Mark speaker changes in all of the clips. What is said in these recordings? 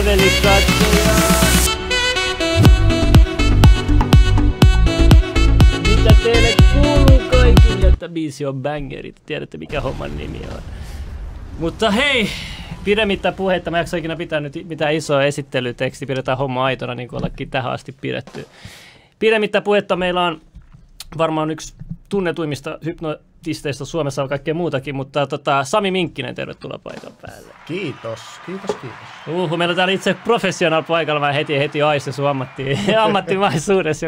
Speaker 1: Tervehdys katsojat! Mitä teille kuuluu kaikille, että biisi on bangerit? Tiedätte mikä homman nimi on. Mutta hei! Pidemmittä puheitta, mä en jaksa ikinä pitää nyt mitään isoa esittelytekstiä, pidetään homma aitona niin kuin ollakin tähän asti pidetty. Pidemmittä puhetta meillä on varmaan yksi tunnetuimmista hypnotisteista Suomessa on kaikkea muutakin, mutta Sami Minkkinen, tervetuloa paikan päälle.
Speaker 2: Kiitos.
Speaker 1: Meillä on täällä itse professional paikalla, mä heti aistin sun ammattimaisuudessa,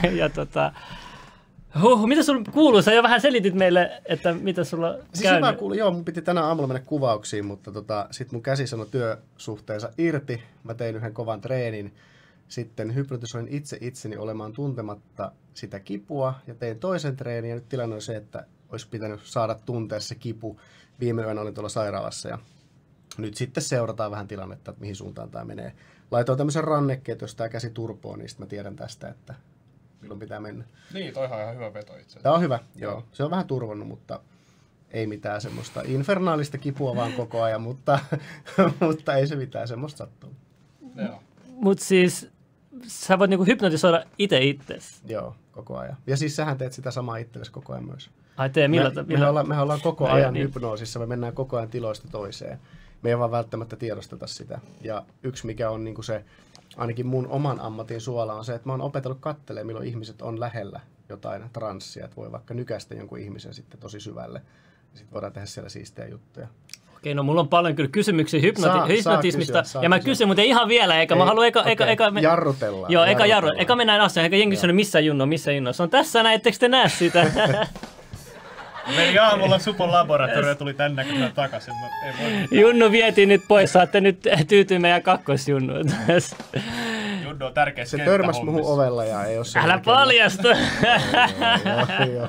Speaker 1: mitä sulla kuuluu? Sä jo vähän selitit meille, että mitä sulla on käynyt.
Speaker 2: Siis kuuluu, mun piti tänään aamulla mennä kuvauksiin, mutta sit mun käsi sanoi työsuhteensa irti. Mä tein yhden kovan treenin. Sitten hypnotisoin itse itseni olemaan tuntematta sitä kipua ja tein toisen treenin. Ja nyt tilanne on se, että olisi pitänyt saada tuntea se kipu. Viime yönä olin tuolla sairaalassa ja nyt sitten seurataan vähän tilannetta, että mihin suuntaan tämä menee. Laitoin tämmöisen rannekkeen, että jos tämä käsi turpoo, niin sitten mä tiedän tästä, että milloin pitää mennä.
Speaker 3: Niin, toihan on ihan hyvä veto itse asiassa.
Speaker 2: Tämä on hyvä, joo. Se on vähän turvonnut, mutta ei mitään semmoista infernaalista kipua vaan koko ajan, mutta ei se mitään semmoista sattuu.
Speaker 1: Mutta siis sä voit niinku hypnotisoida itses.
Speaker 2: Joo, koko ajan. Ja siis sähän teet sitä samaa itsellesi koko ajan myös.
Speaker 1: Ai tee,
Speaker 2: me ollaan koko ajan hypnoosissa, me mennään koko ajan tiloista toiseen. Me ei vaan välttämättä tiedosteta sitä. Ja yksi mikä on niinku se, ainakin mun oman ammatin suola on se, että mä oon opetellut katselemaan, milloin ihmiset on lähellä jotain transsia. Että voi vaikka nykäistä jonkun ihmisen sitten tosi syvälle. Ja sitten voidaan tehdä siellä siistejä juttuja.
Speaker 1: Okei, no mulla on paljon kyllä kysymyksiä hypnotismista. Ja mä kysyn, mutta ihan vielä, eikä mä haluan
Speaker 2: jarrutellaan.
Speaker 1: Joo, eka mennään asiaan, eikä jengi sanoo missä Junno. Se on tässä näin, etteikö te näe sitä?
Speaker 3: Meni aamulla Supon laboratorio ja tuli tänne näkökulmaan takaisin.
Speaker 1: Junnu vietiin nyt pois, saatte nyt tyytyä meidän kakkosjunnuun.
Speaker 3: Junnu on tärkeässä
Speaker 2: se törmäsi muhun ovella ja ei ole se.
Speaker 1: Älä paljastu!
Speaker 2: Joo.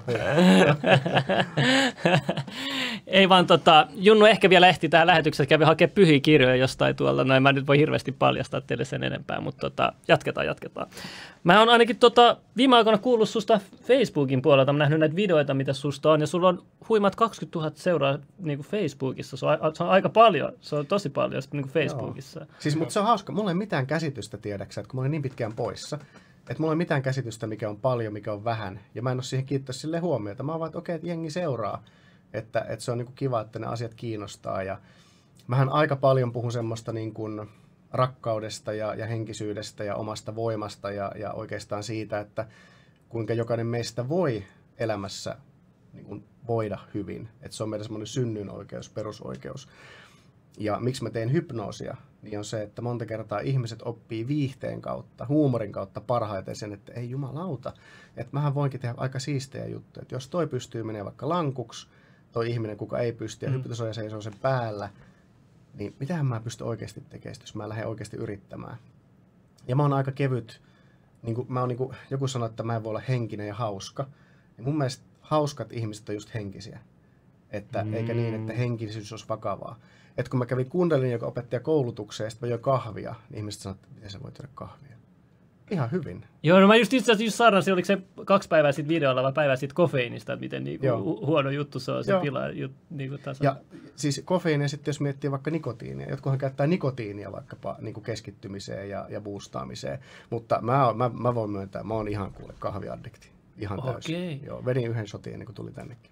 Speaker 1: Ei vaan Junnu ehkä vielä ehti tähän lähetykseen, kävi hakemaan pyhiä kirjoja jostain tuolla. No en mä nyt voi hirveästi paljastaa teille sen enempää, mutta jatketaan. Mä oon ainakin viime aikoina kuullut susta Facebookin puolelta, mä nähnyt näitä videoita, mitä susta on, ja sulla on huimat 20 000 seuraa niin kuin Facebookissa. Se on aika paljon, se on tosi paljon niin kuin Facebookissa.
Speaker 2: Joo. Siis, mutta se on hauska, mulla ei mitään käsitystä, tiedäksä, että kun mä olen niin pitkään poissa, että mulla ei mitään käsitystä, mikä on paljon, mikä on vähän, ja mä en ole siihen kiittää sille huomiota. Mä oon vaan, että okei, että jengi seuraa, että se on niin kuin kiva, että ne asiat kiinnostaa, ja mähän aika paljon puhun semmoista niin kuin rakkaudesta ja henkisyydestä ja omasta voimasta ja oikeastaan siitä, että kuinka jokainen meistä voi elämässä niin kuin voida hyvin. Että se on meidän semmoinen synnynoikeus, perusoikeus. Ja miksi mä teen hypnoosia, niin on se, että monta kertaa ihmiset oppii viihteen kautta, huumorin kautta parhaiten sen, että ei jumalauta, että mähän voinkin tehdä aika siistejä juttuja. Että jos toi pystyy menee vaikka lankuksi, toi ihminen, kuka ei pysty ja hypnotisoija seisoo sen päällä, niin mitähän mä pystyn oikeasti tekemään, jos mä lähden oikeasti yrittämään. Ja mä oon aika kevyt, joku sanoo, että mä en voi olla henkinen ja hauska. Ja mun mielestä hauskat ihmiset on just henkisiä. Eikä niin, että henkisyys olisi vakavaa. Että kun mä kävin Kundalini, joka opettaja koulutukseen, ja sitten mä join kahvia, niin ihmiset sanoivat, että miten sä voit juoda kahvia. Ihan hyvin.
Speaker 1: Joo, no mä itse asiassa saarnasin, oliko se 2 päivää sitten videolla vai päivää sitten kofeiinista, että miten huono juttu se on, se pilaa tasan.
Speaker 2: Ja siis kofeiinia sitten, jos miettii vaikka nikotiinia. Jotkuhan käyttää nikotiinia vaikkapa niin keskittymiseen ja boostaamiseen. Mutta mä voin myöntää, mä oon ihan kahviaddikti. Ihan täysin.
Speaker 1: Okay.
Speaker 2: Joo, vedin yhden shotin ennen kuin tuli tännekin.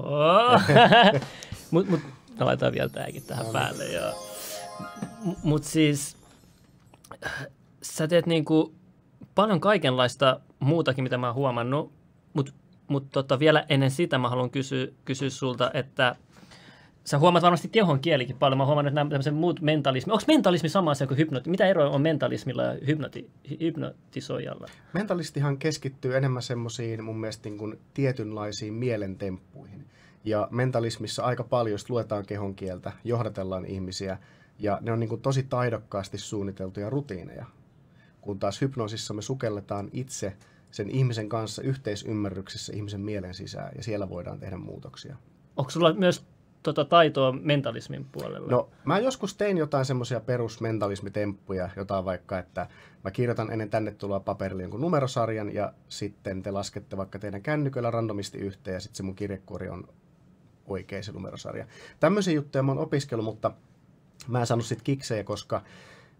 Speaker 1: Mut mä laitan vielä tääkin tähän päälle. Mut siis sä teet niinku paljon kaikenlaista muutakin, mitä mä oon huomannut, mutta vielä ennen sitä mä haluan kysyä sulta, että sä huomaat varmasti kehon kielikin paljon. Mä oon huomannut, että nämä tämmöiset muut mentalismi. Onko mentalismi sama asia kuin hypnoti? Mitä eroa on mentalismilla ja hypnotisoijalla?
Speaker 2: Mentalistihan keskittyy enemmän semmoisiin mun mielestä niin kuin tietynlaisiin mielentemppuihin. Ja mentalismissa aika paljon just luetaan kehon kieltä, johdatellaan ihmisiä ja ne on niin kuin tosi taidokkaasti suunniteltuja rutiineja. Kun taas hypnoosissa me sukelletaan itse sen ihmisen kanssa yhteisymmärryksessä ihmisen mielen sisään ja siellä voidaan tehdä muutoksia.
Speaker 1: Onko sulla myös taitoa mentalismin puolella?
Speaker 2: No, mä joskus tein jotain semmoisia perusmentalismitemppuja, jotain vaikka, että mä kirjoitan ennen tänne tuloa paperille jonkun numerosarjan ja sitten te laskette vaikka teidän kännyköllä randomisti yhteen ja sitten se mun kirjekuori on oikein se numerosarja. Tämmöisiä juttuja mä oon opiskellut, mutta mä en saanut sit kiksejä, koska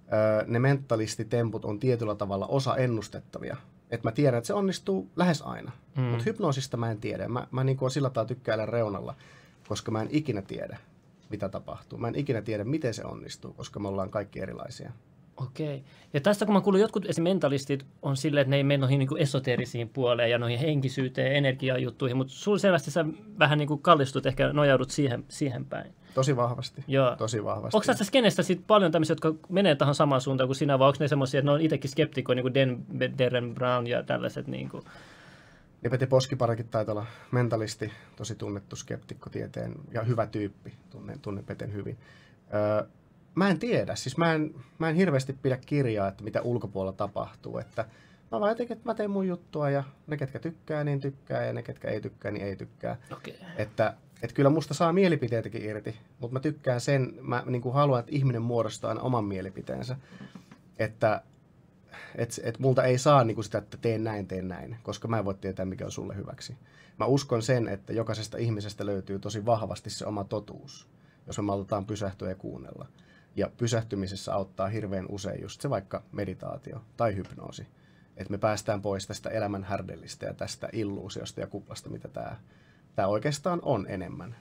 Speaker 2: ne mentalistitemput on tietyllä tavalla osa ennustettavia. Että mä tiedän, että se onnistuu lähes aina. Mutta hypnoosista mä en tiedä. Mä niin kuin sillä tavalla tykkäilen reunalla, koska mä en ikinä tiedä, mitä tapahtuu. Mä en ikinä tiedä, miten se onnistuu, koska me ollaan kaikki erilaisia.
Speaker 1: Okei. Ja tästä kun mä kuulun, jotkut esimerkiksi mentalistit on silleen, että ne ei mene noihin niin esoteerisiin puoleen ja noihin henkisyyteen, energiajuttuihin, mutta sulla selvästi sä vähän niin kuin kallistut, ehkä nojaudut siihen päin.
Speaker 2: Tosi vahvasti.
Speaker 1: Joo.
Speaker 2: Tosi vahvasti.
Speaker 1: Onko tässä skenestä sit paljon tämmöisiä, jotka menee tähän samaan suuntaan kuin sinä, vai onko ne semmoisia, että ne on itsekin skeptikoja, niin kuin Derren Brown ja tällaiset? Niin kuin...
Speaker 2: Peti Poskiparakin taitaa olla mentalisti, tosi tunnettu skeptikko tieteen ja hyvä tyyppi, tunnen Peten hyvin. Mä en tiedä, siis mä en hirveästi pidä kirjaa, että mitä ulkopuolella tapahtuu, että mä vaan jotenkin, että mä teen mun juttua ja ne, ketkä tykkää, niin tykkää ja ne, ketkä ei tykkää, niin ei tykkää.
Speaker 1: Okay.
Speaker 2: Että kyllä musta saa mielipiteitäkin irti, mutta mä tykkään mä niin kuin haluan, että ihminen muodostaa aina oman mielipiteensä, että multa ei saa niin kuin sitä, että teen näin, koska mä en voi tietää, mikä on sulle hyväksi. Mä uskon sen, että jokaisesta ihmisestä löytyy tosi vahvasti se oma totuus, jos me maltetaan pysähtyä ja kuunnella. Ja pysähtymisessä auttaa hirveän usein just se vaikka meditaatio tai hypnoosi. Että me päästään pois tästä elämän härdellistä ja tästä illuusiosta ja kuplasta, mitä tämä oikeastaan on enemmän.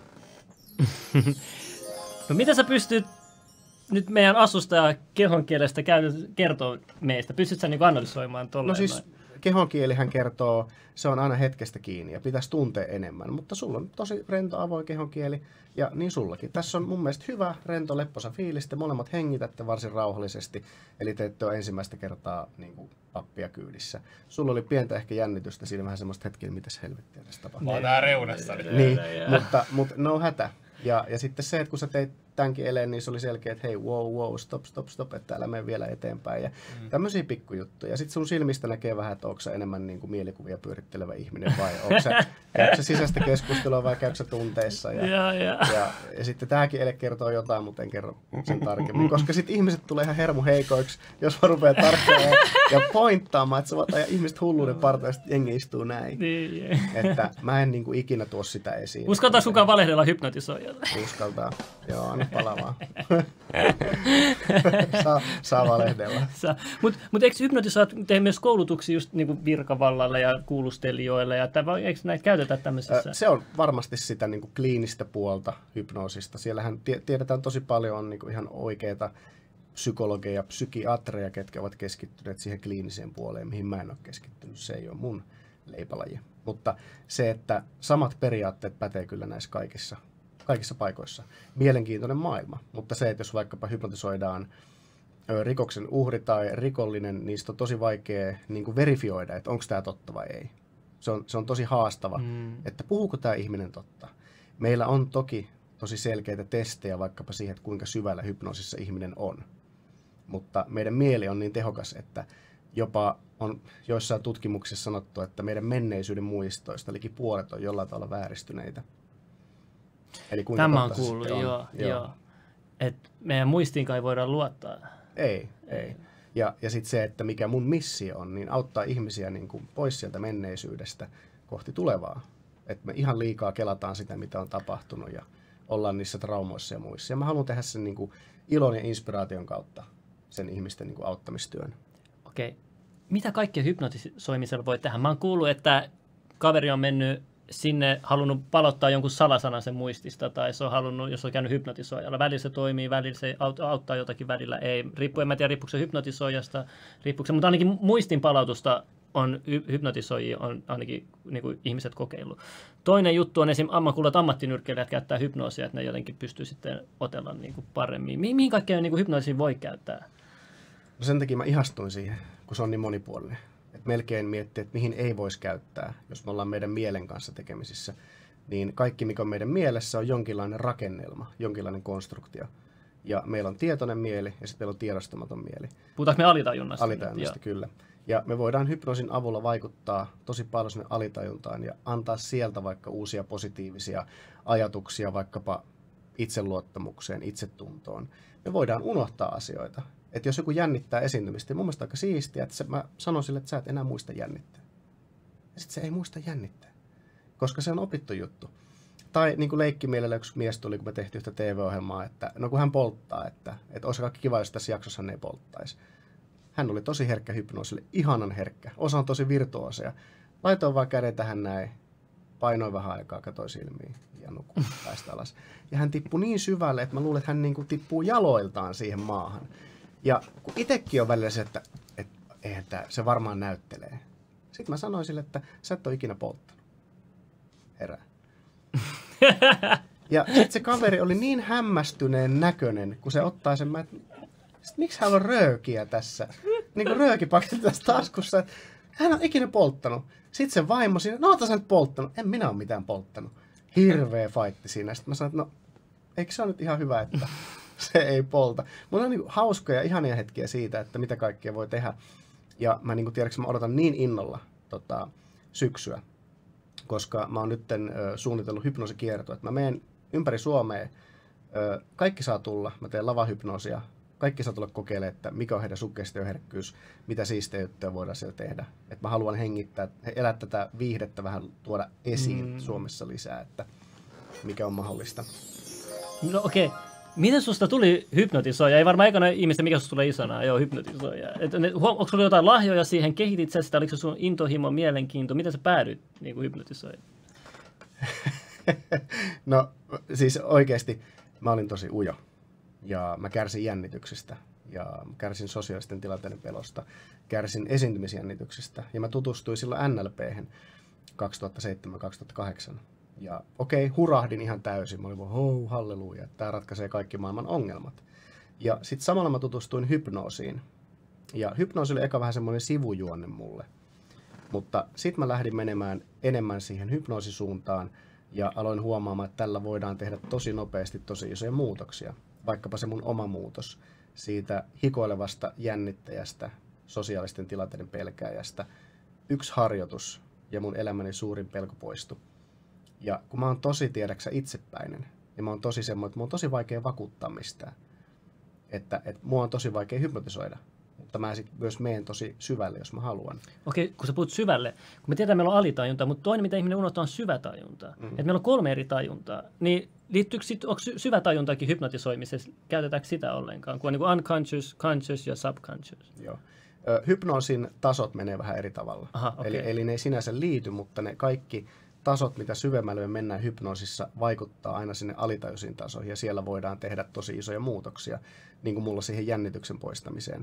Speaker 1: No mitä sä pystyt nyt meidän asusta ja kehonkielestä kertoo meistä? Pystytkö sä niin analysoimaan tolleen?
Speaker 2: No siis kehonkielihän kertoo, se on aina hetkestä kiinni ja pitäisi tuntea enemmän, mutta sulla on tosi rento avoin kehonkieli ja niin sullakin. Tässä on mun mielestä hyvä, rento, lepposa fiilis, te molemmat hengitätte varsin rauhallisesti, eli te ette ole ensimmäistä kertaa niin kuin pappia kyydissä. Sulla oli pientä ehkä jännitystä, siinä vähän semmoista hetkiä, mitäs helvettiä tässä tapahtuu.
Speaker 3: Mä oon tää reunassa.
Speaker 2: Niin, mutta no hätä. Ja sitten se, että kun sä teit tämänkin eleen, niin se oli selkeä, että hei, wow, stop, että älä mene vielä eteenpäin. Ja tämmöisiä pikkujuttuja. Sitten sun silmistä näkee vähän, että onko sä enemmän niin kuin mielikuvia pyörittelevä ihminen vai käykö sä sisäistä keskustelua vai käykö sä tunteissa. Ja sitten tämäkin ele kertoo jotain, mutta en kerro sen tarkemmin. Koska sitten ihmiset tulee ihan hermoheikoiksi, jos mä rupean tarkkailemaan ja pointtaamaan, että sä voit ajaa ihmiset hulluuden partaan, että jengi istuu näin.
Speaker 1: Niin.
Speaker 2: Että mä en niin kuin ikinä tuo sitä esiin.
Speaker 1: Uskaltaako kukaan valehdella hypnotisoijalle?
Speaker 2: Uskaltaa. Joo, anna palavaa. saa valehdella.
Speaker 1: Mutta eikö hypnotisoijat tee myös koulutuksia just niinku virkavallalle ja kuulustelijoille? Eikö näitä käytetä tämmöisessä?
Speaker 2: Se on varmasti sitä niinku kliinistä puolta hypnoosista. Siellähän tiedetään tosi paljon on niinku ihan oikeita psykologeja, psykiatreja, ketkä ovat keskittyneet siihen kliiniseen puoleen, mihin mä en ole keskittynyt. Se ei ole mun leipälaji. Mutta se, että samat periaatteet pätee kyllä näissä kaikissa paikoissa. Mielenkiintoinen maailma, mutta se, että jos vaikkapa hypnotisoidaan rikoksen uhri tai rikollinen, niin sitä on tosi vaikea niin kuin verifioida, että onko tämä totta vai ei. Se on tosi haastava, että puhuuko tämä ihminen totta. Meillä on toki tosi selkeitä testejä vaikkapa siihen, että kuinka syvällä hypnoosissa ihminen on. Mutta meidän mieli on niin tehokas, että jopa on joissain tutkimuksissa sanottu, että meidän menneisyyden muistoista liki puolet on jollain tavalla vääristyneitä. Eli
Speaker 1: tämä on kuullut, joo. Että meidän muistiinkaan ei voida luottaa.
Speaker 2: Ei. Ja sitten se, että mikä mun missio on, niin auttaa ihmisiä niin kuin pois sieltä menneisyydestä kohti tulevaa. Että me ihan liikaa kelataan sitä, mitä on tapahtunut ja ollaan niissä traumoissa ja muissa. Ja mä haluan tehdä sen niin kuin ilon ja inspiraation kautta sen ihmisten niin kuin auttamistyön.
Speaker 1: Okei. Mitä kaikkea hypnotisoimisella voi tehdä? Mä oon kuullut, että kaveri on mennyt sinne, halunnut palottaa jonkun salasanan sen muistista, tai se on halunnut, jos on käynyt hypnotisoijalla. Välillä se toimii, välillä se auttaa jotakin, välillä ei. En mä tiedä, riippuuko se hypnotisoijasta, mutta ainakin muistin palautusta on hypnotisoijia, on ainakin niin kuin ihmiset kokeillut. Toinen juttu on esimerkiksi, että ammattinyrkkeilijät käyttää hypnoosia, että ne jotenkin pystyy sitten otella niin kuin paremmin. Mihin kaikkea niin kuin hypnoosia voi käyttää?
Speaker 2: No sen takia mä ihastuin siihen, kun se on niin monipuolinen. Et melkein miettiä, että mihin ei voisi käyttää, jos me ollaan meidän mielen kanssa tekemisissä. Niin kaikki, mikä on meidän mielessä, on jonkinlainen rakennelma, jonkinlainen konstruktio. Ja meillä on tietoinen mieli ja sitten meillä on tiedostamaton mieli.
Speaker 1: Puhutaanko me alitajunnasta?
Speaker 2: Alitajunnasta, kyllä. Ja me voidaan hypnoosin avulla vaikuttaa tosi paljon sinne alitajuntaan ja antaa sieltä vaikka uusia positiivisia ajatuksia vaikkapa itseluottamukseen, itsetuntoon. Me voidaan unohtaa asioita. Että jos joku jännittää esiintymistä, niin mun mielestä aika siistiä, että mä sanon sille, että sä et enää muista jännittää. Ja sitten se ei muista jännittää, koska se on opittu juttu. Tai niin kuin leikkimielellä yksi mies tuli, kun me tehtiin yhtä TV-ohjelmaa, että no kun hän polttaa, että olisi kaikki kiva, jos tässä jaksossa hän ei polttaisi. Hän oli tosi herkkä hypnoosille, ihanan herkkä. Osa on tosi virtuoosia. Laitoin vaan käden tähän näin, painoin vähän aikaa, katsoin silmiin ja nukuin päästä alas. Ja hän tippui niin syvälle, että mä luulen, että hän niin kuin tippuu jaloiltaan siihen maahan. Ja kun itsekin on välillä se, että eihän se varmaan näyttelee. Sitten mä sanoin sille, että sä et ole ikinä polttanut. Herää. Ja sitten se kaveri oli niin hämmästyneen näköinen, kun se ottaa sen, että miksi hän on röökiä tässä? Niin kuin röökipaketti tässä taskussa. Hän on ikinä polttanut. Sitten se vaimo siinä, no oota sä nyt polttanut. En minä ole mitään polttanut. Hirveä fightti siinä. Sitten mä sanoin, että no eikö se ole nyt ihan hyvä, että se ei polta. Mulla on niin kuin hauskoja, ihania hetkiä siitä, että mitä kaikkea voi tehdä. Ja mä niin kuin tiedätkö, mä odotan niin innolla syksyä. Koska mä oon nyt suunnitellut hypnoosikiertoa, että mä menen ympäri Suomea, kaikki saa tulla, mä teen lavahypnoosia, kaikki saa tulla kokeilemaan, että mikä on heidän suggestioherkkyys, mitä siistejä juttuja voidaan siellä tehdä. Että mä haluan hengittää, elää tätä viihdettä vähän tuoda esiin Suomessa lisää, että mikä on mahdollista.
Speaker 1: No okei. Miten susta tuli hypnotisoija? Ei varmaan ekana ihmistä, mikä susta tulee isona, joo, hypnotisoija. Onko sulla jotain lahjoja siihen? Kehitit sä sitä? Oliko se sun intohimo, mielenkiinto? Miten sä päädyit niin kuin hypnotisoija?
Speaker 2: No siis oikeasti mä olin tosi ujo ja mä kärsin jännityksestä ja kärsin sosiaalisten tilanteiden pelosta, kärsin esiintymisjännityksestä ja mä tutustuin silloin NLP:hen 2007-2008. Ja hurahdin ihan täysin. Mä olin vaan, halleluja, että tää ratkaisee kaikki maailman ongelmat. Ja sitten samalla mä tutustuin hypnoosiin. Ja hypnoosi oli eka vähän semmoinen sivujuonne mulle. Mutta sitten mä lähdin menemään enemmän siihen hypnoosisuuntaan ja aloin huomaamaan, että tällä voidaan tehdä tosi nopeasti tosi isoja muutoksia. Vaikkapa se mun oma muutos siitä hikoilevasta jännittäjästä, sosiaalisten tilanteiden pelkääjästä. Yksi harjoitus ja mun elämäni suurin pelko poistui. Ja kun mä oon tosi, tiedäksä, itsepäinen, ja mä oon tosi semmoinen, että mä oon tosi vaikea vakuuttaa mistään. Että mua on tosi vaikea hypnotisoida. Mutta mä sitten myös meen tosi syvälle, jos mä haluan.
Speaker 1: Okei, kun sä puhut syvälle, kun me tiedetään, että meillä on alitajunta, mutta toinen, mitä ihminen unohtaa, on syvätajunta. Että meillä on 3 eri tajuntaa. Niin liittyykö sitten, onko syvätajuntakin hypnotisoimisessa, käytetäänkö sitä ollenkaan? Kun on niin kuin unconscious, conscious ja subconscious.
Speaker 2: Joo. Hypnoosin tasot menee vähän eri tavalla.
Speaker 1: Aha, okay.
Speaker 2: Eli ne ei sinänsä liity, mutta ne kaikki tasot, mitä syvemmälle me mennään hypnoosissa, vaikuttaa aina sinne alitajuisiin tasoihin, ja siellä voidaan tehdä tosi isoja muutoksia, niin kuin mulla siihen jännityksen poistamiseen.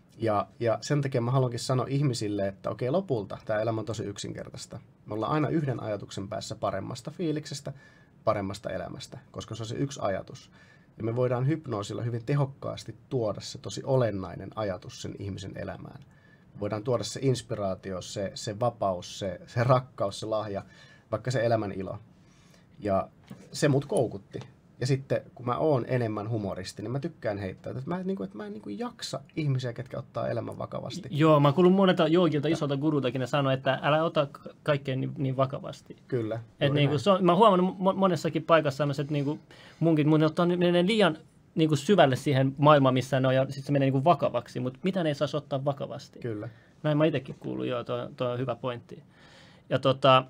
Speaker 2: Ja sen takia mä haluankin sanoa ihmisille, että lopulta tämä elämä on tosi yksinkertaista. Me ollaan aina yhden ajatuksen päässä paremmasta fiiliksestä, paremmasta elämästä, koska se on se yksi ajatus. Ja me voidaan hypnoosilla hyvin tehokkaasti tuoda se tosi olennainen ajatus sen ihmisen elämään. Me voidaan tuoda se inspiraatio, se vapaus, se rakkaus, se lahja, vaikka se elämän ilo. Ja se mut koukutti. Ja sitten kun mä oon enemmän humoristi, niin mä tykkään heittää, että mä en jaksa ihmisiä, ketkä ottaa elämän vakavasti.
Speaker 1: Joo, mä oon kuullut monelta joogilta, isolta gurultakin, ne sanoo, että älä ota kaikkea niin vakavasti.
Speaker 2: Kyllä.
Speaker 1: Mä oon huomannut monessakin paikassa, että niin mun ottaa menee liian niin kuin syvälle siihen maailmaan, missä ne on, ja sitten se menee niin kuin vakavaksi, mutta mitä ne ei saisi ottaa vakavasti.
Speaker 2: Kyllä.
Speaker 1: Näin mä itsekin kuullut, joo, tuo on hyvä pointti. Ja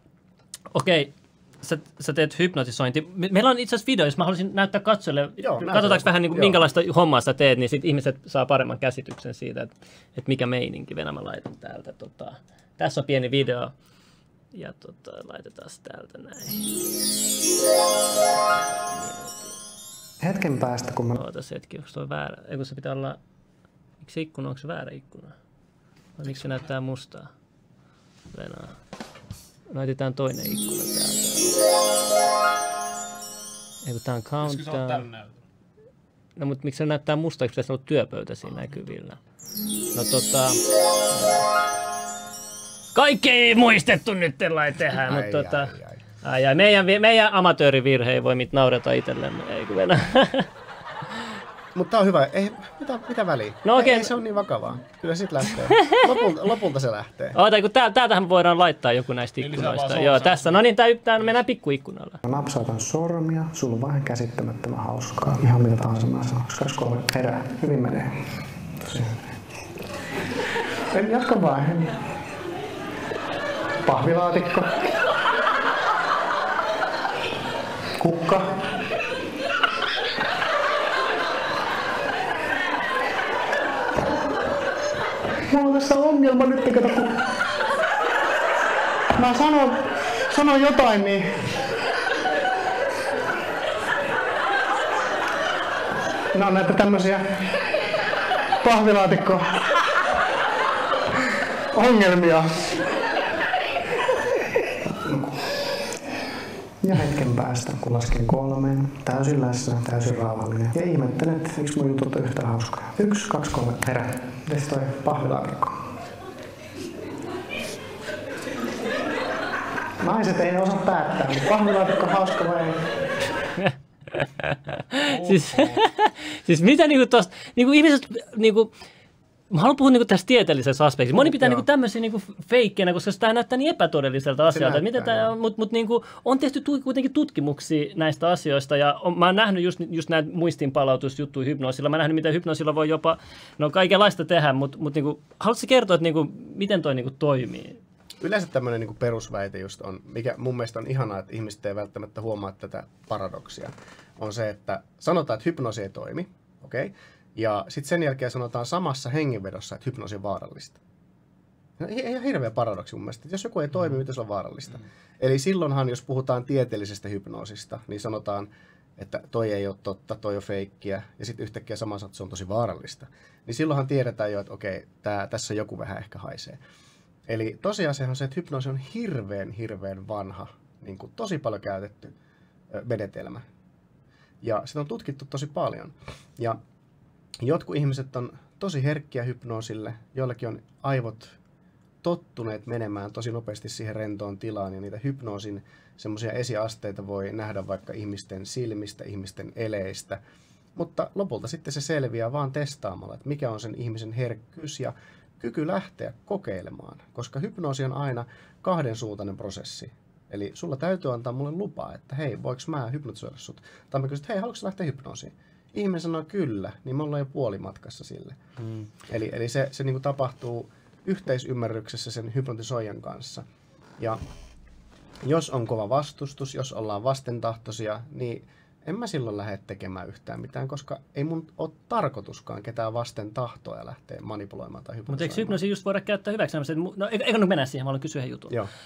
Speaker 1: okei. Sä teet hypnotisointi. Meillä on itse asiassa video, jos mä haluaisin näyttää katsojille. Katsotaanko vähän niin kuin, minkälaista hommaa sä teet, niin sit ihmiset saa paremman käsityksen siitä, että mikä meininki. Venä mä laitan täältä. Tässä on pieni video. Ja laitetaan täältä näin.
Speaker 2: Hetken päästä, kun mä...
Speaker 1: Ootas hetki, onko toi väärä? Eikö se pitää olla... Miksi ikkuna, onko se väärä ikkuna? Vai miksi se näyttää mustaa? Venä. Laitetaan toinen ikkuna täältä. Eiku tää on countdown. No mut miksi se näyttää musta, eikö pitäisi olla työpöytä siinä näkyvillä? No kaikki ei muistettu nyt tällainen tehdä, mutta meidän amatöörivirhe ei voi mit naurata itsellemme, eikö Venä?
Speaker 2: Mutta tää on hyvä. Ei, mitä väliä?
Speaker 1: No
Speaker 2: ei se on niin vakavaa. Kyllä sit lähtee. Lopulta se lähtee.
Speaker 1: Oota, kun täältähän voidaan laittaa joku näistä ikkunoista. Joo, tässä. No niin, tää mennään pikkuikkunalla.
Speaker 2: Mä napsautan sormia. Sulla on vähän käsittämättömän hauskaa. Ihan mitä tahansa mä sanon. 2-3. Herää. Hyvin menee. Jatka vaan. Pahvilaatikko. Kukka. Mulla on tässä ongelma nyt, kato kun mä sanon jotain, niin nämä on näitä tämmösiä pahvilaatikko ongelmia. Ja hetken päästä, kun lasken 3, täysin läsnä, täysin rauhallinen. Ja ihmettelet, miksi mun jutut on yhtä hauskaa. 1, 2, 3, herää. Mites toi pahvilaatikko? Naiset ei osaa päättää, mutta pahvilaatikko on hauska vai ei?
Speaker 1: siis mitä niinku tosta, niinku ihmiset niinku, mä haluan puhua niinku tästä tieteellisestä aspektista. Moni pitää niinku tämmöisiä niinku feikkeinä, koska tämä näyttää niin epätodelliselta asialta. Mutta niinku, on tehty kuitenkin tutkimuksia näistä asioista ja mä oon nähnyt just näitä muistinpalautusjuttuja hypnoosilla. Mä oon nähnyt, miten hypnoosilla voi jopa kaikenlaista tehdä, mutta niinku, haluatko kertoa, että niinku, miten toi niinku toimii?
Speaker 2: Yleensä tämmöinen niinku perusväite just on, mikä mun mielestä on ihanaa, että ihmiset ei välttämättä huomaa tätä paradoksia, on se, että sanotaan, että hypnoosi ei toimi, okei? Ja sitten sen jälkeen sanotaan samassa hengenvedossa, että hypnoosi on vaarallista. Ihan hirveä paradoksi mun mielestä. Jos joku ei toimi, miten se on vaarallista? Eli silloinhan, jos puhutaan tieteellisestä hypnoosista, niin sanotaan, että toi ei ole totta, toi on feikkiä, ja sitten yhtäkkiä sama sattu, se on tosi vaarallista. Niin silloinhan tiedetään jo, että okei, tässä joku vähän ehkä haisee. Eli tosiasia on se, että hypnoosi on hirveän vanha, niin kuin tosi paljon käytetty menetelmä. Ja sitä on tutkittu tosi paljon. Ja jotkut ihmiset on tosi herkkiä hypnoosille, joillakin on aivot tottuneet menemään tosi nopeasti siihen rentoon tilaan, ja niitä hypnoosin semmoisia esiasteita voi nähdä vaikka ihmisten silmistä, ihmisten eleistä, mutta lopulta sitten se selviää vaan testaamalla, että mikä on sen ihmisen herkkyys ja kyky lähteä kokeilemaan, koska hypnoosi on aina kahdensuuntainen prosessi. Eli sulla täytyy antaa mulle lupa, että hei, voiko mä hypnotisoida sut? Tai mä kysyn, että hei, haluatko lähteä hypnoosiin? Ihminen sanoo kyllä, niin me ollaan jo puolimatkassa sille. Eli se niin kuin tapahtuu yhteisymmärryksessä sen hypnotisoijan kanssa. Ja jos on kova vastustus, jos ollaan vastentahtoisia, niin en mä silloin lähde tekemään yhtään mitään, koska ei mun ole tarkoituskaan ketään vasten tahtoa lähteä manipuloimaan tai hypnotisoimaan.
Speaker 1: Mutta eikö hypnoosi just voida käyttää hyväksi? No, eikö nyt mennä siihen, mä haluan kysyä yhden jutun.
Speaker 2: Joo.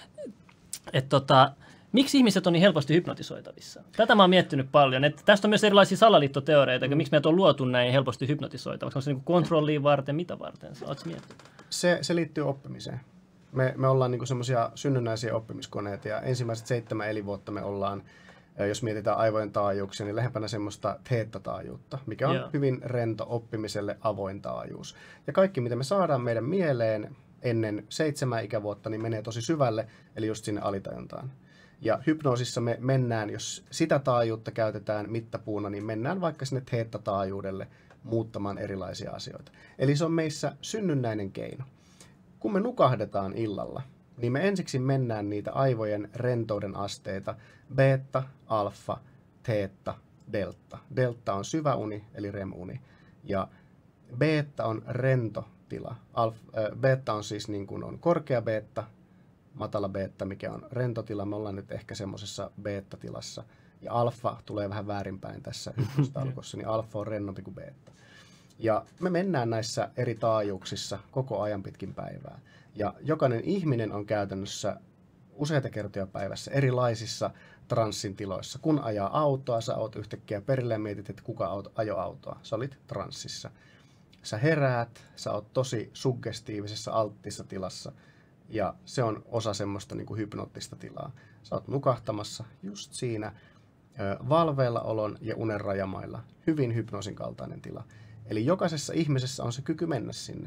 Speaker 1: Miksi ihmiset on niin helposti hypnotisoitavissa? Tätä mä oon miettinyt paljon. Tästä on myös erilaisia salaliittoteoreita, miksi meitä on luotu näin helposti hypnotisoitavaksi. Onko se niin kontrollia varten, mitä varten? Oletko miettinyt?
Speaker 2: Se liittyy oppimiseen. Me ollaan niin semmoisia synnynnäisiä oppimiskoneita ja ensimmäiset 7 elinvuotta me ollaan, jos mietitään aivojen taajuuksia, niin lähempänä semmoista teettataajuutta, mikä on hyvin rento oppimiselle avoin taajuus. Ja kaikki, mitä me saadaan meidän mieleen ennen 7 ikävuotta, niin menee tosi syvälle, eli just sinne alitajuntaan. Ja hypnoosissa me mennään, jos sitä taajuutta käytetään mittapuuna, niin mennään vaikka sinne teettataajuudelle muuttamaan erilaisia asioita. Eli se on meissä synnynnäinen keino. Kun me nukahdetaan illalla, niin me ensiksi mennään niitä aivojen rentouden asteita, beta, alfa, teetta, delta. Delta on syvä uni, eli REM-uni, ja beta on rento tila. Beta on siis niin kuin on korkea beta, matala beta, mikä on rentotila. Me ollaan nyt ehkä semmoisessa beta-tilassa. Ja alfa tulee vähän väärinpäin tässä hypnoositaulukossa, niin alfa on rennompi kuin beta. Ja me mennään näissä eri taajuuksissa koko ajan pitkin päivää. Ja jokainen ihminen on käytännössä useita kertoja päivässä erilaisissa transsin tiloissa. Kun ajaa autoa, sä oot yhtäkkiä perille ja mietit, että kuka ajoi autoa. Sä olit transsissa. Sä heräät, sä oot tosi suggestiivisessa, alttissa tilassa. Ja se on osa semmoista niin kuin hypnoottista tilaa. Sä oot nukahtamassa just siinä valveilla olon ja unen rajamailla. Hyvin hypnoosin kaltainen tila. Eli jokaisessa ihmisessä on se kyky mennä sinne.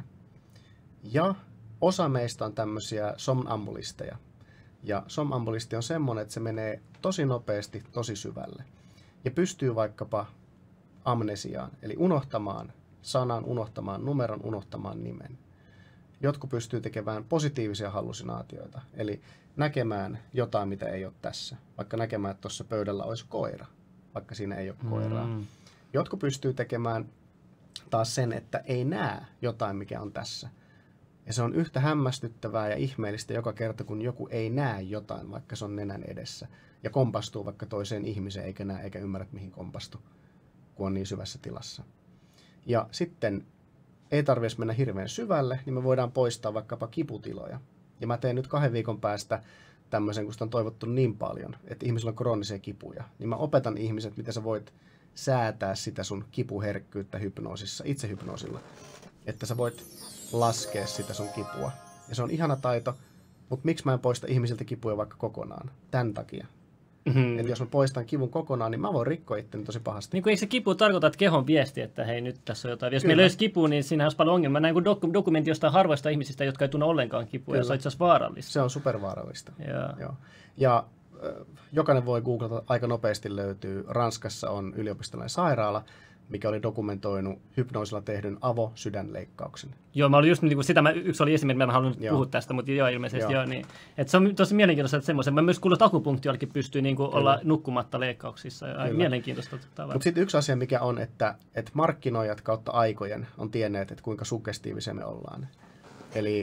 Speaker 2: Ja osa meistä on tämmöisiä somnambulisteja. Ja somnambulisti on semmoinen, että se menee tosi nopeasti, tosi syvälle. Ja pystyy vaikkapa amnesiaan, eli unohtamaan sanan, unohtamaan numeron, unohtamaan nimen. Jotkut pystyy tekemään positiivisia hallusinaatioita, eli näkemään jotain, mitä ei ole tässä. Vaikka näkemään, että tuossa pöydällä olisi koira, vaikka siinä ei ole koiraa. Jotkut pystyy tekemään taas sen, että ei näe jotain, mikä on tässä. Ja se on yhtä hämmästyttävää ja ihmeellistä joka kerta, kun joku ei näe jotain, vaikka se on nenän edessä. Ja kompastuu vaikka toiseen ihmiseen, eikä näe eikä ymmärrä, mihin kompastuu, kun on niin syvässä tilassa. Ja sitten ei tarvitse mennä hirveän syvälle, niin me voidaan poistaa vaikkapa kiputiloja. Ja mä teen nyt 2 viikon päästä tämmöisen, kun sitä on toivottu niin paljon, että ihmisillä on kroonisia kipuja. Niin mä opetan ihmiset, miten sä voit säätää sitä sun kipuherkkyyttä hypnoosissa, itsehypnoosilla. Että sä voit laskea sitä sun kipua. Ja se on ihana taito, mutta miksi mä en poista ihmisiltä kipuja vaikka kokonaan? Tän takia.
Speaker 1: Mm-hmm.
Speaker 2: Että jos mä poistan kivun kokonaan, niin mä voin rikkoa itteni tosi pahasti.
Speaker 1: Niin kuin eikö se kipu tarkoita, että kehon viesti, että hei nyt tässä on jotain. Jos
Speaker 2: Kyllä.
Speaker 1: meillä olisi kipu, niin siinähän olisi paljon ongelmaa. Näin kuin dokumentti jostain harvoista ihmisistä, jotka ei tunne ollenkaan kipua, ja se on itse asiassa vaarallista.
Speaker 2: Se on supervaarallista.
Speaker 1: Yeah.
Speaker 2: Joo. Ja jokainen voi googlata, aika nopeasti löytyy. Ranskassa on yliopistollinen sairaala, mikä oli dokumentoinut hypnoosilla tehdyn avo-sydänleikkauksen.
Speaker 1: Joo, mä olin just niin kuin sitä, yksi oli esimerkki, mä haluan
Speaker 2: Joo.
Speaker 1: puhua tästä, mutta joo, ilmeisesti
Speaker 2: Joo.
Speaker 1: joo. Niin. Että se on tosi mielenkiintoista, että semmoisen. Mä myös kuullut, että akupunktiollakin pystyy niin kuin olla nukkumatta leikkauksissa. Ja mielenkiintoista.
Speaker 2: Mutta sitten yksi asia, mikä on, että markkinoijat kautta aikojen on tienneet, että kuinka suggestiivisia me ollaan. Eli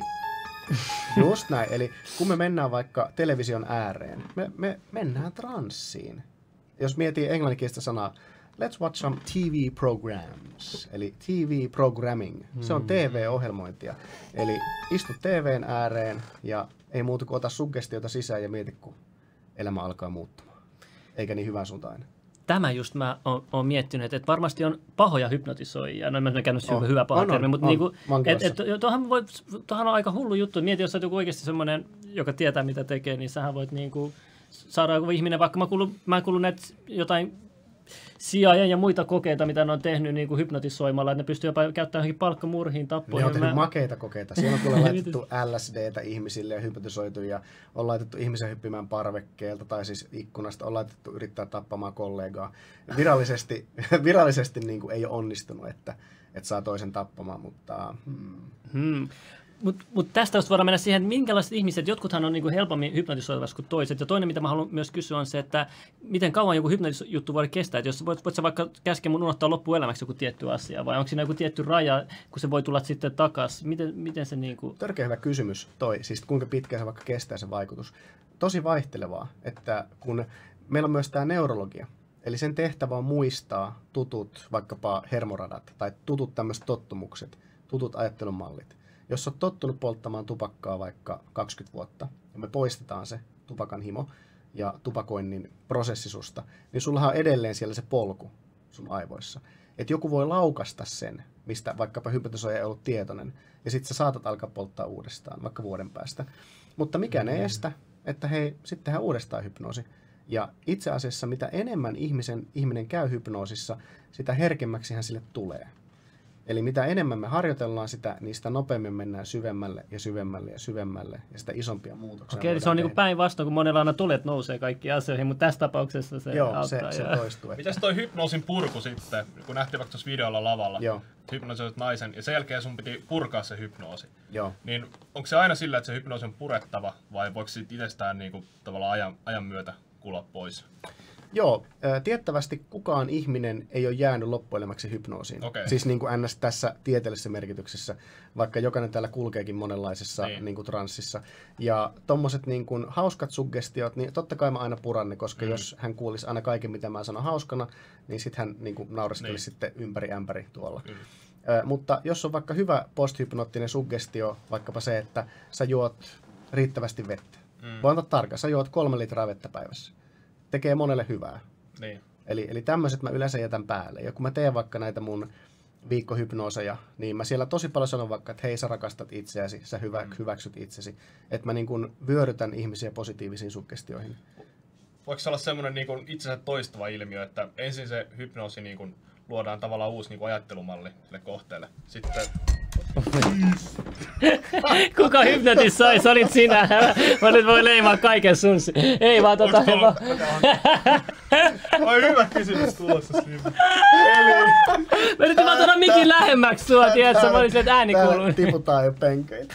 Speaker 2: just näin. Eli kun me mennään vaikka television ääreen, me mennään transsiin. Jos mietii englanninkielistä sanaa, let's watch some TV programs, eli TV programming. Se on TV-ohjelmointia. Eli istut TVn ääreen ja ei muuta kuin ota suggestiota sisään ja mieti, kun elämä alkaa muuttumaan. Eikä niin hyvän suuntaan.
Speaker 1: Tämä just mä oon miettinyt, että varmasti on pahoja hypnotisoijia. No en mä käynyt syy hyvä paha
Speaker 2: On,
Speaker 1: termi, mutta
Speaker 2: on.
Speaker 1: niinku,
Speaker 2: Vankilassa.
Speaker 1: tuohan on aika hullu juttu. Mieti, jos sä oot joku oikeasti semmoinen, joka tietää mitä tekee, niin sähän voit niinku saada joku ihminen, vaikka mä kuulun näitä jotain CIA ja muita kokeita, mitä ne on tehnyt niin kuin hypnotisoimalla, että ne pystyy jopa käyttämään johonkin palkkamurhiin, tappoihin.
Speaker 2: Ne on tehnyt makeita kokeita. Siellä on kyllä laitettu LSDtä ihmisille ja hypnotisoitu ja on laitettu ihmisen hyppimään parvekkeelta tai siis ikkunasta, on laitettu yrittää tappamaan kollegaa. Virallisesti niin kuin ei ole onnistunut, että saa toisen tappamaan, mutta...
Speaker 1: Mutta tästä just voidaan mennä siihen, että minkälaiset ihmiset, jotkuthan on niinku helpommin hypnotisoitavassa kuin toiset. Ja toinen, mitä mä haluan myös kysyä, on se, että miten kauan joku hypnotisjuttu voi kestää. Että jos voit sä vaikka käskeä mun unohtaa loppuelämäksi joku tietty asia, vai onko siinä joku tietty raja, kun se voi tulla sitten takaisin? Miten se niinku...
Speaker 2: Törkeä hyvä kysymys siis kuinka pitkään se vaikka kestää se vaikutus. Tosi vaihtelevaa, että kun meillä on myös tämä neurologia, eli sen tehtävä on muistaa tutut vaikkapa hermoradat tai tutut tämmöiset tottumukset, tutut ajattelumallit. Jos olet tottunut polttamaan tupakkaa vaikka 20 vuotta ja me poistetaan se tupakan himo ja tupakoinnin prosessi susta, niin sulla on edelleen siellä se polku sun aivoissa. Että joku voi laukasta sen, mistä vaikkapa hypnotisoija ei ollut tietoinen, ja sitten sä saatat alkaa polttaa uudestaan, vaikka vuoden päästä. Mutta mikään ei estä, että hei, sitten tehdään uudestaan hypnoosi. Ja itse asiassa mitä enemmän ihminen käy hypnoosissa, sitä herkemmäksi hän sille tulee. Eli mitä enemmän me harjoitellaan sitä, niin sitä nopeammin mennään syvemmälle ja syvemmälle ja syvemmälle, ja sitä isompia muutoksia.
Speaker 1: Okei, se on niin kuin päinvastoin, kun monella aina tulet nousee kaikkiin asioihin, mutta tässä tapauksessa se auttaa.
Speaker 2: Se toistuu.
Speaker 3: Mitäs toi hypnoosin purku sitten, kun nähtiin vaikka tuossa videolla lavalla, hypnotisoit naisen, ja sen jälkeen sun piti purkaa se hypnoosi.
Speaker 2: Joo.
Speaker 3: Niin onko se aina sillä, että se hypnoosi on purettava, vai voiko se itsestään niinku tavallaan ajan myötä kulla pois?
Speaker 2: Joo, tiettävästi kukaan ihminen ei ole jäänyt loppuelämäksi hypnoosiin.
Speaker 3: Okay.
Speaker 2: Siis niin kuin ns. Tässä tieteellisessä merkityksessä, vaikka jokainen täällä kulkeekin monenlaisessa niin kuin transsissa. Ja tommoset niin kuin hauskat suggestiot, niin totta kai mä aina puran ne, koska jos hän kuulisi aina kaiken, mitä mä sanon hauskana, niin sit hän niin kuin naureskelisi sitten ympäri ämpäri tuolla. Mutta jos on vaikka hyvä posthypnoottinen suggestio, vaikkapa se, että sä juot riittävästi vettä. Voi antaa tarkkaan, sä juot 3 litraa vettä päivässä. Tekee monelle hyvää.
Speaker 3: Niin.
Speaker 2: Eli tämmöiset mä yleensä jätän päälle. Ja kun mä teen vaikka näitä mun viikkohypnooseja, niin mä siellä tosi paljon sanon vaikka, että hei, sä rakastat itseäsi, sä hyväksyt itsesi. Että mä niin kun vyörytän ihmisiä positiivisiin suggestioihin.
Speaker 3: Voiko se olla semmoinen niin kuin itsensä toistuva ilmiö, että ensin se hypnoosi niin kuin luodaan tavallaan uusi niin kuin ajattelumalli sille kohteelle. Sitten...
Speaker 1: Kuka hypnotisoi? Se olit sinä. Mä nyt voi leimaa kaiken sun. Ei vaan
Speaker 3: Oi, hyvä kysymys tulossa siinä.
Speaker 2: Mä
Speaker 1: yritin vaan tuoda mikin lähemmäksi sua, tiedätkö? Mä olin silleen, että ääni kuuluu.
Speaker 2: Täällä tiputaan jo penkeitä.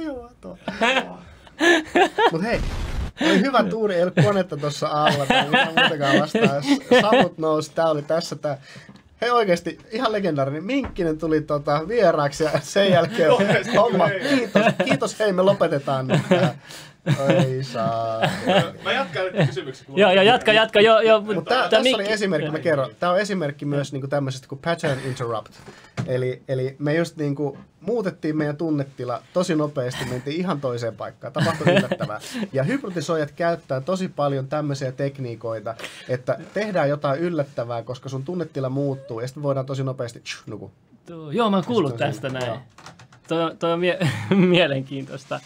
Speaker 2: Mut hei, oli hyvä tuuri, ei ollut konetta tossa alla tai mitään muutakaan vastaan. Savut nousi, tää oli tässä tää. Hei oikeesti, ihan legendaarinen. Minkkinen tuli vieraaksi ja sen jälkeen homma. Kiitos, hei me lopetetaan nyt tää. Oi saa.
Speaker 3: Mä jatkan nyt kysymyksen.
Speaker 1: Joo, jatka. Joo.
Speaker 2: Mutta tässä oli esimerkki, mä kerron. Tää on esimerkki myös niinku tämmöisestä kuin pattern interrupt. Eli me just niinku muutettiin meidän tunnetila tosi nopeasti, mentiin ihan toiseen paikkaan. Tapahtui yllättävää. Ja hypnotisoijat käyttää tosi paljon tämmöisiä tekniikoita, että tehdään jotain yllättävää, koska sun tunnetila muuttuu ja sitten voidaan tosi nopeasti nuku.
Speaker 1: Joo, mä oon kuullut tästä näin. Toi on mielenkiintoista.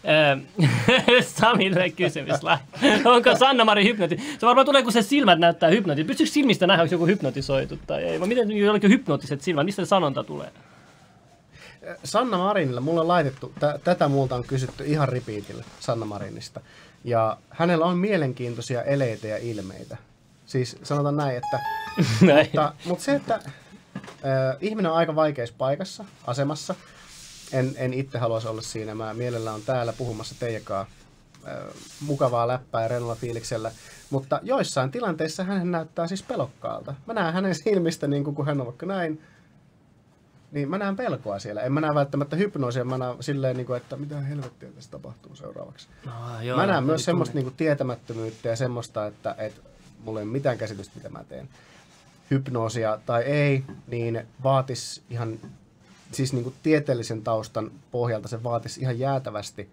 Speaker 1: Samille kysymys. Onko Sanna-Mari Se varmaan tulee, kun se silmät näyttää hypnotisoitu. Pystyykö silmistä nähdä, onko joku hypnotisoitu tai ei? Vai miten jollekin hypnoottiset silmät? Mistä se sanonta tulee?
Speaker 2: Sanna Marinilla, mulla on laitettu, tätä multa on kysytty ihan repeatillä Sanna Marinista. Ja hänellä on mielenkiintoisia eleitä ja ilmeitä. Siis sanotaan näin, että... mutta se, että ihminen on aika vaikeassa paikassa, asemassa. En itse haluaisi olla siinä. Mä mielellään on täällä puhumassa teidänkaan mukavaa läppää ja rennolla fiiliksellä. Mutta joissain tilanteissa hän näyttää siis pelokkaalta. Mä näen hänen silmistä, niin kun hän on vaikka näin, niin mä näen pelkoa siellä. En mä näe välttämättä hypnoosia, mä näen silleen, että mitä helvettiä tässä tapahtuu seuraavaksi. Mä näen myös semmoista tietämättömyyttä ja semmoista, että mulla ei ole mitään käsitystä, mitä mä teen. Hypnoosia tai ei, niin vaatisi ihan... Siis tieteellisen taustan pohjalta se vaatisi ihan jäätävästi,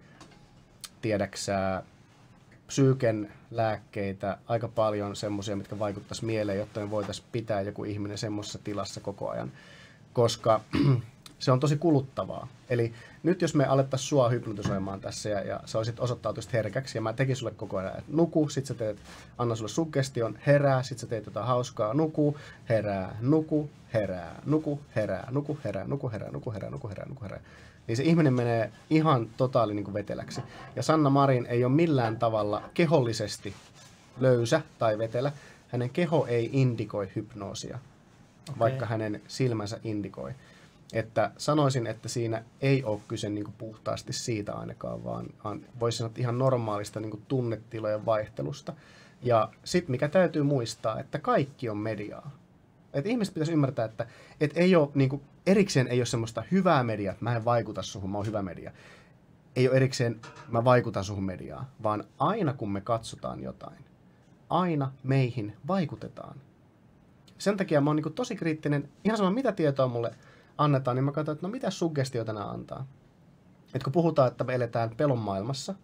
Speaker 2: tiedäksää, psyyken lääkkeitä, aika paljon semmoisia, mitkä vaikuttaisi mieleen, jotta me voitaisiin pitää joku ihminen semmoisessa tilassa koko ajan, koska se on tosi kuluttavaa. Eli nyt jos me alettaisiin sua hypnotisoimaan tässä ja sä olisit osoittautuisi herkäksi ja mä tekin sulle koko ajan, että nuku, sit sä teet, anna sulle suggestion, herää, sit sä teet jotain hauskaa, nuku, herää, nuku, herää, nuku, herää, nuku, herää, nuku, herää, nuku, herää, nuku, herää, nuku, herää. Niin se ihminen menee ihan totaali niin kuin veteläksi. Ja Sanna Marin ei ole millään tavalla kehollisesti löysä tai vetelä. Hänen keho ei indikoi hypnoosia, vaikka hänen silmänsä indikoi. Että sanoisin, että siinä ei ole kyse niin kuin puhtaasti siitä ainakaan, vaan voisi sanoa ihan normaalista niin kuin tunnetilojen vaihtelusta. Ja sitten mikä täytyy muistaa, että kaikki on mediaa. Että ihmiset pitäisi ymmärtää, että ei ole, niin kuin, erikseen ei ole semmoista hyvää mediaa, että mä en vaikuta suhun, mä oon hyvä media. Ei ole erikseen, mä vaikutan suhun mediaa, vaan aina kun me katsotaan jotain, aina meihin vaikutetaan. Sen takia mä oon niin kuin tosi kriittinen, ihan sama mitä tietoa mulle annetaan, niin mä katson, että no mitä suggestioita nämä antaa. Et kun puhutaan, että me eletään pelon maailmassa,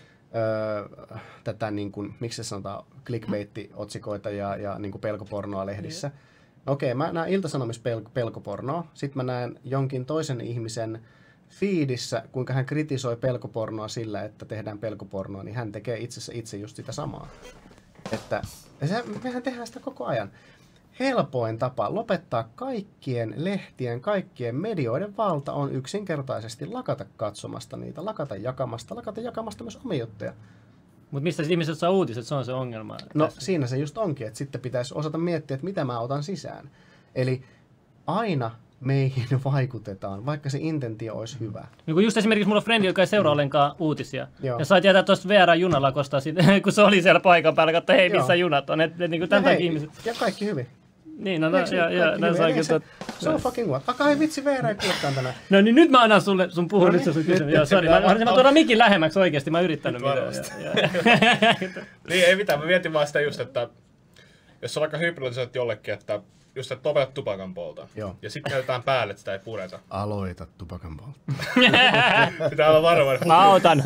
Speaker 2: tätä niin kuin, miksi se sanotaan, clickbait-otsikoita ja niin kuin pelkopornoa lehdissä. No okei, mä näen Ilta-Sanomissa pelkopornoa, sitten mä näen jonkin toisen ihmisen feedissä, kuinka hän kritisoi pelkopornoa sillä, että tehdään pelkopornoa, niin hän tekee itse just sitä samaa. Että mehän tehdään sitä koko ajan. Helpoin tapa lopettaa kaikkien lehtien, kaikkien medioiden valta on yksinkertaisesti lakata katsomasta niitä, lakata jakamasta myös omia juttuja.
Speaker 1: Mutta mistä ihmiset saa uutiset, se on se ongelma.
Speaker 2: No siinä se just onkin, että sitten pitäisi osata miettiä, että mitä mä otan sisään. Eli aina meihin vaikutetaan, vaikka se intentio olisi hyvä.
Speaker 1: Niin just esimerkiksi mulla on frendi, joka ei seuraa ollenkaan uutisia.
Speaker 2: Joo.
Speaker 1: Ja sai tietää tuosta VR-junalakosta, kun se oli siellä paikan päällä, että hei, missä junat on. Niin tämän takia ihmiset.
Speaker 2: Ja kaikki hyvin.
Speaker 1: Niin, no
Speaker 2: se on fucking what. Ai vitsi, VR ei kuulekaan tänään.
Speaker 1: No niin, nyt mä annan sulle sun puhua, nyt se sun kysymys. Joo, sori, mä tuodaan mikin lähemmäksi oikeesti, mä oon yrittänyt
Speaker 3: Niin, ei mitään, mä mietin vaan sitä just, että jos on vaikka hypnotisoit jollekin, että just että lopetat tupakan polta.
Speaker 2: Joo.
Speaker 3: Ja sitten käytetään päälle, että sitä ei pureta.
Speaker 2: Aloita tupakan polta.
Speaker 3: Pitää olla varma.
Speaker 1: Mä autan.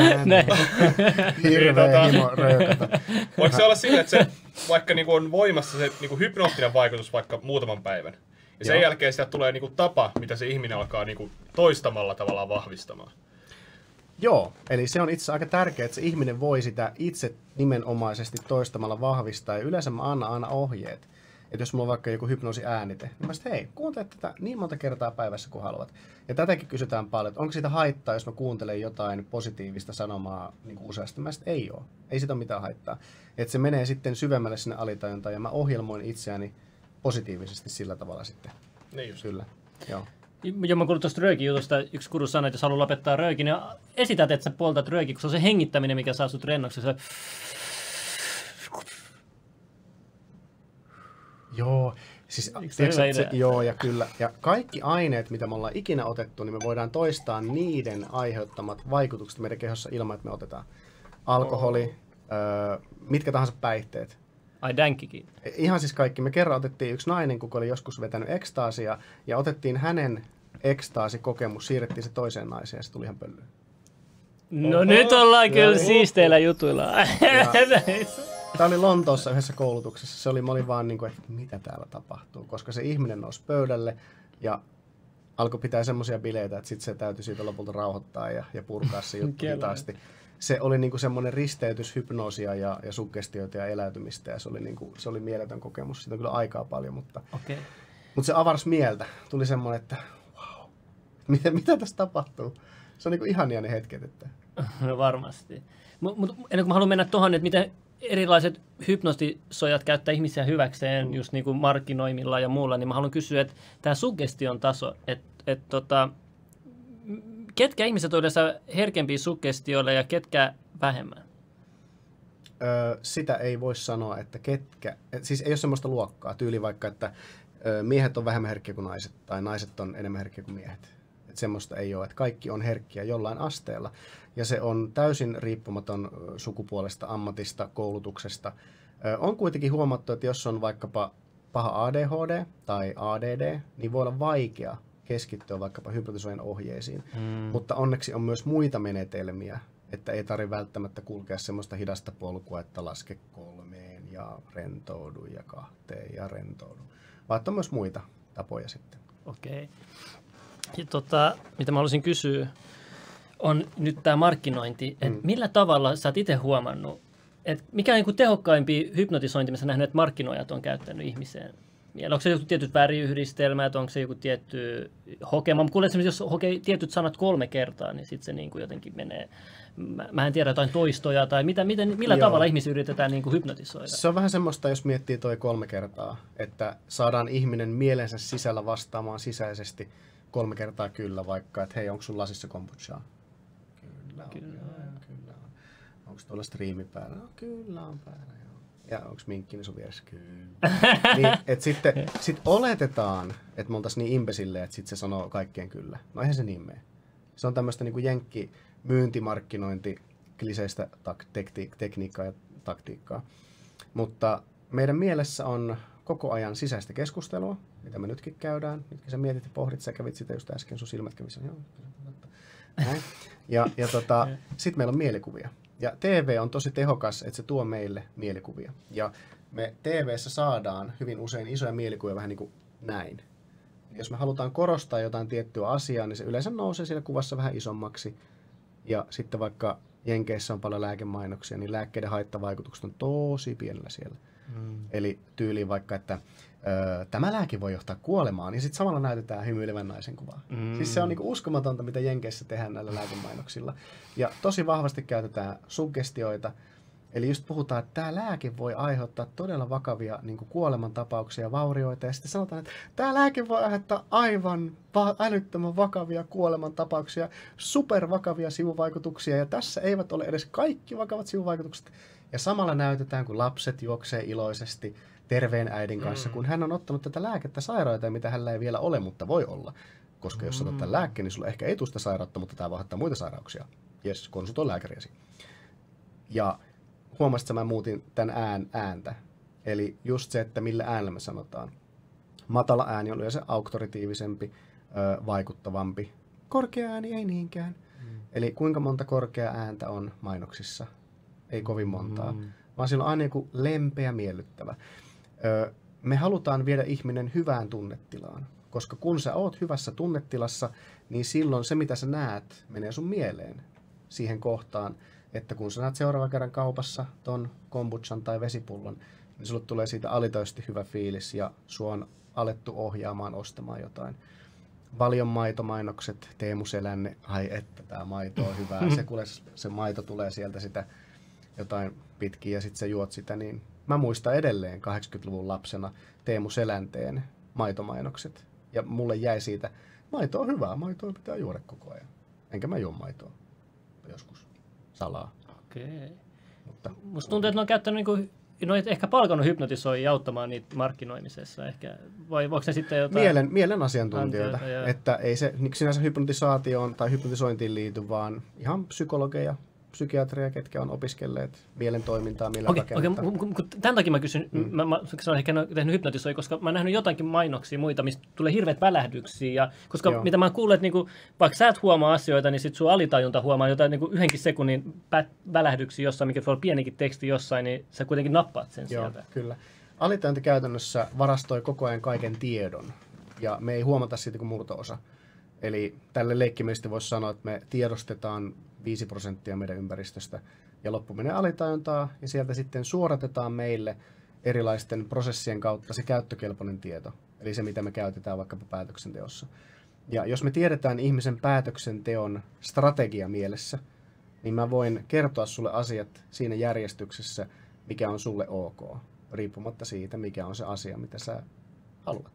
Speaker 2: Hirveä himo röökata.
Speaker 3: Voiko se olla sille, että se vaikka niinku on voimassa se niinku hypnoottinen vaikutus vaikka muutaman päivän. Ja sen jälkeen sitä tulee niinku tapa, mitä se ihminen alkaa niinku toistamalla tavallaan vahvistamaan.
Speaker 2: Joo, eli se on itse asiassa aika tärkeää, että se ihminen voi sitä itse nimenomaisesti toistamalla vahvistaa. Ja yleensä mä annan aina ohjeet. Että jos mulla on vaikka joku hypnoosiäänite, niin mä sitten hei, kuuntele tätä niin monta kertaa päivässä kuin haluat. Ja tätäkin kysytään paljon, että onko siitä haittaa, jos mä kuuntelen jotain positiivista sanomaa niin kuin useasti. Mä sitten ei ole. Ei siitä ole mitään haittaa. Että se menee sitten syvemmälle sinne alitajuntaan ja mä ohjelmoin itseäni positiivisesti sillä tavalla sitten.
Speaker 3: Niin just.
Speaker 2: Kyllä, joo.
Speaker 1: Ja mä kuulin tuosta röökijutusta, yksi guru sanoi, että jos haluaa lopettaa röökin, niin esität, että sä poltat röökin, kun se on se hengittäminen, mikä saa sut rennoksi.
Speaker 2: Joo, siis joo ja kyllä. Ja kaikki aineet, mitä me ollaan ikinä otettu, niin me voidaan toistaa niiden aiheuttamat vaikutukset meidän kehossa ilman, että me otetaan alkoholi, mitkä tahansa päihteet.
Speaker 1: Ai dänkkikin.
Speaker 2: Ihan siis kaikki. Me kerran otettiin yksi nainen, kuka oli joskus vetänyt ekstaasia, ja otettiin hänen ekstaasikokemus, siirrettiin se toiseen naiseen ja se tuli ihan pöllyyn.
Speaker 1: No nyt ollaan kyllä siisteillä jutuilla.
Speaker 2: Tämä oli Lontoossa yhdessä koulutuksessa. Mä olin vaan niin kuin, että mitä täällä tapahtuu, koska se ihminen nousi pöydälle ja alkoi pitää semmoisia bileitä, että sitten se täytyy siitä lopulta rauhoittaa ja purkaa se juttu hitaasti. Se oli niin kuin semmoinen risteytys hypnoosia ja suggestioita ja eläytymistä ja se oli mieletön kokemus. Siitä on kyllä aikaa paljon, mutta se avarsi mieltä. Tuli semmoinen, että wow, mitä tässä tapahtuu? Se on niin kuin ihania ne hetket. Että...
Speaker 1: No varmasti. Mutta ennen kuin mä haluan mennä tuohon, että miten erilaiset hypnostisojat käyttää ihmisiä hyväkseen just niin kuin markkinoimilla ja muulla, niin mä haluan kysyä, että tämä suggestion taso, että ketkä ihmiset on yleensä herkempiä suggestioille ja ketkä vähemmän?
Speaker 2: Sitä ei voi sanoa, että ketkä. Siis ei ole semmoista luokkaa. Tyyli vaikka, että miehet on vähemmän herkkiä kuin naiset tai naiset on enemmän herkkiä kuin miehet. Että semmoista ei ole. Että kaikki on herkkiä jollain asteella. Ja se on täysin riippumaton sukupuolesta, ammatista, koulutuksesta. On kuitenkin huomattu, että jos on vaikkapa paha ADHD tai ADD, niin voi olla vaikea keskittyä vaikkapa hypnotisoijan ohjeisiin. Mutta onneksi on myös muita menetelmiä, että ei tarvitse välttämättä kulkea semmoista hidasta polkua, että laske 3 ja rentoudu ja 2 ja rentoudu. Vaan on myös muita tapoja sitten.
Speaker 1: Okei. Ja mitä mä haluaisin kysyä, on nyt tämä markkinointi. Että millä tavalla sä oot itse huomannut, että mikä on niin kuin tehokkaimpi hypnotisointi, missä nähnyt, että markkinoijat on käyttänyt ihmiseen? Onko se joku tietyt väriyhdistelmät, onko se joku tietty hokema? Mä kuulen, että jos hokee tietyt sanat 3 kertaa, niin sitten se niin kuin jotenkin menee, mä en tiedä, jotain toistoja tai millä tavalla ihmisiä yritetään niin kuin hypnotisoida?
Speaker 2: Se on vähän semmoista, jos miettii toi 3 kertaa, että saadaan ihminen mielensä sisällä vastaamaan sisäisesti 3 kertaa kyllä, vaikka, että hei, onko sun lasissa kombuchaa? Kyllä. Onko tuolla striimi päällä? No, kyllä on päällä, joo. Ja onko minkkini sun vieressä? Kyllä. Niin, että sitten oletetaan, että me oltaisiin niin imbesillejä, että sitten se sanoo kaikkeen kyllä. No eihän se niin mene. Se on tämmöistä niin kuin jenkki myyntimarkkinointi kliseistä tekniikkaa ja taktiikkaa. Mutta meidän mielessä on koko ajan sisäistä keskustelua, mitä me nytkin käydään. Nytkin sä mietit ja pohdit, sä kävit sitä just äsken, sun silmät kävisi. Ja sitten meillä on mielikuvia. Ja TV on tosi tehokas, että se tuo meille mielikuvia. Ja me TV:ssä saadaan hyvin usein isoja mielikuvia vähän niin kuin näin. Jos me halutaan korostaa jotain tiettyä asiaa, niin se yleensä nousee siellä kuvassa vähän isommaksi. Ja sitten vaikka Jenkeissä on paljon lääkemainoksia, niin lääkkeiden haittavaikutukset on tosi pienellä siellä. Eli tyyliin vaikka, että tämä lääke voi johtaa kuolemaan, ja sitten samalla näytetään hymyilevän naisen kuvaa. Siis se on niinku uskomatonta, mitä Jenkeissä tehdään näillä lääkemainoksilla. Ja tosi vahvasti käytetään suggestioita. Eli just puhutaan, että tämä lääke voi aiheuttaa todella vakavia niinku kuolemantapauksia ja vaurioita. Ja sitten sanotaan, että tämä lääke voi aiheuttaa aivan älyttömän vakavia kuolemantapauksia, supervakavia sivuvaikutuksia. Ja tässä eivät ole edes kaikki vakavat sivuvaikutukset. Ja samalla näytetään, kun lapset juoksee iloisesti terveen äidin kanssa, kun hän on ottanut tätä lääkettä sairauteen, mitä hänellä ei vielä ole, mutta voi olla. Koska jos otat tämän lääkkeen, niin sulla ehkä ei tule sitä sairautta, mutta tämä vahvattaa muita sairauksia. Jes, konsultoi lääkäriäsi. Ja huomasit, että mä muutin tämän ääntä. Eli just se, että millä äänellä me sanotaan. Matala ääni on yleensä auktoritiivisempi, vaikuttavampi. Korkea ääni ei niinkään. Eli kuinka monta korkeaa ääntä on mainoksissa? Ei kovin montaa, vaan sillä on aina joku lempeä, miellyttävä. Me halutaan viedä ihminen hyvään tunnetilaan, koska kun sä oot hyvässä tunnetilassa, niin silloin se, mitä sä näet, menee sun mieleen siihen kohtaan, että kun sä näet seuraavan kerran kaupassa ton kombuchan tai vesipullon, niin sulle tulee siitä alitoisesti hyvä fiilis ja sua on alettu ohjaamaan ostamaan jotain. Valion maitomainokset, Teemu Selänne, ai että tää maito on hyvää, se maito tulee sieltä sitä jotain pitkin ja sitten sä juot sitä, niin mä muistan edelleen 80-luvun lapsena Teemu Selänteen maitomainokset. Ja mulle jäi siitä, maito on hyvää, maitoa pitää juoda koko ajan. Enkä mä juo maitoa joskus salaa.
Speaker 1: Okei.
Speaker 2: Mutta
Speaker 1: musta tuntuu, että ne on käyttänyt niinku no et ehkä palkannut hypnotisoijia auttamaan niitä markkinoimisessa ehkä, vai voiko se sitten jotain...
Speaker 2: Mielen asiantuntijoita,
Speaker 1: Joo.
Speaker 2: että ei se sinänsä hypnotisaatioon tai hypnotisointiin liity, vaan ihan psykologeja, psykiatreja, ketkä on opiskelleet mielen toimintaa, millä rakennetta.
Speaker 1: Tämän takia mä kysyn, mä olen ehkä tehnyt hypnotisoijia, koska mä oon nähnyt jotakin mainoksia muita, mistä tulee hirveät välähdyksiä, ja koska mitä mä oon kuullut, että niinku, vaikka sä et huomaa asioita, niin sit sun alitajunta huomaa jotain niinku 1 sekunnin välähdyksiä jossain, mikä voi olla pienikin teksti jossain, niin sä kuitenkin nappaat sen sieltä.
Speaker 2: Kyllä. Alitajunta käytännössä varastoi koko ajan kaiken tiedon, ja me ei huomata siitä kuin murto-osa. Eli tälle leikkimielisesti voisi sanoa, että me tiedostetaan 5% meidän ympäristöstä ja loppu menee alitajuntaa ja sieltä sitten suoratetaan meille erilaisten prosessien kautta se käyttökelpoinen tieto, eli se mitä me käytetään vaikkapa päätöksenteossa. Ja jos me tiedetään ihmisen päätöksenteon strategia mielessä, niin mä voin kertoa sulle asiat siinä järjestyksessä, mikä on sulle ok, riippumatta siitä, mikä on se asia, mitä sä haluat.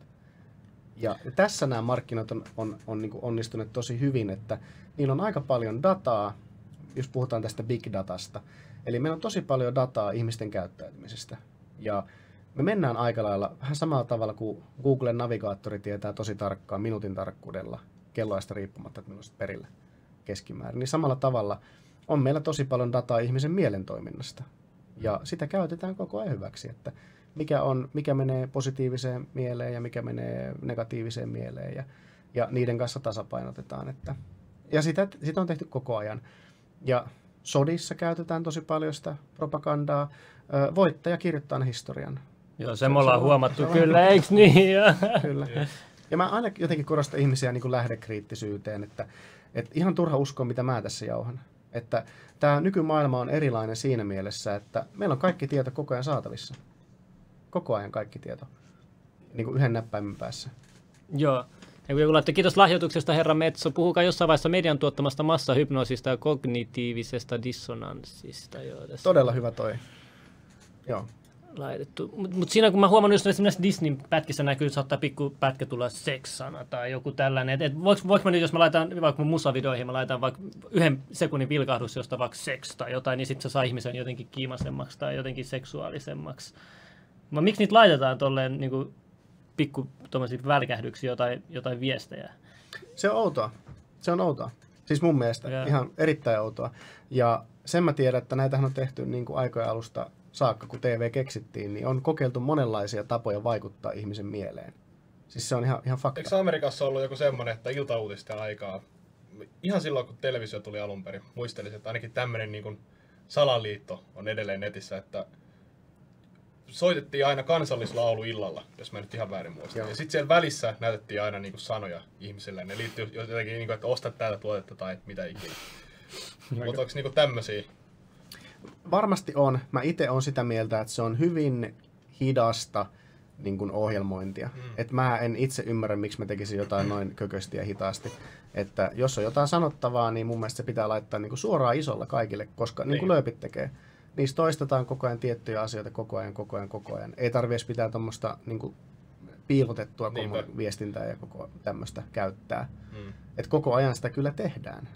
Speaker 2: Ja tässä nämä markkinat on niin kuin onnistuneet tosi hyvin, että niillä on aika paljon dataa, jos puhutaan tästä big datasta. Eli meillä on tosi paljon dataa ihmisten käyttäytymisestä. Ja me mennään aika lailla vähän samalla tavalla kuin Googlen navigaattori tietää tosi tarkkaan minuutin tarkkuudella kelloista riippumatta, että milloin perillä keskimäärin. Niin samalla tavalla on meillä tosi paljon dataa ihmisen mielen toiminnasta. Ja sitä käytetään koko ajan hyväksi, että mikä menee positiiviseen mieleen ja mikä menee negatiiviseen mieleen ja niiden kanssa tasapainotetaan. Ja sitä on tehty koko ajan. Ja sodissa käytetään tosi paljon sitä propagandaa. Voittaja kirjoittaa historian.
Speaker 1: Joo, se me ollaan huomattu kyllä, eikö niin?
Speaker 2: Kyllä. Ja mä aina jotenkin korostan ihmisiä niin kuin lähdekriittisyyteen, että ihan turha uskoa, mitä mä tässä jauhan. Että tämä nykymaailma on erilainen siinä mielessä, että meillä on kaikki tieto koko ajan saatavissa. Koko ajan kaikki tieto. Niin kuin yhden näppäimen päässä.
Speaker 1: Joo. Ja kun joku laittoi, kiitos lahjoituksesta, herra Metso. Puhukaa jossain vaiheessa median tuottamasta massahypnoosista ja kognitiivisesta dissonanssista. Joo,
Speaker 2: todella hyvä toi. Joo.
Speaker 1: Laitettu. Mutta siinä kun mä huomannut, jos esimerkiksi Disneyn pätkissä näkyy, saattaa pikku pätkä tulla seksana tai joku tällainen. Et voiko mä nyt, jos mä laitan vaikka mun musavideoihin, mä laitan vaikka 1 sekunnin vilkahdus, josta vaikka seks tai jotain, niin sitten se saa ihmisen jotenkin kiimasemmaksi tai jotenkin seksuaalisemmaksi. Miksi niitä laitetaan tolleen niin kuin pikku tommosia välkähdyksiä, jotain viestejä?
Speaker 2: Se on outoa. Se on outoa. Siis mun mielestä ihan erittäin outoa. Ja sen mä tiedän, että näitähän on tehty niin kuin aikojen alusta saakka, kun TV keksittiin, niin on kokeiltu monenlaisia tapoja vaikuttaa ihmisen mieleen. Siis se on ihan fakta.
Speaker 3: Eikö Amerikassa ollut joku semmoinen, että iltauutisten aikaa, ihan silloin kun televisio tuli alun perin, muistelisin, että ainakin tämmöinen niin kuin salaliitto on edelleen netissä, että soitettiin aina kansallislaulu illalla, jos mä nyt ihan väärin muistan. Joo. Ja sitten siellä välissä näytettiin aina niinku sanoja ihmisille. Ne liittyy jotenkin, niinku, että osta tätä tuotetta tai mitä ikinä. Mutta onko niinku tämmöisiä?
Speaker 2: Varmasti on. Mä itse olen sitä mieltä, että se on hyvin hidasta niin kuin ohjelmointia. Et mä en itse ymmärrä, miksi mä tekisin jotain noin kökösti ja hitaasti. Että jos on jotain sanottavaa, niin mun mielestä se pitää laittaa niin kuin suoraan isolla kaikille, koska niin kuin lööpit tekee. Niissä toistetaan koko ajan tiettyjä asioita koko ajan. Ei tarvitse pitää tuommoista niin piilotettua viestintää ja koko tämmöistä käyttää. Et koko ajan sitä kyllä tehdään.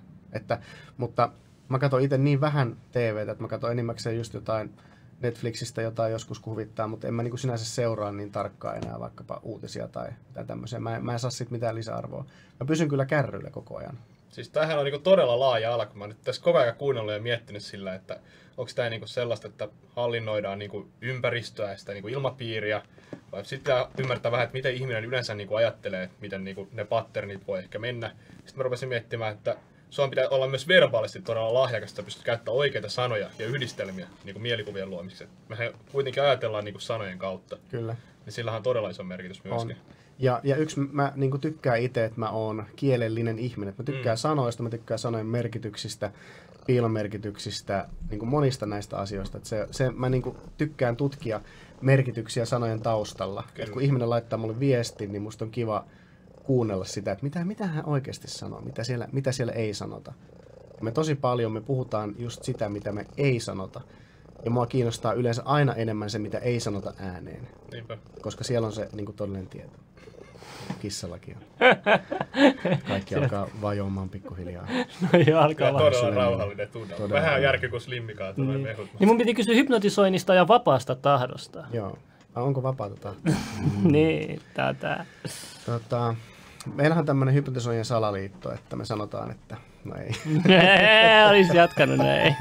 Speaker 2: Mutta mä katson itse niin vähän TVtä, että mä katson enimmäkseen just jotain Netflixistä jotain joskus huvittaa, mutta en mä niin kuin sinänsä seuraa niin tarkkaan enää vaikkapa uutisia tai tämmöisiä. Mä en saa siitä mitään lisäarvoa. Mä pysyn kyllä kärryillä koko ajan.
Speaker 3: Siis tämähän on niinku todella laaja ala, kun mä nyt tässä koko ajan kuunnellut ja miettinyt sillä, että onko tämä niinku sellaista, että hallinnoidaan niinku ympäristöä ja sitä niinku ilmapiiriä, vai sitten ymmärtää vähän, että miten ihminen yleensä niinku ajattelee, että miten niinku ne patternit voi ehkä mennä. Sitten mä rupesin miettimään, että sun pitää olla myös verbaalisesti todella lahjakas, että pystyt käyttämään oikeita sanoja ja yhdistelmiä niinku mielikuvien luomiseksi. Mehän kuitenkin ajatellaan niinku sanojen kautta.
Speaker 2: Kyllä.
Speaker 3: Niin sillähän on todella iso merkitys myöskin.
Speaker 2: Ja yksi, mä niin kuin tykkään itse, että mä oon kielellinen ihminen. Mä tykkään sanoista, mä tykkään sanojen merkityksistä, piilomerkityksistä, niin kuin monista näistä asioista. Että mä niin kuin tykkään tutkia merkityksiä sanojen taustalla. Että kun ihminen laittaa mulle viestin, niin musta on kiva kuunnella sitä, että mitä hän oikeasti sanoo, mitä siellä ei sanota. Ja me tosi paljon me puhutaan just sitä, mitä me ei sanota. Ja mua kiinnostaa yleensä aina enemmän se, mitä ei sanota ääneen.
Speaker 3: Niinpä.
Speaker 2: Koska siellä on se niin kuin todellinen tieto. Kissallakin on. Kaikki alkaa vajoamaan pikkuhiljaa.
Speaker 1: No joo, alkaa vaan.
Speaker 3: Todella rauhallinen tunnelma. Vähän järki kuin slimmikaan tulee mehut.
Speaker 1: Niin mun piti kysyä hypnotisoinnista ja vapaasta tahdosta.
Speaker 2: Joo. Onko vapaata tahtoa?
Speaker 1: Niin, tää.
Speaker 2: Meillähän on tämmöinen hypnotisoijien salaliitto, että me sanotaan, että no ei.
Speaker 1: Olisi jatkanut näin.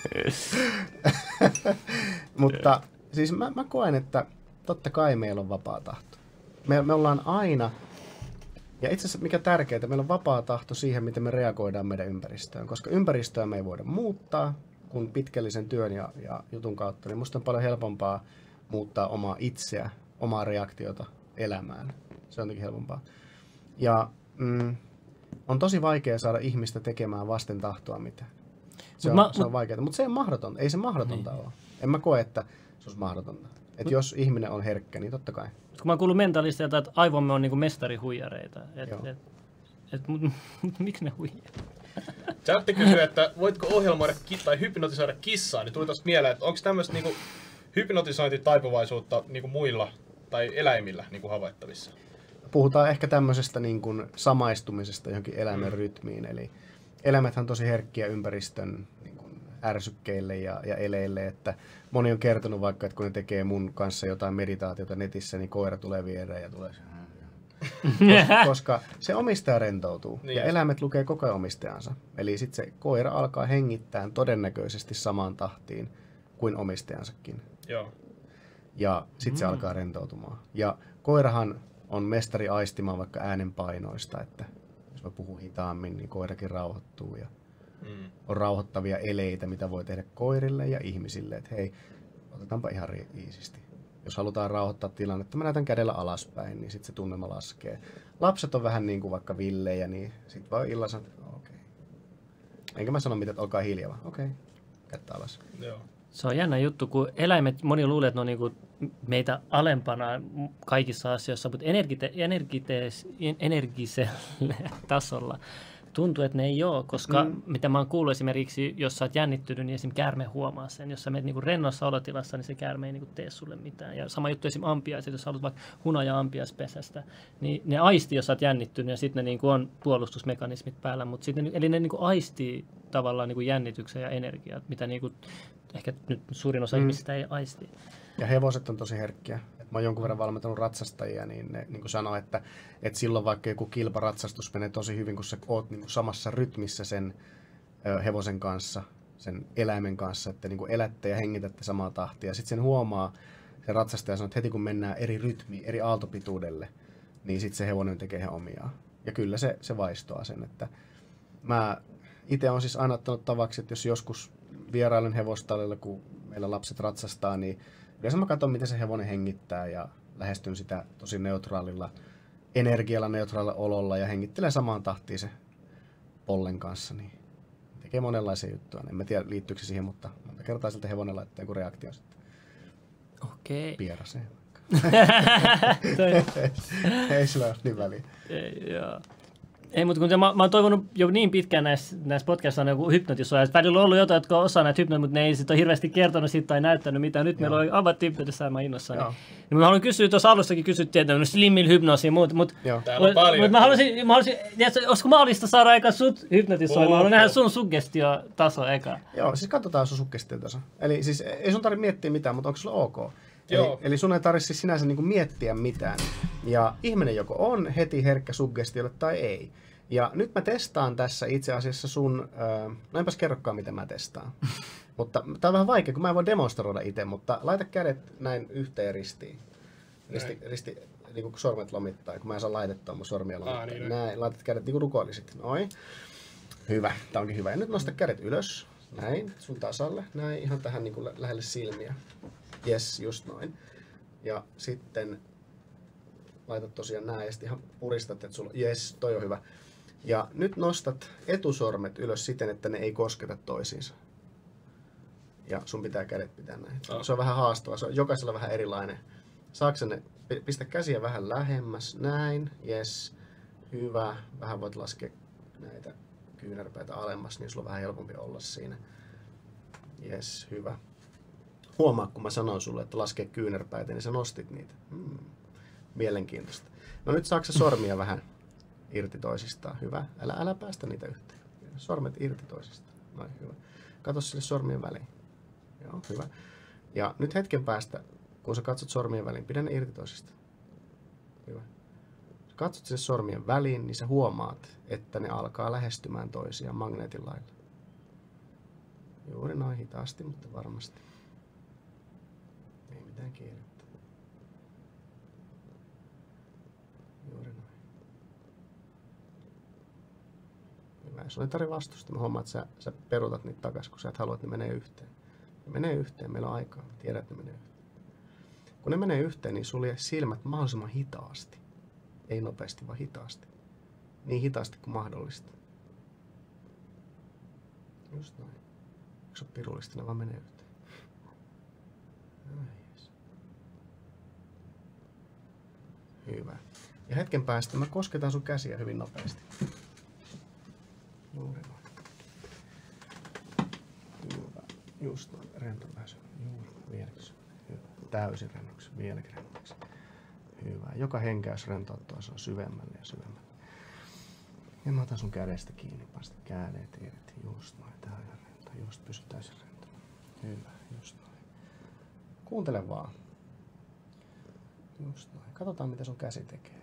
Speaker 2: Mutta siis mä koen, että totta kai meillä on vapaa tahto. Me ollaan aina, ja itse asiassa mikä tärkeintä, meillä on vapaa tahto siihen, miten me reagoidaan meidän ympäristöön. Koska ympäristöä me ei voida muuttaa, kun pitkällisen työn ja jutun kautta, niin musta on paljon helpompaa muuttaa omaa itseä, omaa reaktiota elämään. Se on jotenkin helpompaa. Ja on tosi vaikea saada ihmistä tekemään vasten tahtoa mitään. Se on vaikeaa, mutta se ei mahdotonta. Ei se mahdotonta ole. En mä koe, että se olisi mahdotonta. Että jos ihminen on herkkä, niin totta kai.
Speaker 1: Kun mä oon kuullut mentalisteilta, että aivomme on niinku mestarihuijareita. Miksi ne huijaa?
Speaker 3: Chatti kysyy, että voitko ohjelmoida tai hypnotisoida kissaa, niin tuli tosta mieleen, että onko tämmöistä niinku hypnotisointitaipuvaisuutta niinku muilla tai eläimillä niinku havaittavissa?
Speaker 2: Puhutaan ehkä tämmöisestä niin kuin samaistumisesta johonkin eläimen rytmiin. Eli eläimethän on tosi herkkiä ympäristön niin kuin ärsykkeille ja eleille. Että moni on kertonut vaikka, että kun ne tekee mun kanssa jotain meditaatiota netissä, niin koira tulee viereen ja tulee koska se omistaja rentoutuu niin ja eläimet lukee koko ajan omistajansa. Eli sitten se koira alkaa hengittää todennäköisesti samaan tahtiin kuin omistajansakin.
Speaker 3: Joo.
Speaker 2: Ja sitten se alkaa rentoutumaan. Ja koirahan on mestari aistimaan vaikka äänenpainoista, että jos mä puhun hitaammin, niin koirakin rauhoittuu. Ja on rauhoittavia eleitä, mitä voi tehdä koirille ja ihmisille, että hei, otetaanpa ihan iisisti. Jos halutaan rauhoittaa tilannetta, mä näytän kädellä alaspäin, niin sitten se tunnelma laskee. Lapset on vähän niin kuin vaikka villejä, niin sitten voi illalla sanoa, että okei. Enkä mä sano mitään, että olkaa hiljaa, vaan okei, kättä alas.
Speaker 3: Joo.
Speaker 1: Se on jännä juttu, kun eläimet, moni luulee, että ne on niinku meitä alempana kaikissa asioissa, mutta energisellä tasolla tuntuu, että ne ei ole, koska mitä mä oon kuullut esimerkiksi, jos sä oot jännittynyt, niin esimerkiksi käärme huomaa sen. Jos sä menet niinku rennossa olotilassa, niin se käärme ei niinku tee sulle mitään. Ja sama juttu esimerkiksi ampiaiset, jos sä haluat vaikka hunaja ampiaispesästä, niin ne aistii, jos sä oot jännittynyt, ja sitten ne niinku on puolustusmekanismit päällä. Eli ne niinku aistii tavallaan niinku jännityksen ja energiaa, mitä niinku ehkä nyt suurin osa ihmisistä ei aisti.
Speaker 2: Ja hevoset on tosi herkkiä. Mä oon jonkun verran valmentanut ratsastajia, niin ne niin sanoo, että silloin vaikka joku kilparatsastus menee tosi hyvin, kun sä oot niin samassa rytmissä sen hevosen kanssa, sen eläimen kanssa, että niin elätte ja hengitätte samaa tahtia. Sitten sen huomaa, se ratsastaja sanoo, että heti kun mennään eri rytmiin, eri aaltopituudelle, niin sitten se hevonen tekee ihan omiaan. Ja kyllä se vaistoaa sen, että mä itse olen siis aina ottanut tavaksi, että jos joskus vierailen hevostallilla, kun meillä lapset ratsastaa, niin yleensä mä katson, miten se hevonen hengittää ja lähestyn sitä tosi neutraalilla energialla, neutraalilla ololla ja hengittelen samaan tahtiin se pollen kanssa. Niin tekee monenlaisia juttuja. En mä tiedä, liittyykö se siihen, mutta monta kertaa siltä hevonen laittaa joku reaktio sitten.
Speaker 1: Okei.
Speaker 2: Pieraseen. Ei sillä ole niin väliä.
Speaker 1: Joo. Ei, mutta kun mä oon toivonut jo niin pitkään näissä podcastissa on joku hypnotisoija. Välillä on ollut jotain, jotka osaa näitä hypnoja, mutta ne ei sitten ole hirveästi kertonut siitä tai näyttänyt mitään. Nyt meillä on avattu hypnotissa ja mä innossani. Niin mä haluan kysyä, tuossa alussakin kysyttiin, että slimmillä hypnoosia ja muut. Mutta mä haluaisin, olisiko mahdollista saada eka sut hypnotisoimaan? Mä haluan nähdä sun suggestiotaso eka.
Speaker 2: Joo, siis katsotaan sun suggestiotaso. Eli siis ei sun tarvitse miettiä mitään, mutta onko sulla ok? Eli sun ei tarvitse siis sinänsä niinku miettiä mitään. Ja ihminen joko on heti herkkä suggestiolle tai ei. Ja nyt mä testaan tässä itse asiassa sun... No enpäs kerrokaan, miten mä testaan. Mutta tää on vähän vaikea, kun mä en voi demonstroida itse, mutta laita kädet näin yhteen ristiin. Risti niin kuin sormet lomittaa, kun mä en saa laitettua mun sormia lomittaa. Niin. Näin, laitat kädet niin kuin rukoilisit. Noin. Hyvä, tää onkin hyvä. Ja nyt nosta kädet ylös. Näin, sun tasalle. Näin, ihan tähän niin kuin lähelle silmiä. Jes, just noin. Ja sitten laitat tosiaan näin ja sitten ihan puristat, että sulla, jes, toi on hyvä. Ja nyt nostat etusormet ylös siten, että ne ei kosketa toisiinsa. Ja sun pitää kädet pitää näin. Se on vähän haastavaa, se on jokaisella vähän erilainen. Saatko ne, pistä käsiä vähän lähemmäs, näin, jes, hyvä. Vähän voit laskea näitä kyynärpäitä alemmas, niin sulla on vähän helpompi olla siinä. Jes, hyvä. Huomaa, kun mä sanon sulle, että laske kyynärpäitä, niin sä nostit niitä. Mielenkiintoista. No nyt saako sormia vähän irti toisistaan? Hyvä. Älä päästä niitä yhteen. Sormet irti toisistaan. Noin, hyvä. Kato sille sormien väliin. Joo, hyvä. Ja nyt hetken päästä, kun sä katsot sormien väliin, pidä ne irti toisistaan. Hyvä. Sä katsot sinne sormien väliin, niin sä huomaat, että ne alkaa lähestymään toisiaan magneetin lailla. Juuri noin hitaasti, mutta varmasti. Ei mitään kiirettä. Juuri noin. Hyvä. Jos ei tarvitse vastusta, mä huomaan, että sä perutat niitä takaisin, kun sä et halua, että ne menee yhteen. Ne menee yhteen, meillä on aikaa. Mä tiedän, että ne menee yhteen. Kun ne menee yhteen, niin sulje silmät mahdollisimman hitaasti. Ei nopeasti, vaan hitaasti. Niin hitaasti kuin mahdollista. Just noin. Eikö se ole pirullista, ne vaan menee yhteen. Yes. Hyvä. Ja hetken päästä mä kosketan sun käsiä hyvin nopeasti. Juuri noin. Hyvä. Just noin. Rento väsy. Juuri. Vieläkin. Hyvä. Täysin rennoksi. Vieläkin rennoksi. Hyvä. Joka henkäys rentouttaa, se on syvemmälle ja syvemmälle. Ja mä otan sun kädestä kiinni. Pasta kädet irti. Just noin. Tää on ihan rento. Just pysy täysin rentona. Hyvä. Just noin. Kuuntele vaan. Just noin. Katsotaan mitä sun käsi tekee.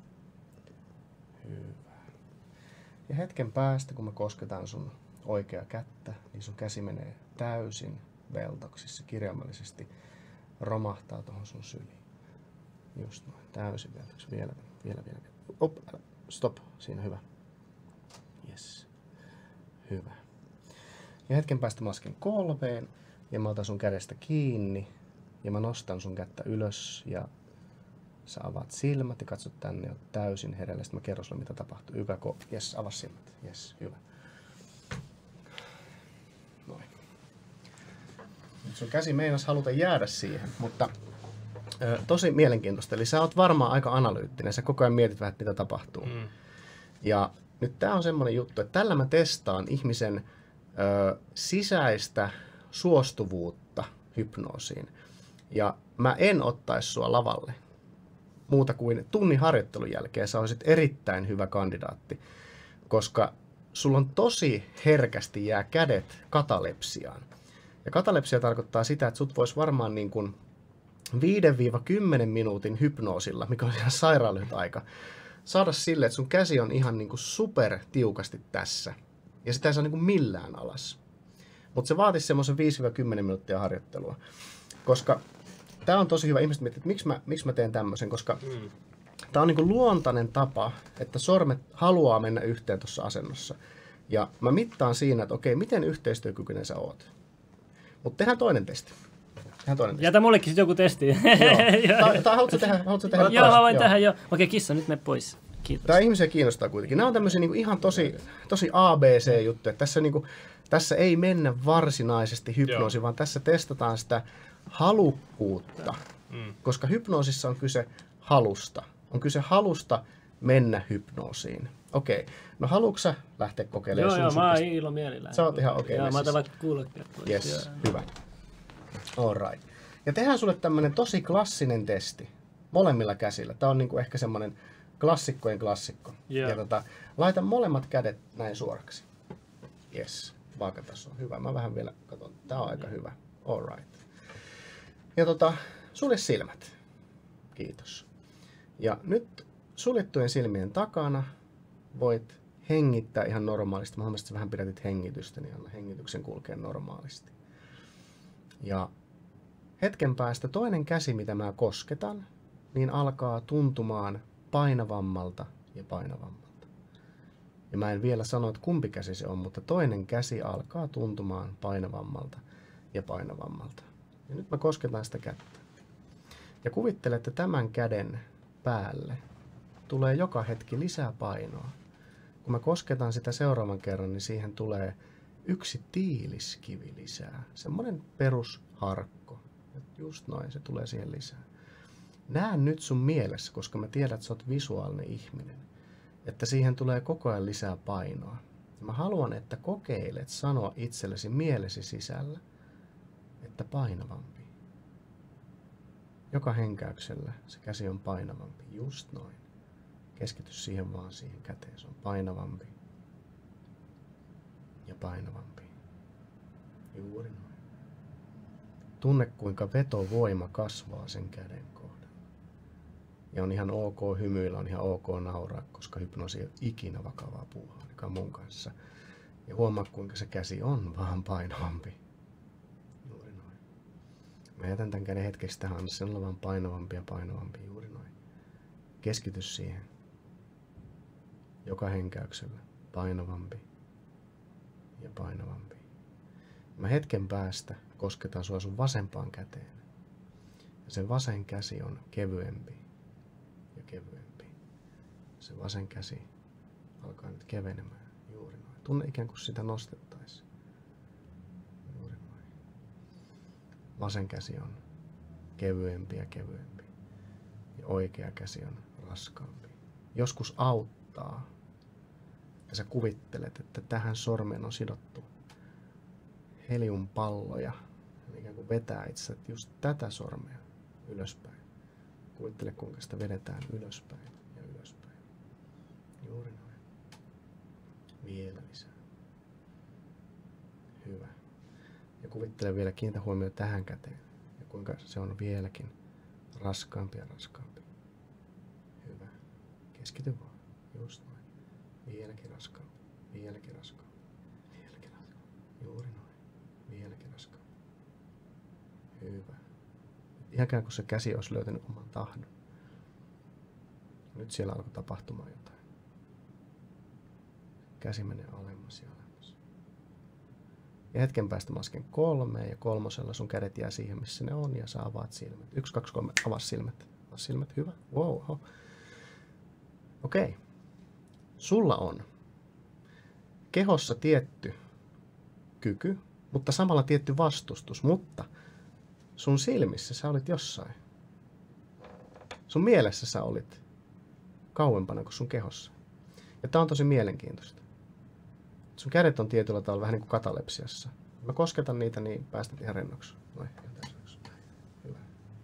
Speaker 2: Hyvä. Ja hetken päästä, kun me kosketaan sun oikea kättä, niin sun käsi menee täysin veltoksissa, kirjaimellisesti romahtaa tuohon sun syliin. Just noin, täysin veltoksi. Vielä. Op, stop, siinä hyvä. Yes. Hyvä. Ja hetken päästä mä lasken 3 ja mä otan sun kädestä kiinni ja mä nostan sun kättä ylös ja sä avaat silmät ja katsot tänne ja oot täysin hereillä. Sitten mä kerron sulle mitä tapahtuu. Yes, avaa silmät. Yes, hyvä. Noin. Nyt sun käsi meinas haluta jäädä siihen, mutta tosi mielenkiintoista. Eli sä oot varmaan aika analyyttinen. Sä koko ajan mietit vähän, mitä tapahtuu. Ja nyt tää on semmonen juttu, että tällä mä testaan ihmisen sisäistä suostuvuutta hypnoosiin. Ja mä en ottaisi sua lavalle. Muuta kuin tunnin harjoittelun jälkeen sä olisit erittäin hyvä kandidaatti, koska sulla on tosi herkästi jää kädet katalepsiaan. Ja katalepsia tarkoittaa sitä, että sut vois varmaan niin kuin 5-10 minuutin hypnoosilla, mikä on ihan sairaan lyhyt aika, saada sille, että sun käsi on ihan niin kuin super tiukasti tässä. Ja sitä ei saa niin kuin millään alas. Mutta se vaatisi semmoisen 5-10 minuuttia harjoittelua, koska tämä on tosi hyvä. Ihmiset miettivät, että miksi mä teen tämmöisen, koska tämä on niin kuin luontainen tapa, että sormet haluaa mennä yhteen tuossa asennossa. Ja mä mittaan siinä, että okei, miten yhteistyökykyinen sä oot. Mutta tehdään toinen testi.
Speaker 1: Jätä mullekin sitten joku testi.
Speaker 2: Tai haluatko tehdä?
Speaker 1: Joo, mä voin tehdä jo. Okei, kissa, nyt mene pois. Kiitos.
Speaker 2: Tämä ihmisiä kiinnostaa kuitenkin. Nämä on tämmöisiä niin kuin ihan tosi ABC-juttuja. Tässä ei mennä varsinaisesti hypnoosiin, vaan tässä testataan sitä halukkuutta. Koska hypnoosissa on kyse halusta. On kyse halusta mennä hypnoosiin. Okei. No haluatko sä lähteä kokeilemaan?
Speaker 1: Joo, mä oon ilomielillä.
Speaker 2: Sä oot ihan okei.
Speaker 1: Joo, mä otan vaikka kuulokkeet pois.
Speaker 2: Yes, hyvä. All right. Ja tehdään sulle tämmönen tosi klassinen testi. Molemmilla käsillä. Tää on niinku ehkä semmonen klassikkojen klassikko.
Speaker 1: Yeah.
Speaker 2: Ja laita molemmat kädet näin suoraksi. Yes, vaakataso. Hyvä. Mä vähän vielä katson. Tää on aika hyvä. All right. Ja sulje silmät. Kiitos. Ja nyt suljettujen silmien takana voit hengittää ihan normaalisti. Mä huomasin, että vähän pidätit hengitystä, niin anna hengityksen kulkea normaalisti. Ja hetken päästä toinen käsi, mitä mä kosketan, niin alkaa tuntumaan painavammalta ja painavammalta. Ja mä en vielä sano, että kumpi käsi se on, mutta toinen käsi alkaa tuntumaan painavammalta ja painavammalta. Ja nyt mä kosketan sitä kättä. Ja kuvittele, että tämän käden päälle tulee joka hetki lisää painoa. Kun mä kosketan sitä seuraavan kerran, niin siihen tulee yksi tiiliskivi lisää. Semmoinen perusharkko. Just noin, se tulee siihen lisää. Näe nyt sun mielessä, koska mä tiedän, että sä oot visuaalinen ihminen, että siihen tulee koko ajan lisää painoa. Ja mä haluan, että kokeilet sanoa itsellesi mielesi sisällä, että painavampi. Joka henkäyksellä se käsi on painavampi. Just noin. Keskity siihen vaan siihen käteen. Se on painavampi. Ja painavampi. Juuri noin. Tunne, kuinka vetovoima kasvaa sen käden kohdalla. Ja on ihan ok hymyillä, on ihan ok nauraa, koska hypnoosi ei ole ikinä vakavaa puuhaa, ainakaan mun kanssa. Ja huomaa, kuinka se käsi on vaan painavampi. Juuri noin. Mä jätän tämän käden hetkeksi tähän, anna sen olla vaan painavampi ja painavampi. Juuri noin. Keskity siihen. Joka henkäyksellä painavampi ja painavampi. Mä hetken päästä kosketaan sua sun vasempaan käteen. Ja se vasen käsi on kevyempi ja kevyempi. Se vasen käsi alkaa nyt kevenemään. Juuri noin. Tunne ikään kuin sitä nostettaisiin. Juuri noin. Vasen käsi on kevyempi ja kevyempi. Ja oikea käsi on raskaampi. Joskus auttaa. Ja sä kuvittelet, että tähän sormeen on sidottu heliumpalloja, ikään kuin vetää itse just tätä sormea ylöspäin. Kuvittele, kuinka sitä vedetään ylöspäin ja ylöspäin. Juuri noin. Vielä lisää. Hyvä. Ja kuvittele vielä, kiinnitä huomioon tähän käteen. Ja kuinka se on vieläkin raskaampi ja raskaampi. Hyvä. Keskity vaan. Just noin. Vieläkin raskaampi. Vieläkin raskaampi. Vieläkin raskaampi. Juuri noin. Vieläkin raskaampi. Hyvä. Ihan kuin se käsi olisi löytänyt oman tahdon. Nyt siellä alkoi tapahtumaan jotain. Käsi menee alemmas ja alemmas. Ja hetken päästä mä lasken 3 ja 3 sun kädet jää siihen, missä ne on ja sä avaat silmät. 1, 2, 3, avaa silmät. Avaa silmät, hyvä. Wow. Okei. Sulla on kehossa tietty kyky, mutta samalla tietty vastustus, mutta sun silmissä sä olit jossain. Sun mielessä sä olit kauempana kuin sun kehossa. Ja tää on tosi mielenkiintoista. Sun kädet on tietyllä tavalla vähän niin kuin katalepsiassa. Mä kosketan niitä, niin päästät ihan rennoksi. Hyvä.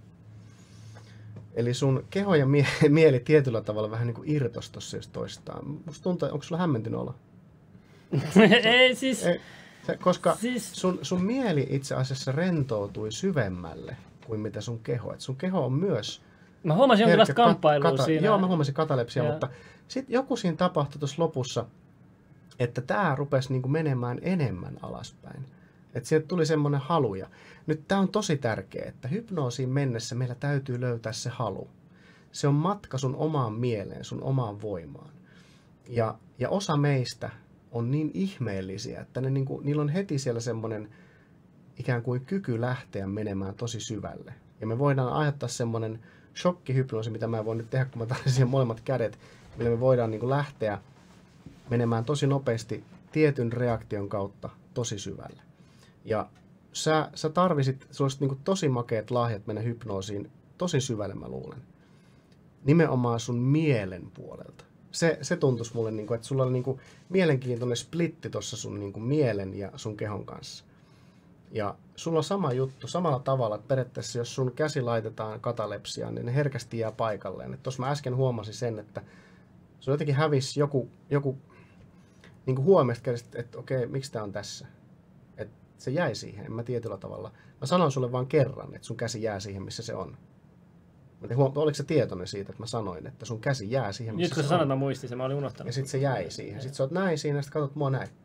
Speaker 2: Eli sun keho ja mieli tietyllä tavalla vähän niin kuin irtos tossa jos toistaan. Musta tuntuu, onko sulla hämmentynyt olla?
Speaker 1: Ei siis...
Speaker 2: Koska sun mieli itse asiassa rentoutui syvemmälle kuin mitä sun keho. Et sun keho on myös...
Speaker 1: Mä huomasin jonkinlaista kamppailua siinä.
Speaker 2: Joo, mä huomasin katalepsia, mutta sitten joku siinä tapahtui tuossa lopussa, että tää rupesi niinku menemään enemmän alaspäin. Että sieltä tuli semmoinen halu. Ja nyt tää on tosi tärkeää, että hypnoosiin mennessä meillä täytyy löytää se halu. Se on matka sun omaan mieleen, sun omaan voimaan. Ja osa meistä on niin ihmeellisiä, että niillä on heti siellä semmoinen ikään kuin kyky lähteä menemään tosi syvälle. Ja me voidaan aiheuttaa semmoinen shokkihypnoosi, mitä mä voin nyt tehdä, kun mä tarvitsen molemmat kädet, millä me voidaan niin kuin lähteä menemään tosi nopeasti tietyn reaktion kautta tosi syvälle. Ja sä tarvisit, sulla olisi niin kuin tosi makeat lahjat mennä hypnoosiin tosi syvälle, mä luulen. Nimenomaan sun mielen puolelta. Se tuntuisi mulle, niin kuin, että sulla oli niin kuin mielenkiintoinen splitti tuossa sun niin kuin mielen ja sun kehon kanssa. Ja sulla on sama juttu samalla tavalla, että periaatteessa jos sun käsi laitetaan katalepsiaan, niin ne herkästi jää paikalleen. Tuossa mä äsken huomasin sen, että se jotenkin hävisi joku niin kuin huomesta kädestä, että okei, miksi tää on tässä? Että se jäi siihen, en mä tietyllä tavalla. Mä sanoin sulle vaan kerran, että sun käsi jää siihen, missä se on. Oliko se tietoinen siitä, että mä sanoin, että sun käsi jää siihen, missä
Speaker 1: nyt kun sä sanoit, mä muistin sen, mä olin unohtanut.
Speaker 2: Ja sit se jäi siihen. Sit sä oot näin siinä, ja sit katsot mua näin.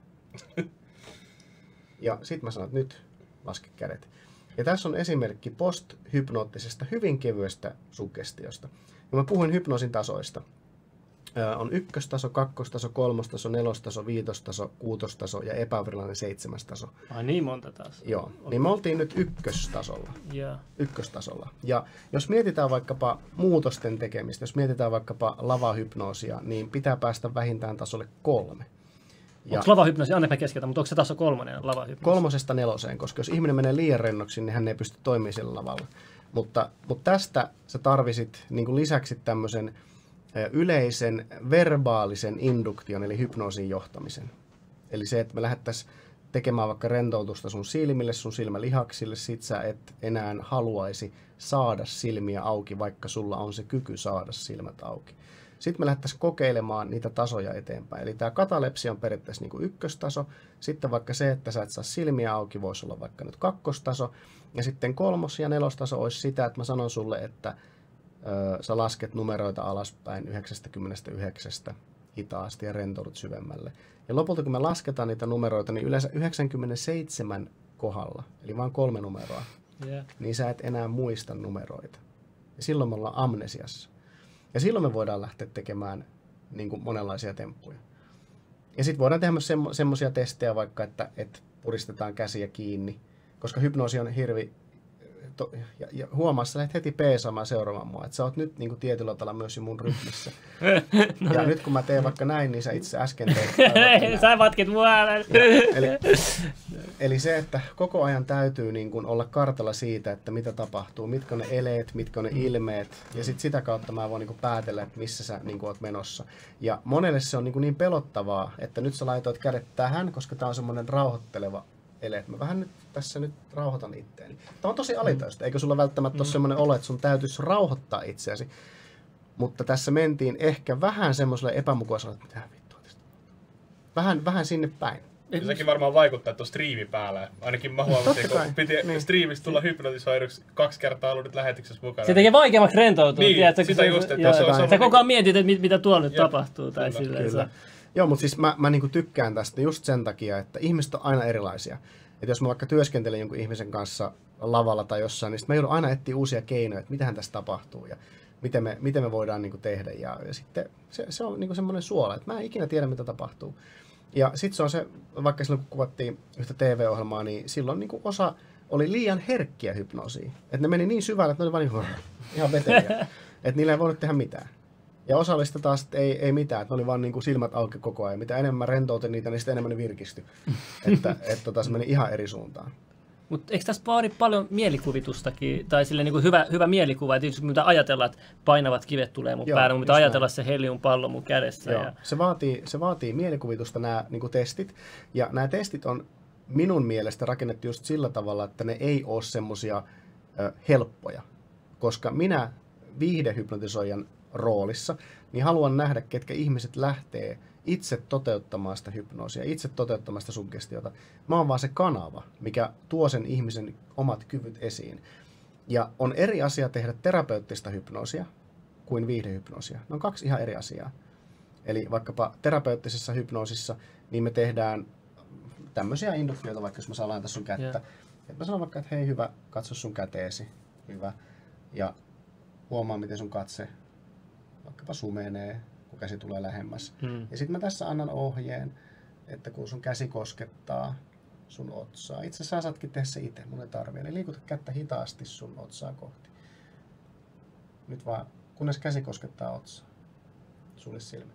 Speaker 2: Ja sit mä sanoin, että nyt laske kädet. Ja tässä on esimerkki post-hypnoottisesta hyvin kevyestä suggestiosta. Ja mä puhuin hypnoosin tasoista. On 1. taso, 2. taso, 3. taso, 4. taso, 5. taso, 6. taso ja epävirallinen 7. taso.
Speaker 1: Ai niin monta taas.
Speaker 2: Joo, niin me oltiin nyt 1. tasolla.
Speaker 1: Yeah.
Speaker 2: 1. tasolla. Ja jos mietitään vaikkapa muutosten tekemistä, jos mietitään vaikkapa lavahypnoosia, niin pitää päästä vähintään tasolle 3.
Speaker 1: Onko lavahypnoosi, anna mä keskeytä, mutta onko se taso 3 lavahypnoosi?
Speaker 2: 3–4, koska jos ihminen menee liian rennoksi, niin hän ei pysty toimimaan siellä lavalla. Mutta tästä sä tarvisit niin kuin lisäksi tämmöisen yleisen verbaalisen induktion, eli hypnoosin johtamisen. Eli se, että me lähdettäisiin tekemään vaikka rentoutusta sun silmille, sun silmälihaksille, sit sä et enää haluaisi saada silmiä auki, vaikka sulla on se kyky saada silmät auki. Sitten me lähdettäisiin kokeilemaan niitä tasoja eteenpäin. Eli tämä katalepsia on periaatteessa niin kuin ykköstaso. Sitten vaikka se, että sä et saa silmiä auki, voisi olla vaikka nyt kakkostaso. Ja sitten kolmos- ja nelostaso olisi sitä, että mä sanon sulle, että sä lasket numeroita alaspäin 99 hitaasti ja rentoudut syvemmälle. Ja lopulta kun me lasketaan niitä numeroita, niin yleensä 97 kohdalla, eli vain 3 numeroa, niin sä et enää muista numeroita. Ja silloin me ollaan amnesiassa. Ja silloin me voidaan lähteä tekemään niin kuin monenlaisia temppuja. Ja sitten voidaan tehdä myös semmoisia testejä vaikka, että puristetaan käsiä kiinni, koska hypnoosi on hirvi... Ja huomaa, sä lähdet heti peesaamaan seuraamaan mua, että sä oot nyt niin kuin tietyllä tavalla myös mun rytmissä. Ja nyt kun mä teen vaikka näin, niin sä itse äsken teit.
Speaker 1: Sä vatkit mua.
Speaker 2: Eli se, että koko ajan täytyy niin kuin olla kartalla siitä, että mitä tapahtuu, mitkä on ne eleet, mitkä on ne ilmeet. Ja sitten sitä kautta mä voin niin kuin päätellä, että missä sä niin kuin oot menossa. Ja monelle se on niin pelottavaa, että nyt sä laitoit kädet tähän, koska tää on semmoinen rauhoitteleva ele, että mä vähän tässä nyt rauhoitan itteeni. Tämä on tosi alitajuista, eikö sulla välttämättä ole semmoinen olo, että sun täytyisi rauhoittaa itseäsi. Mutta tässä mentiin ehkä vähän semmoiselle epämukaiselle, että mitä vittua tästä. Vähän sinne päin.
Speaker 3: Ja sekin varmaan vaikuttaa, että on striimi päällä. Ainakin mä huomasin, kun piti striimistä tulla hypnotisoiduksi 2 kertaa ollut nyt lähetyksessä mukana.
Speaker 1: Se tekee vaikeammaksi rentoutua.
Speaker 3: Niin,
Speaker 1: tiedätkö,
Speaker 3: sitä just, että
Speaker 1: sä koko ajan mietit, että mitä tuolla nyt tapahtuu. Tai
Speaker 2: kyllä. Joo, mutta siis mä niinku tykkään tästä just sen takia, että ihmiset on aina erilaisia. Että jos mä vaikka työskentelen jonkun ihmisen kanssa lavalla tai jossain, niin mä joudun aina etsiä uusia keinoja, että mitähän tässä tapahtuu ja miten me voidaan niinku tehdä. Ja sitten se on niinku semmoinen suola, että mä en ikinä tiedä, mitä tapahtuu. Ja sitten se on se, vaikka silloin kun kuvattiin yhtä TV-ohjelmaa, niin silloin niinku osa oli liian herkkiä hypnoosiin. Että ne meni niin syvälle, että ne oli vaan ihan veteliä. Että niillä ei voinut tehdä mitään. Ja osallista taas ei mitään, että ne oli vaan niin kuin silmät auki koko ajan. Mitä enemmän rentoutin niitä, niin sitä enemmän ne virkistyi. että se meni ihan eri suuntaan.
Speaker 1: Mutta eikö tässä vaadi paljon mielikuvitustakin, tai sille niin kuin hyvä mielikuva, että mitä ajatellaan, että painavat kivet tulee mun päälle, mutta mitä ajatella se heliumpallo mun kädessä.
Speaker 2: Joo, se vaatii mielikuvitusta nämä niin kuin testit, ja nämä testit on minun mielestä rakennettu just sillä tavalla, että ne ei ole semmoisia helppoja, koska minä viihdehypnotisoijan roolissa, niin haluan nähdä, ketkä ihmiset lähtee itse toteuttamaan sitä hypnoosia, itse toteuttamaan sitä suggestiota. Mä oon vaan se kanava, mikä tuo sen ihmisen omat kyvyt esiin. Ja on eri asia tehdä terapeuttista hypnoosia kuin viihdehypnoosia. Ne on 2 ihan eri asiaa. Eli vaikkapa terapeuttisessa hypnoosissa, niin me tehdään tämmöisiä induktioita, vaikka jos mä saan laittaa sun kättä. Yeah. Että mä sanon vaikka, että hei hyvä, katso sun käteesi. Hyvä. Ja huomaa, miten sun katse vaikkapa sumenee, kun käsi tulee lähemmäs. Ja sitten mä tässä annan ohjeen, että kun sun käsi koskettaa sun otsaa. Itse asiassa saatkin tehdä se itse, mun ei tarvitse. Eli liikuta kättä hitaasti sun otsaa kohti. Nyt vaan, kunnes käsi koskettaa otsaa. Sulje silmät.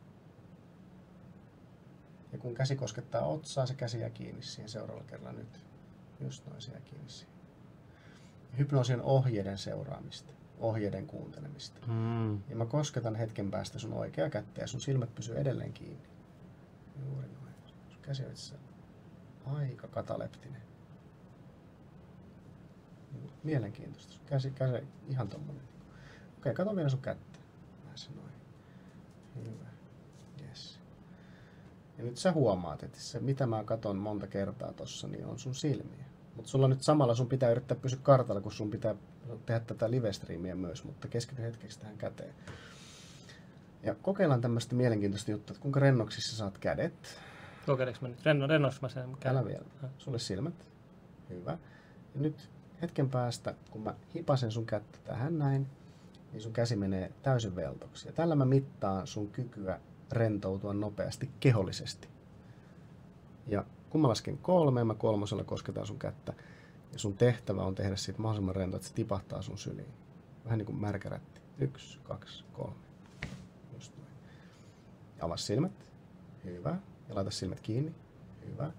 Speaker 2: Ja kun käsi koskettaa otsaa, se käsi jää kiinni siihen seuraavalla kerralla nyt. Just noin, se jää kiinni siihen. Hypnoosi on ohjeiden seuraamista. Ohjeiden kuuntelemista. Ja mä kosketan hetken päästä sun oikea kättä ja sun silmät pysyy edelleen kiinni. Juuri noin. Sun käsi on itse aika kataleptinen. Mielenkiintoista. Sun käsi ihan tommonen. Okei, kato vielä sun kättä. Vähän se noin. Hyvä. Yes. Ja nyt sä huomaat, että se mitä mä katon monta kertaa tossa, niin on sun silmiä. Mutta sulla nyt samalla sun pitää yrittää pysyä kartalla, kun sun pitää tehdä tätä live-striimiä myös, mutta keskity hetkeksi tähän käteen. Ja kokeillaan tämmöistä mielenkiintoista juttua, että kuinka rennoksissa saat kädet.
Speaker 1: Kokeileeko mä nyt? Rennoksi mä sen käden.
Speaker 2: Älä vielä. Sulle silmät. Hyvä. Ja nyt hetken päästä, kun mä hipasen sun kättä tähän näin, niin sun käsi menee täysin veltoksi. Ja tällä mä mittaan sun kykyä rentoutua nopeasti kehollisesti. Ja kun mä lasken 3, mä 3 kosketaan sun kättä. Ja sun tehtävä on tehdä siitä mahdollisimman rento, että se tipahtaa sun syliin. Vähän niin kuin märkärätti. 1, 2, 3. Just noin. Ja avaa silmät. Hyvä. Ja laita silmät kiinni. Hyvä.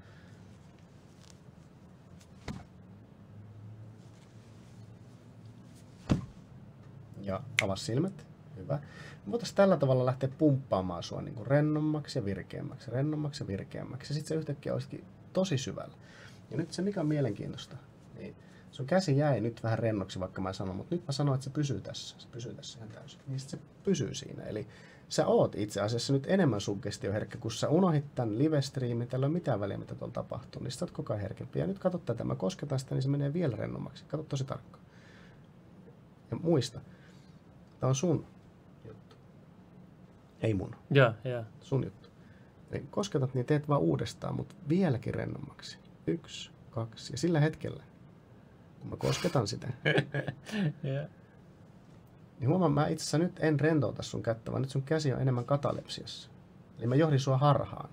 Speaker 2: Ja avaa silmät. Hyvä. Voitaisiin tällä tavalla lähteä pumppaamaan sua niin kuin rennommaksi ja virkeämmäksi, rennommaksi ja virkeämmäksi. Ja sitten se yhtäkkiä olisikin tosi syvällä. Ja nyt se, mikä on mielenkiintoista, niin sun käsi jäi nyt vähän rennoksi, vaikka mä sanon, mutta nyt mä sanon, että se pysyy tässä ihan täysin. Niin se pysyy siinä. Eli sä oot itse asiassa nyt enemmän suggestioherkkä, kun sä unohit tämän live-striimin, tällä ei ole mitään väliä, mitä tuolla tapahtuu, niin sä oot koko ajan herkempi. Ja nyt katso tätä, mä kosketan sitä, niin se menee vielä rennommaksi. Katso tosi tarkkaan. Ja muista, tää on sun juttu. Ei mun.
Speaker 1: Joo.
Speaker 2: Sun juttu. Eli kosketat, niin teet vaan uudestaan, mutta vieläkin rennommaksi. 1, 2. Ja sillä hetkellä, kun mä kosketan sitä,
Speaker 1: Yeah.
Speaker 2: niin huomaan, mä itse asiassa nyt en rentouta sun kättä, vaan nyt sun käsi on enemmän katalepsiassa. Eli mä johdin sua harhaan.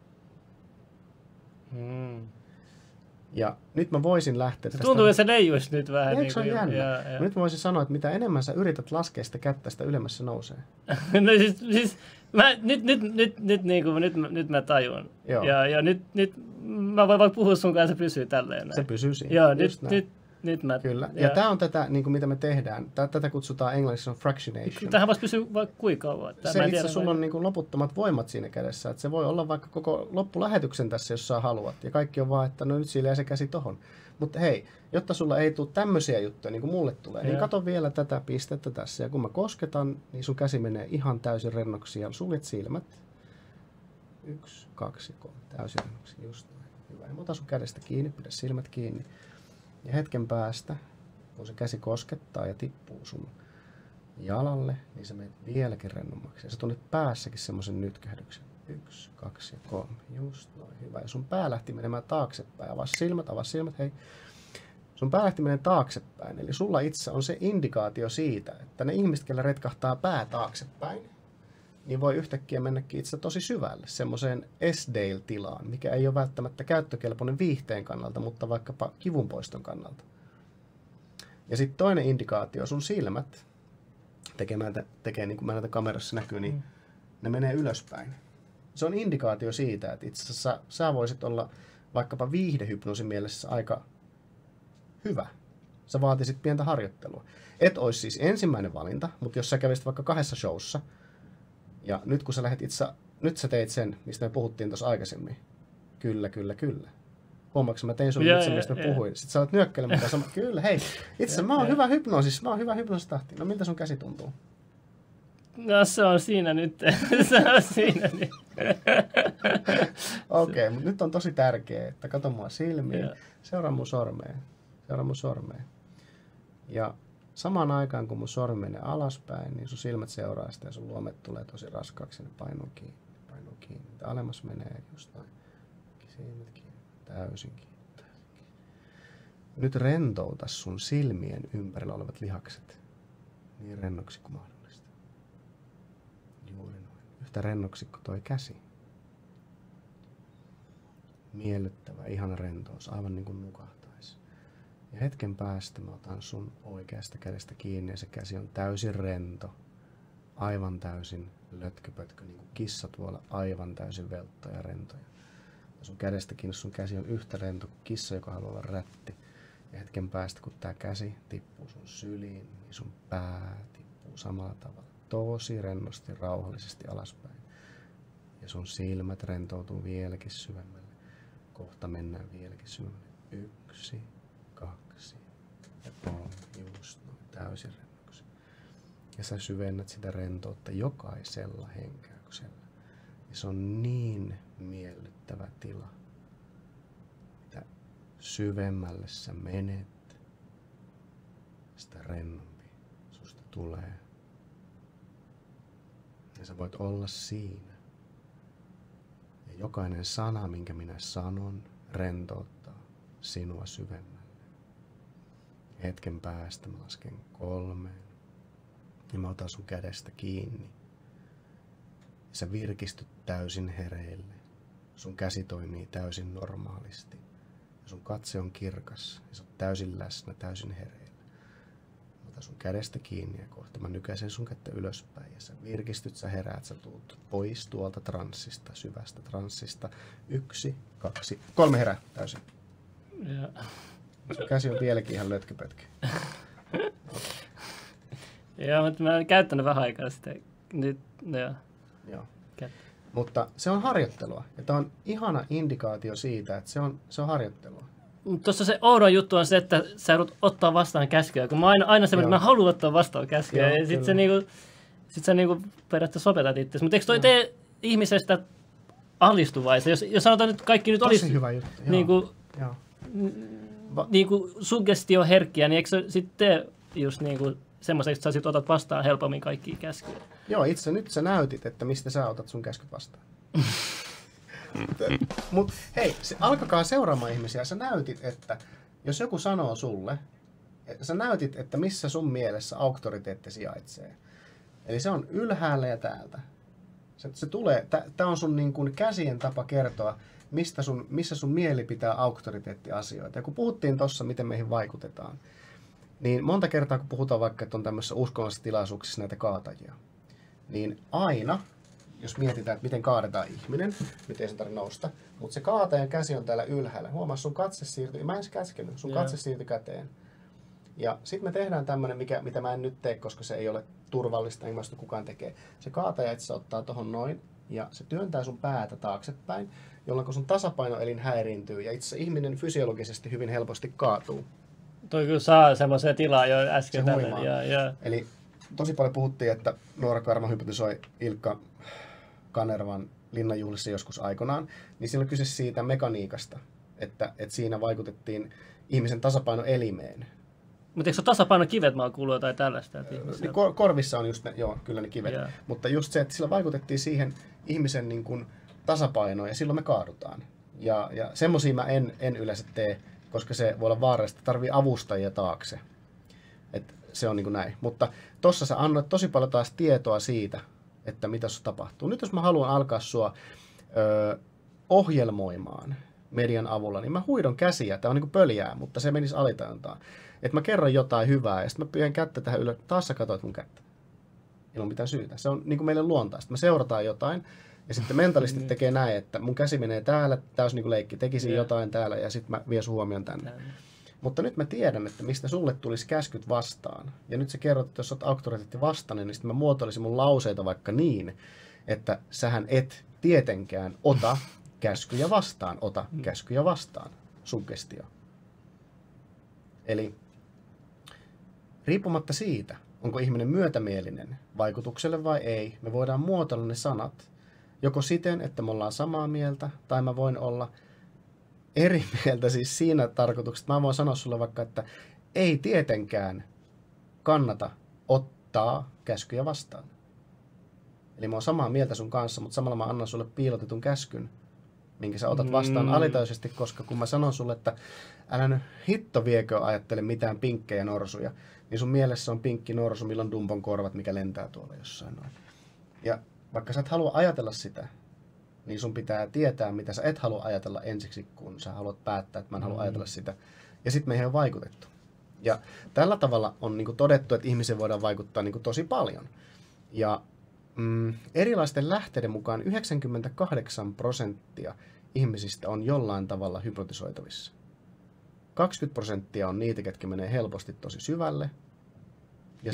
Speaker 2: Ja nyt mä voisin lähteä
Speaker 1: se tuntuu, että se leijuisi nyt vähän.
Speaker 2: Eikö se ole jännä? Ja. Nyt mä voisin sanoa, että mitä enemmän sä yrität laskea sitä kättä, sitä ylemmässä se nousee.
Speaker 1: No siis nyt mä tajun.
Speaker 2: Joo.
Speaker 1: Ja nyt mä voin vaikka puhua sun kanssa, se pysyy tälleen. Näin.
Speaker 2: Se pysyy siinä.
Speaker 1: Joo, nyt mä...
Speaker 2: Kyllä. Ja tää on tätä, niin kuin mitä me tehdään. Tätä kutsutaan englanniksi fractionation.
Speaker 1: Tähän voisi pysyä vaikka kuinka kauan.
Speaker 2: Se itse sulla on niin kuin loputtomat voimat siinä kädessä. Että se voi olla vaikka koko loppulähetyksen tässä, jos sä haluat. Ja kaikki on vaan, että no nyt sillä se käsi tohon. Mutta hei, jotta sulla ei tule tämmöisiä juttuja, niin kuin mulle tulee, niin kato vielä tätä pistettä tässä. Ja kun mä kosketan, niin sun käsi menee ihan täysin rennoksi. Ja suljet silmät. 1, 2, 3. Täysin rennoksi. Just näin. Hyvä. Ja mä otan sun kädestä kiinni, pidä silmät kiinni. Ja hetken päästä, kun se käsi koskettaa ja tippuu sun jalalle, niin se menee vieläkin rennommaksi. Ja sä tunnet päässäkin semmoisen nytkähdyksen. 1, 2 ja 3. Just noin. Hyvä. Ja sun pää lähti menemään taaksepäin. Avaa silmät, hei. Sun pää lähti menemään taaksepäin. Eli sulla itse on se indikaatio siitä, että ne ihmiset, kellä retkahtaa pää taaksepäin, niin voi yhtäkkiä mennäkin itse tosi syvälle, semmoiseen S-Dale-tilaan, mikä ei ole välttämättä käyttökelpoinen viihteen kannalta, mutta vaikkapa kivunpoiston kannalta. Ja sitten toinen indikaatio, sun silmät, tekee niin kuin mä näitä kamerassa näkyy, niin ne menee ylöspäin. Se on indikaatio siitä, että itse asiassa sä voisit olla vaikkapa viihdehypnoosin mielessä aika hyvä. Sä vaatisit pientä harjoittelua. Et olisi siis ensimmäinen valinta, mutta jos sä kävisit vaikka 2 showssa, ja nyt kun sä lähdet nyt sä teit sen, mistä me puhuttiin tuossa aikaisemmin. Kyllä. Huomaatko, mä tein sun itse, mistä mä puhuin. Sitten sä olet nyökkäilemään mukaan. Kyllä, hei. Itse mä oon hyvä hypnoosistahti. No miltä sun käsi tuntuu?
Speaker 1: No se on siinä nyt.
Speaker 2: Okei, mutta nyt on tosi tärkeää, että kato mua silmiin. Seuraa mun sormeen. Ja samaan aikaan, kun mun sormi menee alaspäin, niin sun silmät seuraa sitä ja sun luomet tulee tosi raskaaksi. Ne painuu kiinni. Alemmas menee just noin. Silmät kiinni. Täysin kiinni. Nyt rentouta sun silmien ympärillä olevat lihakset niin rennoksi kuin mahdollista. Juuri noin. Yhtä rennoksi kuin toi käsi. Miellyttävä, ihana rentous, aivan niin kuin nukahtaisi. Ja hetken päästä mä otan sun oikeasta kädestä kiinni ja se käsi on täysin rento. Aivan täysin lötköpötkö, niin kuin kissa tuolla, aivan täysin velttoja ja rentoja. Ja sun kädestä kiinni, sun käsi on yhtä rento kuin kissa, joka haluaa olla rätti. Ja hetken päästä, kun tää käsi tippuu sun syliin, niin sun pää tippuu samalla tavalla. Tosi rennosti, rauhallisesti alaspäin. Ja sun silmät rentoutuu vieläkin syvemmälle. Kohta mennään vieläkin syvemmälle. 1, 2 ja 3. Just noin, täysin rennoksi. Ja sä syvennät sitä rentoutta jokaisella henkäyksellä. Ja se on niin miellyttävä tila. Mitä syvemmälle sä menet, sitä rennompi susta tulee. Ja sä voit olla siinä. Ja jokainen sana, minkä minä sanon, rentouttaa sinua syvemmälle. Hetken päästä mä lasken 3. Ja mä otan sun kädestä kiinni. Ja sä virkistyt täysin hereille. Sun käsi toimii täysin normaalisti. Ja sun katse on kirkas. Ja sä oot täysin läsnä, täysin hereillä. Mä otan sun kädestä kiinni ja kohta mä nykäisen sun kättä ylöspäin. Ja sä virkistyt, sä heräät, sä tuut pois tuolta transsista, syvästä transsista. 1, 2, 3 herää täysin.
Speaker 1: Ja.
Speaker 2: Sun käsi on vieläkin ihan lötköpötkä.
Speaker 1: Joo, mutta mä oon käyttänyt vähän aikaa sitä. Nyt,
Speaker 2: Joo. Mutta se on harjoittelua. Ja tämä on ihana indikaatio siitä, että se on harjoittelua.
Speaker 1: Tuossa se oudon juttu on se, että sä joudut ottaa vastaan käskyä, kun mä aina semmoinen, että mä haluan ottaa vastaan käskyä, ja sit sä niinku periaatteessa opetat itse. Mutta eikö toi tee ihmisestä alistuvaisen? Jos sanotaan nyt kaikki nyt olisi
Speaker 2: hyvä juttu.
Speaker 1: niinku suggestioherkkiä, niin eikö se sitten tee just niinku semmoiseksi, että sä sit otat vastaan helpommin kaikkia käskyjä?
Speaker 2: Joo, nyt sä näytit, että mistä sä otat sun käskyt vastaan. Mut hei, alkakaa seuraamaan ihmisiä. Sä näytit, että jos joku sanoo sulle, sä näytit, että missä sun mielessä auktoriteetti sijaitsee. Eli se on ylhäällä ja täältä. Se tulee, tää on sun niin kuin käsien tapa kertoa, missä sun mieli pitää auktoriteettiasioita. Ja kun puhuttiin tossa, miten meihin vaikutetaan, niin monta kertaa kun puhutaan vaikka, että on tämmöisissä uskonnollisissa tilaisuuksissa näitä kaatajia, niin aina, jos mietitään, että miten kaadetaan ihminen, nyt ei sen tarvitse nousta, mutta se kaatajan käsi on täällä ylhäällä. Huomaa, sun katse siirtyy, mä en edes käskenyt, sun katse siirtyi käteen. Ja sitten me tehdään tämmöinen, mitä mä en nyt tee, koska se ei ole turvallista, enkä mä sitä kukaan tekee. Se kaataja itse ottaa tohon noin, ja se työntää sun päätä taaksepäin, jolloin sun tasapainoelin häiriintyy, ja itse ihminen fysiologisesti hyvin helposti kaatuu.
Speaker 1: Toi kyllä saa semmoisen tilaa jo äsken.
Speaker 2: Eli tosi paljon puhuttiin, että Noora Karma hypnotisoi Ilkka Kanervan linnanjuhlissa joskus aikanaan, niin siinä on kyse siitä mekaniikasta, että siinä vaikutettiin ihmisen tasapainoelimeen.
Speaker 1: Mutta eikö se ole tasapainokivet, mä oon kuullut jotain tällaista?
Speaker 2: Korvissa on just ne, kyllä ne kivet, mutta just se, että sillä vaikutettiin siihen ihmisen niin kuin tasapainoon ja silloin me kaadutaan. Ja semmosia mä en yleensä tee, koska se voi olla vaarallista, tarvii avustajia taakse. Et se on niin kuin näin. Mutta tossa sä annoit tosi paljon taas tietoa siitä, että mitä sussa tapahtuu. Nyt jos mä haluan alkaa sua ohjelmoimaan median avulla, niin mä huidon käsiä. Tää on niin kuin pöljää, mutta se menisi alitajuntaan. Että mä kerron jotain hyvää ja sitten mä pyydän kättä tähän ylös. Taas sä katsoit mun kättä. Ilman mitään syytä. Se on niin kuin meille luontaista. Me seurataan jotain ja sitten mentalisti tekee näin, että mun käsi menee täällä. Tää olisi niin kuin leikki. Tekisin jotain täällä ja sitten mä vien sun huomion tänne. Mutta nyt mä tiedän, että mistä sulle tulisi käskyt vastaan. Ja nyt sä kerrot, että jos olet auktoriteetti vastainen, niin sitten mä muotoilisin mun lauseita vaikka niin, että sähän et tietenkään ota käskyjä vastaan. Ota käskyjä vastaan. Suggestio. Eli riippumatta siitä, onko ihminen myötämielinen vaikutukselle vai ei, me voidaan muotoilla ne sanat joko siten, että me ollaan samaa mieltä, tai mä voin olla eri mieltä siis siinä tarkoituksessa, että mä voin sanoa sulle vaikka, että ei tietenkään kannata ottaa käskyjä vastaan. Eli mä oon samaa mieltä sun kanssa, mutta samalla mä annan sulle piilotetun käskyn, minkä sä otat vastaan alitajuisesti, koska kun mä sanon sulle, että älä nyt hitto viekö ajattele mitään pinkkejä norsuja, niin sun mielessä on pinkki norsu, millä on dumpon korvat, mikä lentää tuolla jossain noin. Ja vaikka sä et halua ajatella sitä, niin sun pitää tietää, mitä sä et halua ajatella ensiksi, kun sä haluat päättää, että mä en halua ajatella sitä. Ja sitten meihin on vaikutettu. Ja tällä tavalla on niin kuin todettu, että ihmisiin voidaan vaikuttaa niin kuin tosi paljon. Ja erilaisten lähteiden mukaan 98% ihmisistä on jollain tavalla hypnotisoitavissa. 20% on niitä, ketkä menee helposti tosi syvälle. Ja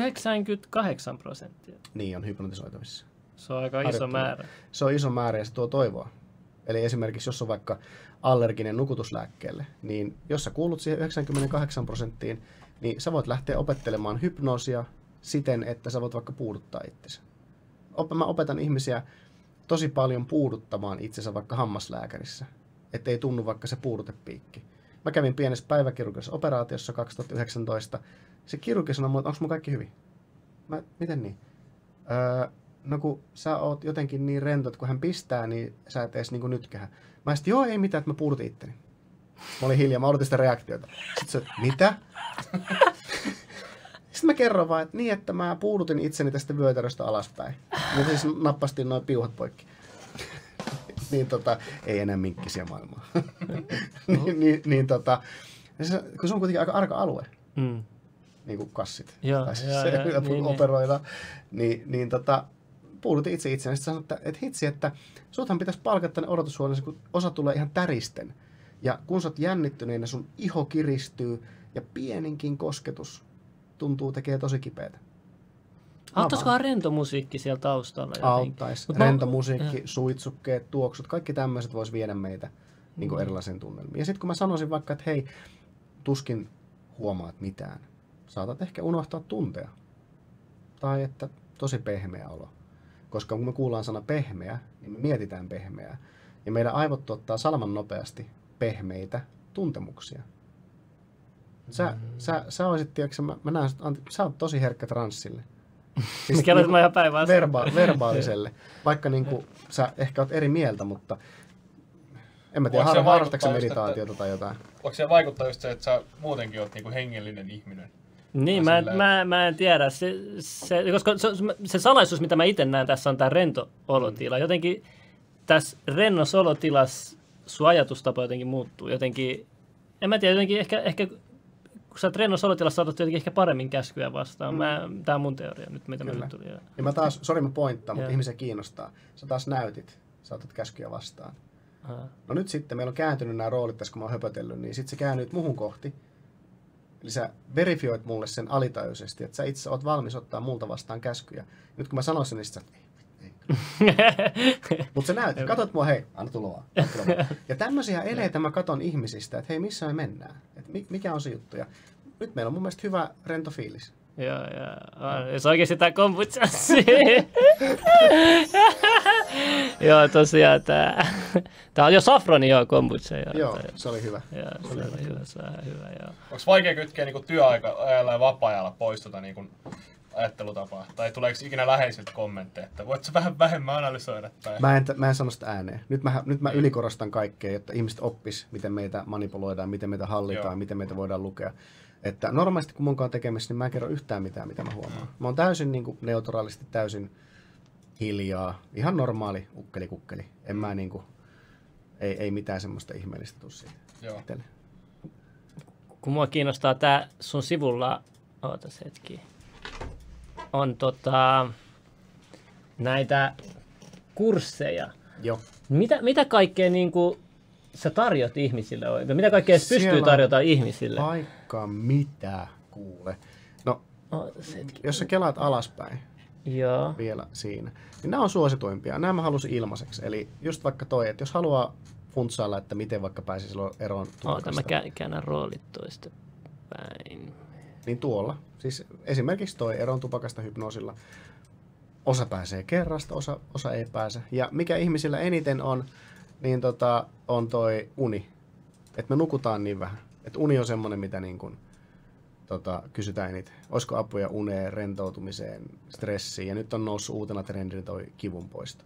Speaker 1: 98%?
Speaker 2: Niin, on hypnotisoitavissa.
Speaker 1: Se on aika iso määrä.
Speaker 2: Se on iso määrä ja se tuo toivoa. Eli esimerkiksi jos on vaikka allerginen nukutuslääkkeelle, niin jos sä kuulut siihen 98%, niin sä voit lähteä opettelemaan hypnoosia siten, että sä voit vaikka puuduttaa itsesi. Mä opetan ihmisiä tosi paljon puuduttamaan itsensä vaikka hammaslääkärissä, ettei tunnu vaikka se puudutepiikki. Mä kävin pienessä päiväkirurgisessa operaatiossa 2019. Se kirurgi sanoi mulle, että onko mun kaikki hyvin? Miten niin? No kun sä oot jotenkin niin rento, että kun hän pistää, niin sä et edes niin nytkähä. Mä sitten, joo ei mitään, että mä puudutin itteni. Mä olin hiljaa, mä odotin sitä reaktiota. Sitten se, mitä? Sitten mä kerron vaan, että niin, että mä puudutin itseni tästä vyötäröstä alaspäin. Ja siis nappastin noin piuhat poikki. Niin ei enää minkkisiä maailmaa. Kun se on kuitenkin aika arka alue. Niin kuin kassit. Operoidaan. Niin puudutin itse itseäni. Sitten sanoin, että hitsi, että suthan pitäisi palkata tänne odotushuoneeseen, kun osa tulee ihan täristen. Ja kun sä oot jännittyneenä, sun iho kiristyy ja pieninkin kosketus tekee tosi kipeätä.
Speaker 1: Auttaisikohan rento musiikki siellä taustalla jotenkin?
Speaker 2: Auttaisi. Rento musiikki, suitsukkeet, tuoksut, kaikki tämmöiset vois viedä meitä niin kuin erilaisiin tunnelmiin. Ja sitten kun mä sanoisin vaikka, että hei, tuskin huomaat mitään. Saatat ehkä unohtaa tuntea. Tai että tosi pehmeä olo. Koska kun me kuullaan sana pehmeä, niin me mietitään pehmeää. Ja meidän aivot tuottaa salaman nopeasti pehmeitä tuntemuksia. Sä olisit, tiedätkö, mä näen, sä oot tosi herkkä transsille.
Speaker 1: Siis mikä olisi ihan päinvastoin.
Speaker 2: Verbaaliselle. Vaikka niinku, sä ehkä oot eri mieltä, mutta en mä tiedä, harrastatko meditaatiota tai jotain.
Speaker 3: Voiko se vaikuttaa just se, että sä muutenkin oot niinku hengellinen ihminen?
Speaker 1: Niin, mä en tiedä. Koska se salaisuus, mitä mä itse näen tässä, on tämä rento olotila. Jotenkin tässä rennossa olotilassa sun ajatustapa jotenkin muuttuu. Jotenkin, en mä tiedä, jotenkin ehkä kun sä oot rennossa olotilassa, saatat jotenkin ehkä paremmin käskyjä vastaan. Tää on mun teoria nyt, mitä mä nyt tuli.
Speaker 2: Ja mä taas, mä pointtaan, mutta ihmisiä kiinnostaa. Sä taas näytit, sä otat käskyjä vastaan. Aha. No nyt sitten, meillä on kääntynyt nämä roolit tässä, kun mä oon höpötellyt, niin sit sä käännyt muhun kohti. Eli sä verifioit mulle sen alitajuisesti, että sä itse oot valmis ottaa multa vastaan käskyjä. Nyt kun mä sanoisin, niin sit sä, ei. Mutta sä näytit, katot mua, hei, anna tuloa. Ja tämmöisiä eleitä mä katon ihmisistä, että hei, missä me mennään? Että mikä on se juttu? Ja nyt meillä on mun mielestä hyvä rento fiilis.
Speaker 1: Joo. Jos oikeesti tää kombuchassi. Joo, tosiaan tää on jo safroni kombucha.
Speaker 2: Joo, se oli hyvä.
Speaker 1: Joo, se oli hyvä, joo.
Speaker 3: Onks vaikea kytkeä niinku työajalla ja vapaa-ajalla pois niinku ajattelutapaa? Tai tuleeko ikinä läheisiltä kommentteja, että voit sä vähän vähemmän analysoida? Tai...
Speaker 2: Mä en sano sitä ääneen. Nyt mä ylikorostan kaikkea, jotta ihmiset oppis, miten meitä manipuloidaan, miten meitä hallitaan, miten meitä voidaan lukea. Että normaalisti kun munkaan tekemisissä, niin mä en kerro yhtään mitään, mitä mä huomaan. Mä oon täysin niin kuin neutraalisti, täysin hiljaa. Ihan normaali ukkeli-kukkeli. En mä niinku, ei mitään semmoista ihmeellistä tuu siitä.
Speaker 3: Joo.
Speaker 1: Kun mua kiinnostaa tää sun sivulla, ootas hetki, on näitä kursseja.
Speaker 2: Joo.
Speaker 1: Mitä kaikkea niinku sä tarjot ihmisille oikein? Mitä kaikkea pystyy tarjota ihmisille?
Speaker 2: Vaikka mitä, kuule. No, jos sä kelaat alaspäin, joo, vielä siinä, niin nämä on suosituimpia. Nämä mä halusin ilmaiseksi. Eli just vaikka toi, että jos haluaa funtsailla, että miten vaikka pääsisi eroon tupakasta.
Speaker 1: Mä käännän roolit toista päin.
Speaker 2: Niin tuolla. Siis esimerkiksi toi eroon tupakasta hypnoosilla. Osa pääsee kerrasta, osa ei pääse. Ja mikä ihmisillä eniten on, niin on toi uni. Että me nukutaan niin vähän. Että uni on semmoinen, mitä niin kun, kysytään eniten. Olisiko apuja uneen, rentoutumiseen, stressiin. Ja nyt on noussut uutena trendinä toi kivun poisto.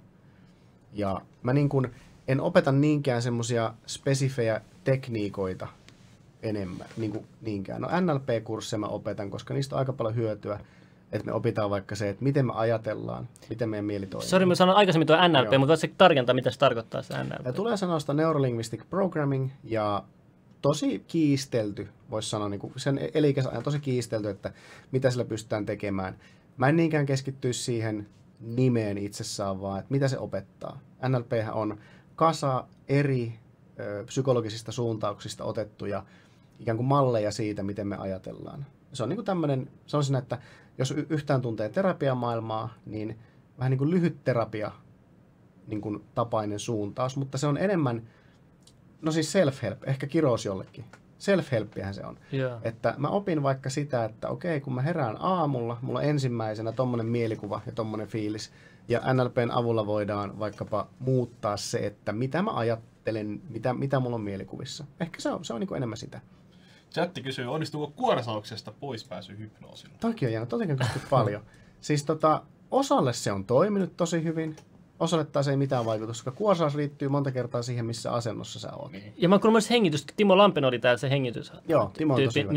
Speaker 2: Ja mä niin kun, en opeta niinkään semmosia spesifejä tekniikoita enemmän. Niinkään. No NLP-kursseja mä opetan, koska niistä on aika paljon hyötyä. Että me opitaan vaikka se, että miten me ajatellaan, miten meidän mieli toimii.
Speaker 1: Sori, mä sanoin aikaisemmin tuo NLP, mutta voitko tarkentaa, mitä se tarkoittaa se NLP?
Speaker 2: Ja tulee sanoista Neurolinguistic Programming ja tosi kiistelty, voisi sanoa, niin kuin sen elikäisen ajan tosi kiistelty, että mitä sillä pystytään tekemään. Mä en niinkään keskittyisi siihen nimeen itsessään, vaan että mitä se opettaa. NLPhän on kasa eri psykologisista suuntauksista otettuja ikään kuin malleja siitä, miten me ajatellaan. Se on niin kuin tämmöinen, sanoisin, että jos yhtään tuntee terapiamaailmaa, niin vähän niin kuin lyhyt terapia niin kuin tapainen suuntaus, mutta se on enemmän, no siis self-help, ehkä kirous jollekin. Self-helppiähän se on. Yeah. Että mä opin vaikka sitä, että okei, kun mä herään aamulla, mulla on ensimmäisenä tommonen mielikuva ja tommonen fiilis, ja NLPn avulla voidaan vaikkapa muuttaa se, että mitä mä ajattelen, mitä mulla on mielikuvissa. Ehkä se on niin kuin enemmän sitä.
Speaker 3: Chatti kysyy, onnistuuko kuoresauksesta poispääsy hypnoosilla?
Speaker 2: Toki on jännä, totikin kysytty paljon. Siis osalle se on toiminut tosi hyvin, osalle taas ei mitään vaikutusta, koska kuorsaus liittyy monta kertaa siihen, missä asennossa sä oot.
Speaker 1: Niin. Ja mä kuulin myös hengitys, Timo Lampen oli täällä se hengitys.
Speaker 2: Joo, Timo on tosi hyvä.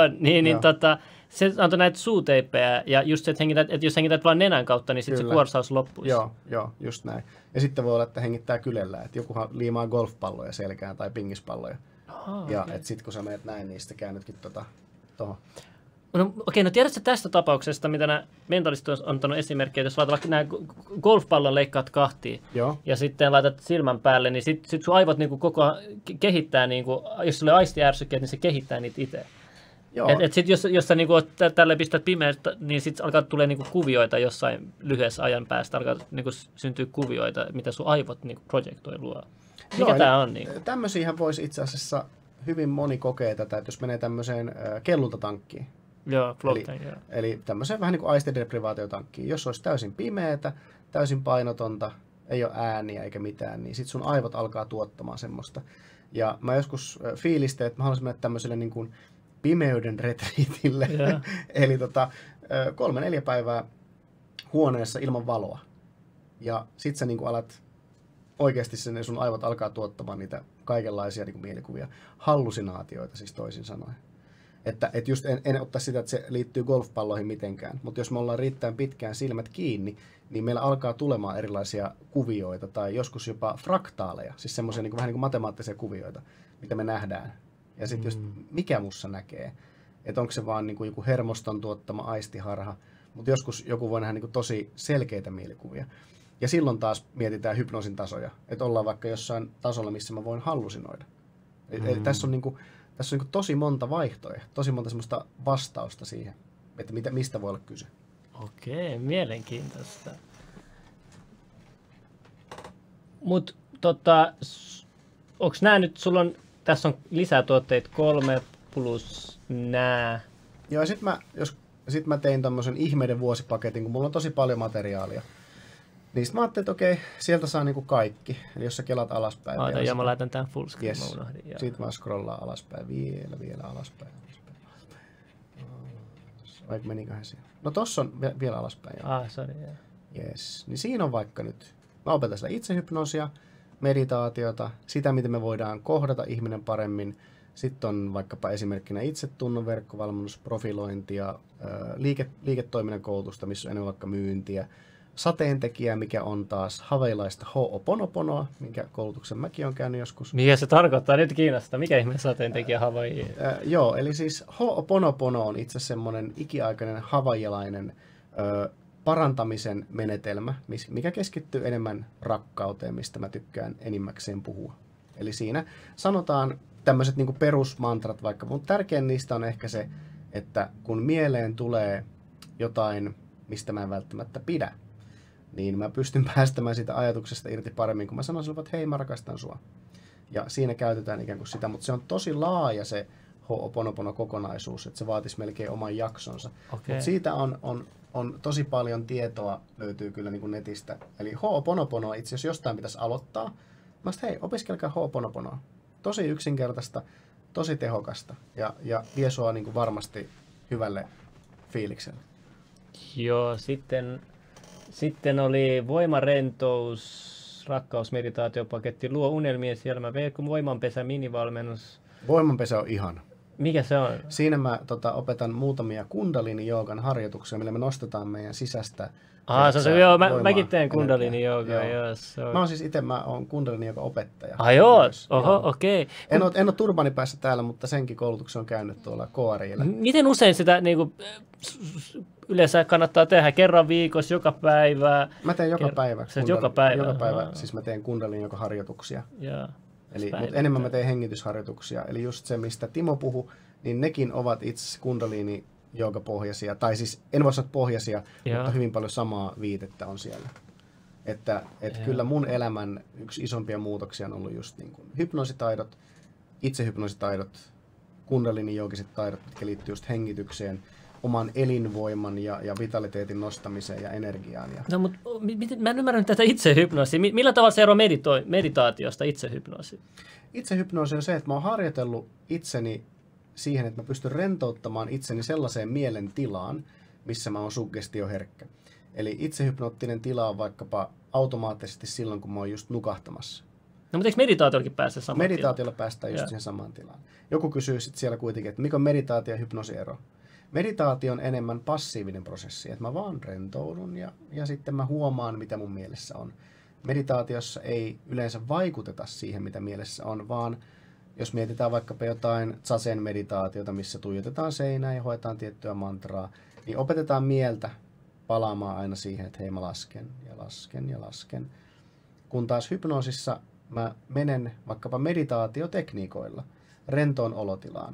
Speaker 1: Joo, se antoi näitä suuteippejä, ja just se, että jos hengität vaan nenän kautta, niin sitten se kuorsaus loppuisi.
Speaker 2: Joo, just näin. Ja sitten voi olla, että hengittää kylellä, että jokuhan liimaa golfpalloja selkään tai pingispalloja. Ja okay. Sitten kun sä menet näin, niin sitten käännytkin tuohon.
Speaker 1: No tiedätkö tästä tapauksesta, mitä nämä mentalistit on antanut esimerkkejä, jos laitat vaikka nämä golfpallon leikkaat kahtiin, joo, ja sitten laitat silmän päälle, niin sit sun aivot niinku koko ajan kehittää, niinku, jos sulle aistiärsykkeet, niin se kehittää niitä itse.
Speaker 2: Joo.
Speaker 1: Et sit jos sä niinku tälle pistät pimeästä, niin sit alkaa tulee niinku kuvioita jossain lyhyessä ajan päästä, alkaa niinku syntyä kuvioita, mitä sun aivot niinku projektoi luo. Mikä tää on? Niinku?
Speaker 2: Tämmöisiähän voisi itse asiassa hyvin moni kokea tätä, että jos menee tämmöiseen kellultatankkiin.
Speaker 1: Joo, floating, joo.
Speaker 2: Eli tämmöiseen vähän niin kuin aistideprivaatiotankkiin. Jos olisi täysin pimeätä, täysin painotonta, ei ole ääniä eikä mitään, niin sit sun aivot alkaa tuottamaan semmoista. Ja mä joskus fiilistin, että mä haluaisin mennä tämmöiselle niin kuin pimeyden retriitille.
Speaker 1: Yeah.
Speaker 2: Eli 3-4 päivää huoneessa ilman valoa. Ja sit sä niin kuin alat oikeasti sun aivot alkaa tuottamaan niitä kaikenlaisia niin kuin mielikuvia. Hallusinaatioita siis toisin sanoen. Että just en ottaa sitä, että se liittyy golfpalloihin mitenkään, mutta jos me ollaan riittävän pitkään silmät kiinni, niin meillä alkaa tulemaan erilaisia kuvioita tai joskus jopa fraktaaleja, siis semmoisia niin vähän niin kuin matemaattisia kuvioita, mitä me nähdään. Ja sitten just mikä mussa näkee, että onko se vaan niin kuin joku hermoston tuottama aistiharha, mutta joskus joku voi nähdä niin kuin tosi selkeitä mielikuvia. Ja silloin taas mietitään hypnoosin tasoja, että ollaan vaikka jossain tasolla, missä mä voin hallusinoida. Eli tässä on niin kuin tosi monta vaihtoehtoa, tosi monta semmoista vastausta siihen, että mistä voi olla kyse.
Speaker 1: Okei, mielenkiintoista. Mutta onko nämä nyt, tässä on lisätuotteita 3 plus nää.
Speaker 2: Joo, ja sit mä tein tommosen ihmeiden vuosipaketin, kun mulla on tosi paljon materiaalia. Niin sit mä ajattelin, että okei, sieltä saa niinku kaikki. Eli jos sä kelat alaspäin.
Speaker 1: Ja mä laitan tämän full screen,
Speaker 2: yes.
Speaker 1: mä unohdin.
Speaker 2: Sitten mä scrollaan alaspäin, vielä alaspäin. Vaikka meniköhän siellä. No tossa on vielä alaspäin.
Speaker 1: Sorry, yeah.
Speaker 2: Yes. Niin siinä on vaikka nyt. Mä opetan sitä itsehypnoosia, meditaatiota, sitä miten me voidaan kohdata ihminen paremmin. Sitten on vaikkapa esimerkkinä itsetunnon verkkovalmennus, profilointia, liiketoiminnan koulutusta, missä on enemmän vaikka myyntiä. Sateentekijä, mikä on taas haveilaista Ho'oponoponoa, minkä koulutuksen mäkin olen käynyt joskus.
Speaker 1: Mikä se tarkoittaa? Nyt kiinnostaa. Mikä ihme sateentekijä Havaii?
Speaker 2: Joo, eli siis Ho'oponopono on itse semmoinen ikiaikainen havaialainen parantamisen menetelmä, mikä keskittyy enemmän rakkauteen, mistä mä tykkään enimmäkseen puhua. Eli siinä sanotaan tämmöiset niinku perusmantrat vaikka, mutta tärkein niistä on ehkä se, että kun mieleen tulee jotain, mistä mä en välttämättä pidä, niin mä pystyn päästämään siitä ajatuksesta irti paremmin, kun mä sanon sinulle, että hei, mä rakastan sua. Ja siinä käytetään ikään kuin sitä, mutta se on tosi laaja se Ho'oponopono-kokonaisuus, että se vaatisi melkein oman jaksonsa.
Speaker 1: Okay.
Speaker 2: Mutta siitä on tosi paljon tietoa, löytyy kyllä niin kuin netistä. Eli Ho'oponoponoa itse asiassa jostain pitäisi aloittaa. Mä sanoin, hei, opiskelkaa Ho'oponoponoa. Tosi yksinkertaista, tosi tehokasta ja vie sua niin kuin varmasti hyvälle fiilikselle.
Speaker 1: Joo, sitten oli voimarentous, rakkausmeditaatiopaketti, luo unelmien sielmä, voimanpesä, minivalmennus.
Speaker 2: Voimanpesä on ihana.
Speaker 1: Mikä se on?
Speaker 2: Siinä mä opetan muutamia kundalini-joogan harjoituksia, millä me nostetaan meidän sisästä.
Speaker 1: Joo, mäkin teen kundalini-joogaa.
Speaker 2: Mä oon kundalini-joogan opettaja.
Speaker 1: Joo, okei.
Speaker 2: En ole turbanipäässä täällä, mutta senkin koulutuksen on käynyt tuolla KRI:llä.
Speaker 1: Miten usein sitä niinku, yleensä kannattaa tehdä? Kerran viikossa, joka päivä?
Speaker 2: Mä teen joka päivä.
Speaker 1: Joka päivä?
Speaker 2: Joka päivä, siis mä teen kundalini-joogan harjoituksia.
Speaker 1: Joo.
Speaker 2: Mutta enemmän mä teen hengitysharjoituksia. Eli just se, mistä Timo puhui, niin nekin ovat itse kundalini-joogapohjaisia. Tai siis en voi sanoa pohjaisia, mutta hyvin paljon samaa viitettä on siellä. Että kyllä mun elämän yksi isompia muutoksia on ollut just niin kuin hypnoositaidot, itsehypnoositaidot, kundalini-joogiset taidot, jotka liittyy just hengitykseen, oman elinvoiman ja vitaliteetin nostamiseen ja energiaan.
Speaker 1: No, mutta mä en ymmärrä tätä itsehypnoosia. Millä tavalla se eroaa meditaatiosta itsehypnoosiin?
Speaker 2: Itsehypnoosi on se, että mä oon harjoitellut itseni siihen, että mä pystyn rentouttamaan itseni sellaiseen mielentilaan, missä mä oon suggestioherkkä. Eli itsehypnoottinen tila on vaikkapa automaattisesti silloin, kun mä oon just nukahtamassa.
Speaker 1: No, mutta eikö meditaatiollakin päästä samaan tilaan?
Speaker 2: Meditaatiolla päästään just siihen samaan tilaan. Joku kysyy sitten siellä kuitenkin, että mikä on meditaatio ja hypnoosiero? Meditaatio on enemmän passiivinen prosessi, että mä vaan rentoudun ja sitten mä huomaan, mitä mun mielessä on. Meditaatiossa ei yleensä vaikuteta siihen, mitä mielessä on, vaan jos mietitään vaikkapa jotain zazen meditaatiota, missä tuijotetaan seinää ja hoetaan tiettyä mantraa, niin opetetaan mieltä palaamaan aina siihen, että hei, mä lasken ja lasken ja lasken. Kun taas hypnoosissa mä menen vaikkapa meditaatiotekniikoilla rentoon olotilaan.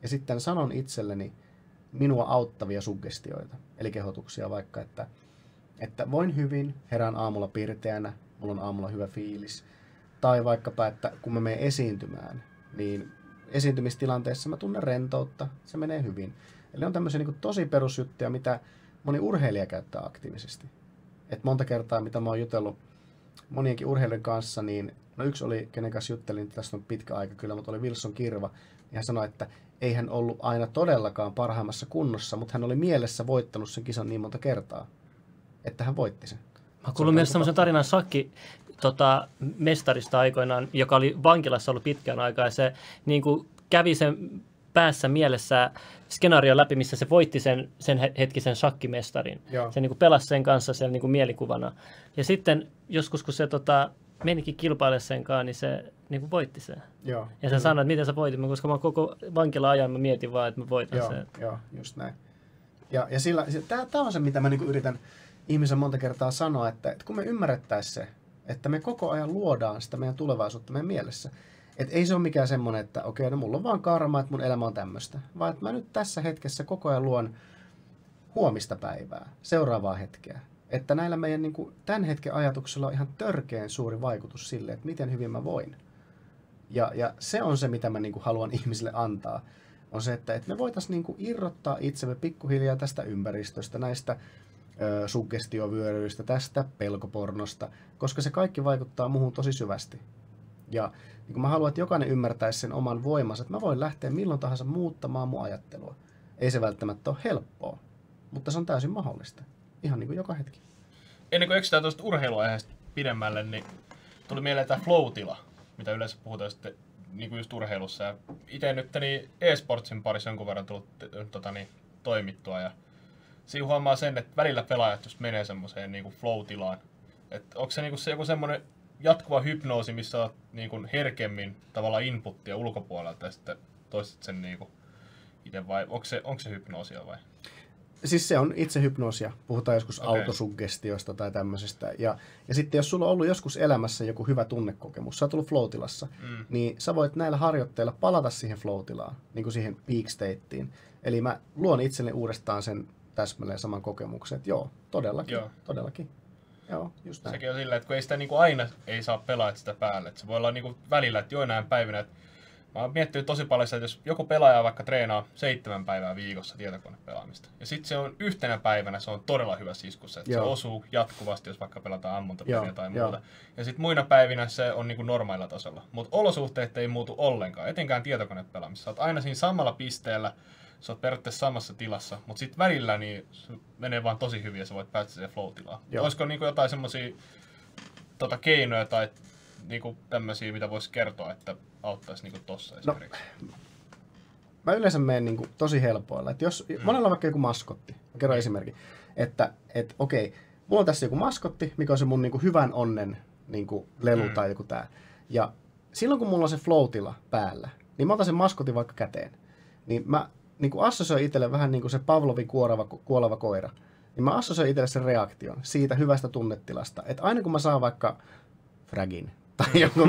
Speaker 2: ja sitten sanon itselleni minua auttavia suggestioita, eli kehotuksia vaikka, että voin hyvin, herään aamulla pirteänä, mulla on aamulla hyvä fiilis. Tai vaikkapa, että kun mä menen esiintymään, niin esiintymistilanteessa mä tunnen rentoutta, se menee hyvin. Eli on tämmöisiä niin kuin tosi perusjuttuja, mitä moni urheilija käyttää aktiivisesti. Et monta kertaa, mitä mä oon jutellut monienkin urheilijoiden kanssa, niin no yksi oli, kenen kanssa juttelin, tästä on pitkä aika kyllä, mutta oli Wilson Kirva. Ja hän sanoi, että ei hän ollut aina todellakaan parhaimmassa kunnossa, mutta hän oli mielessä voittanut sen kisan niin monta kertaa, että hän voitti sen.
Speaker 1: Mä kuulin myös semmoisen tarinan mestarista aikoinaan, joka oli vankilassa ollut pitkään aikaa, ja se niin kuin kävi sen päässä mielessä skenaario läpi, missä se voitti sen hetkisen shakkimestarin.
Speaker 2: Joo.
Speaker 1: Se niin kuin pelasi sen kanssa siellä niin kuin mielikuvana. Ja sitten joskus, kun se menikin kilpaile sen kanssa, niin se niin kuin voitti sen.
Speaker 2: Joo.
Speaker 1: Ja se sanoi, että miten sä voitit, koska mä koko vankila-ajan mä mietin vaan, että mä voitan sen.
Speaker 2: Joo, just näin. Ja tämä on se, mitä mä niin kuin yritän ihmisen monta kertaa sanoa, että kun me ymmärrettäisiin se, että me koko ajan luodaan sitä meidän tulevaisuutta meidän mielessä. Että ei se ole mikään semmoinen, että okei, no mulla on vaan karma, että mun elämä on tämmöistä. Vaan että mä nyt tässä hetkessä koko ajan luon huomista päivää, seuraavaa hetkeä. Että näillä meidän niin kuin, tämän hetken ajatuksilla on ihan törkeän suuri vaikutus sille, että miten hyvin mä voin. Ja se on se, mitä mä niin kuin haluan ihmisille antaa. On se, että me voitaisiin niin kuin irrottaa itsemme pikkuhiljaa tästä ympäristöstä, näistä suggestiovyöryistä, tästä pelkopornosta, koska se kaikki vaikuttaa muuhun tosi syvästi. Ja niin mä haluan, että jokainen ymmärtäisi sen oman voimansa, että mä voin lähteä milloin tahansa muuttamaan mun ajattelua. Ei se välttämättä ole helppoa, mutta se on täysin mahdollista. Ihan niin kuin joka hetki.
Speaker 3: Ennen kuin eksytään tuosta urheiluaiheesta pidemmälle, niin tuli mieleen tämä flow-tila, mitä yleensä puhutaan sitten niin kuin just urheilussa. Ja itse nyt niin e-sportsin parissa jonkun verran tullut toimittua. Ja siinä huomaa sen, että välillä pelaajat just menee semmoiseen niin kuin flow-tilaan. Että onko se, niin kuin se joku semmoinen jatkuva hypnoosi, missä olet niin kuin herkemmin tavallaan inputtia ulkopuolelta ja sitten toistat sen niin kuin itse, vai onko se hypnoosia vai?
Speaker 2: Siis se on itse hypnoosia. Puhutaan joskus autosuggestiosta tai tämmöisestä. Ja sitten jos sulla on ollut joskus elämässä joku hyvä tunnekokemus, sä oot ollut flow-tilassa, niin sä voit näillä harjoitteilla palata siihen flow-tilaan, niin kuin siihen peak stateen. Eli mä luon itselleni uudestaan sen täsmälleen saman kokemuksen, että joo, todellakin. Joo, just näin.
Speaker 3: Sekin on sillä, että kun ei sitä niin kuin aina ei saa pelata sitä päälle. Että se voi olla niin kuin välillä, että joinain päivinä, että mä oon miettinyt tosi paljon sitä, että jos joku pelaaja vaikka treenaa 7 päivää viikossa tietokonepelaamista, ja sitten se on yhtenä päivänä, se on todella hyvä siskussa, että se osuu jatkuvasti, jos vaikka pelataan ammuntapeliä tai muuta. Ja sitten muina päivinä se on niin kuin normaalilla tasolla. Mutta olosuhteet ei muutu ollenkaan, etenkään tietokonepelaamissa. Sä oot aina siinä samalla pisteellä, sä oot periaatteessa samassa tilassa, mutta sitten välillä niin se menee vaan tosi hyvin ja sä voit päästä siihen flow-tilaan. Olisiko niin kuin jotain semmoisia keinoja tai niin tämmöisiä, mitä voisi kertoa, että auttaisi niin tossa esimerkiksi?
Speaker 2: Mä yleensä menen niin tosi helpoilla. Että jos monella on vaikka joku maskotti, mä kerron esimerkin, että okei, mulla on tässä joku maskotti, mikä on se mun niin hyvän onnen niin lelu tai joku tää. Ja silloin kun mulla on se flow-tila päällä, niin mä otan sen maskotin vaikka käteen. Niin mä niin assosioin itselle vähän niin kuin se Pavlovin kuoleva koira. Niin mä assosioin itselle sen reaktion siitä hyvästä tunnetilasta. Että aina kun mä saan vaikka fragin tai joku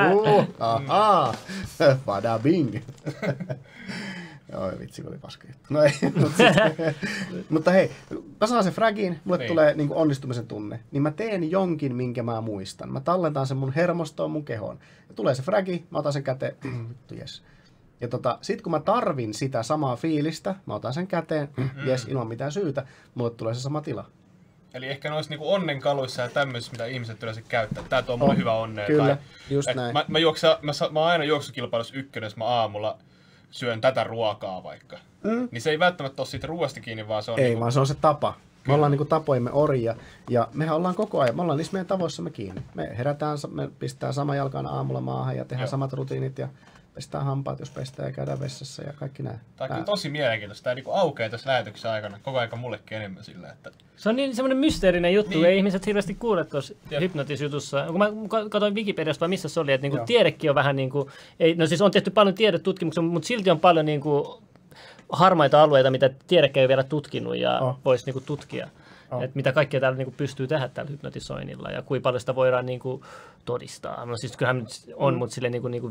Speaker 2: bada bing. Joo, vitsi, kun oli paska juttu. No ei, mutta hei, mä saan sen fragin, mulle tulee niin kuin onnistumisen tunne, niin mä teen jonkin, minkä mä muistan. Mä tallentaan sen mun hermostoon, mun kehoon. Ja tulee se fragi, mä otan sen käteen, vittu jes. Ja sit kun mä tarvin sitä samaa fiilistä, mä otan sen käteen, jes, ilman mitään syytä, mulle tulee se sama tila.
Speaker 3: Eli ehkä noissa niinku onnenkaluissa ja tämmöisissä, mitä ihmiset yleensä käyttää. Tää tuo mulle hyvä onnea.
Speaker 2: Kyllä, just näin.
Speaker 3: Mä oon aina juoksukilpailussa ykkönen, jos mä aamulla syön tätä ruokaa vaikka. Niin se ei välttämättä ole siitä ruoasta kiinni, vaan se on...
Speaker 2: Ei, vaan se on se tapa. Me ollaan niinku tapoimme orja, ja mehän ollaan koko ajan, me ollaan niissä meidän tavoissamme kiinni. Me herätään, me pistää sama jalkaan aamulla maahan ja tehdään samat rutiinit ja pestään hampaat, jos pestään ja käydään vessassa ja kaikki näin.
Speaker 3: Tämä on kyllä tosi mielenkiintoista. Tämä niinku aukeaa tässä lähetyksen aikana koko ajan mullekin enemmän sillä, että...
Speaker 1: Se on niin semmoinen mysteerinen juttu, niin. Ei ihmiset hirveästi kuule tuossa hypnotisjutussa. Kun mä katsoin Wikipediasta, missä se oli, että niinku tiedekin on vähän niin kuin... No siis on tehty paljon tiedetutkimuksia, mutta silti on paljon niinku harmaita alueita, mitä tiedekään ei ole vielä tutkinut ja voisi niinku tutkia. Että mitä kaikkea täällä niinku pystyy tehdä tällä hypnotisoinnilla ja kuinka paljon sitä voidaan niinku todistaa. No siis kyllähän on, mutta silleen niinku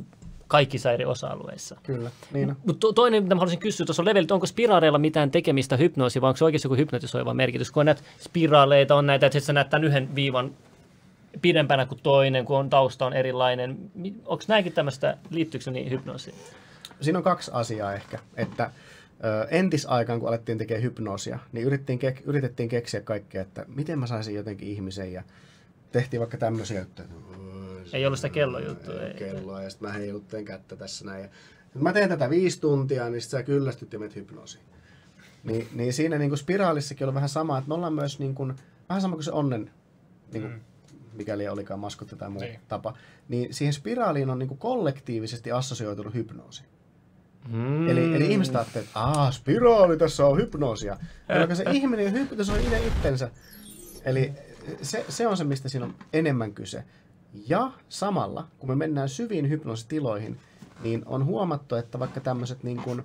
Speaker 1: kaikissa eri osa-alueissa.
Speaker 2: Kyllä, niin on.
Speaker 1: Mutta toinen, mitä mä haluaisin kysyä, tuossa on levelit, onko spiraaleilla mitään tekemistä hypnoosia, vai onko se oikeasti joku hypnotisoiva merkitys? Kun on näitä spiraaleita, on näitä, että sä näet tämän yhden viivan pidempänä kuin toinen, kun on tausta on erilainen. Onko nämäkin tämmöistä, liittyykö se niin hypnoosiin?
Speaker 2: Siinä on 2 asiaa ehkä, että entisaikaan, kun alettiin tekemään hypnoosia, niin yritettiin keksiä kaikkea, että miten mä saisin jotenkin ihmisen, ja tehtiin vaikka tämmöisiä, että
Speaker 1: Ei ollut sitä kellojuttua.
Speaker 2: kelloa, ja sitten mä heiluttelen kättä tässä näin. Ja mä teen tätä 5 tuntia, niin sitten sä kyllästyt ja menet hypnoosiin. Niin siinä niin kuin spiraalissakin on vähän sama, että me ollaan myös niin kuin, vähän sama kuin se onnen, niin kuin, mikäli olikaan maskotti tai muu tapa, niin siihen spiraaliin on niin kuin kollektiivisesti assosioitunut hypnoosi. Eli ihmiset ajattelee, että spiraali, tässä on hypnoosia. Jolloin se ihminen hypnosoi itse itsensä. Eli se on se, mistä siinä on enemmän kyse. Ja samalla, kun me mennään syviin hypnoositiloihin, niin on huomattu, että vaikka tämmöiset niin kuin,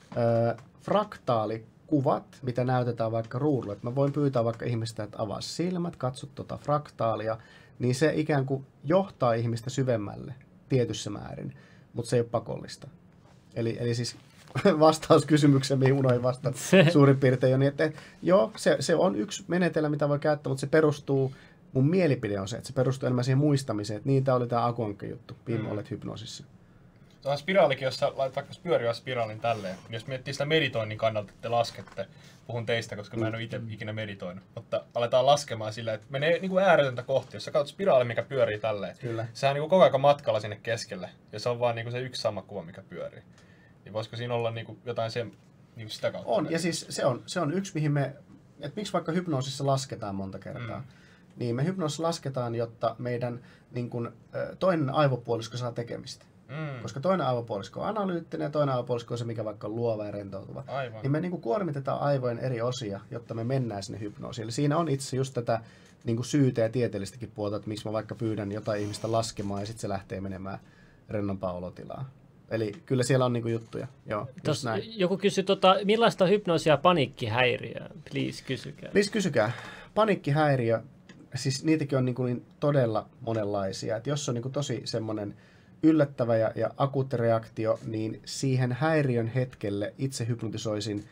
Speaker 2: fraktaalikuvat, mitä näytetään vaikka ruudulla, että mä voin pyytää vaikka ihmistä, että avaa silmät, katso tuota fraktaalia, niin se ikään kuin johtaa ihmistä syvemmälle tietyssä määrin, mutta se ei ole pakollista. Eli siis vastaus kysymykseen, mihin unohdin vastata suurin piirtein, on niin, että joo, se on yksi menetelmä, mitä voi käyttää, mutta se perustuu, mun mielipide on se, että se perustuu enemmän siihen muistamiseen, että niin, tämä oli tämä akuankka-juttu, viime olet hypnoosissa.
Speaker 3: Tuohon spiraalikin, jos sä laitat vaikka pyörivän spiraalin tälleen, niin jos miettii sitä meditoinnin kannalta, että te laskette, puhun teistä, koska mä en ole itse ikinä meditoinut, mutta aletaan laskemaan sillä, että menee niin kuin ääretöntä kohti, jos sä katsot spiraali, mikä pyörii tälleen, sehän on niin kuin koko ajan matkalla sinne keskelle, ja se on vaan niin kuin se yksi sama kuva, mikä pyörii. Niin voisiko siinä olla niin kuin jotain sen, niin kuin sitä kautta?
Speaker 2: On, ja siis se on yksi, mihin me, että miksi vaikka hypnoosissa lasketaan monta kertaa, niin me hypnoosissa lasketaan, jotta meidän niin kuin, toinen aivopuolisko saa tekemistä. Koska toinen aivopuolisko on analyyttinen ja toinen aivopuolisko on se, mikä vaikka on luova ja rentoutuva.
Speaker 3: Aivan.
Speaker 2: Niin me niin kuin kuormitetaan aivojen eri osia, jotta me mennään sinne hypnoosiin. Eli siinä on itse just tätä niin kuin syytä ja tieteellistäkin puolta, että miksi mä vaikka pyydän jotain ihmistä laskemaan ja sitten se lähtee menemään rennompaa olotilaa. Eli kyllä siellä on niin kuin juttuja. Joo,
Speaker 1: joku kysyi, millaista hypnoosia paniikkihäiriöä? Please kysykää.
Speaker 2: Please kysykää. Paniikkihäiriö, siis niitäkin on niin todella monenlaisia. Et jos on niin kuin tosi semmoinen yllättävä ja akuutti reaktio, niin siihen häiriön hetkelle itse hypnotisoisin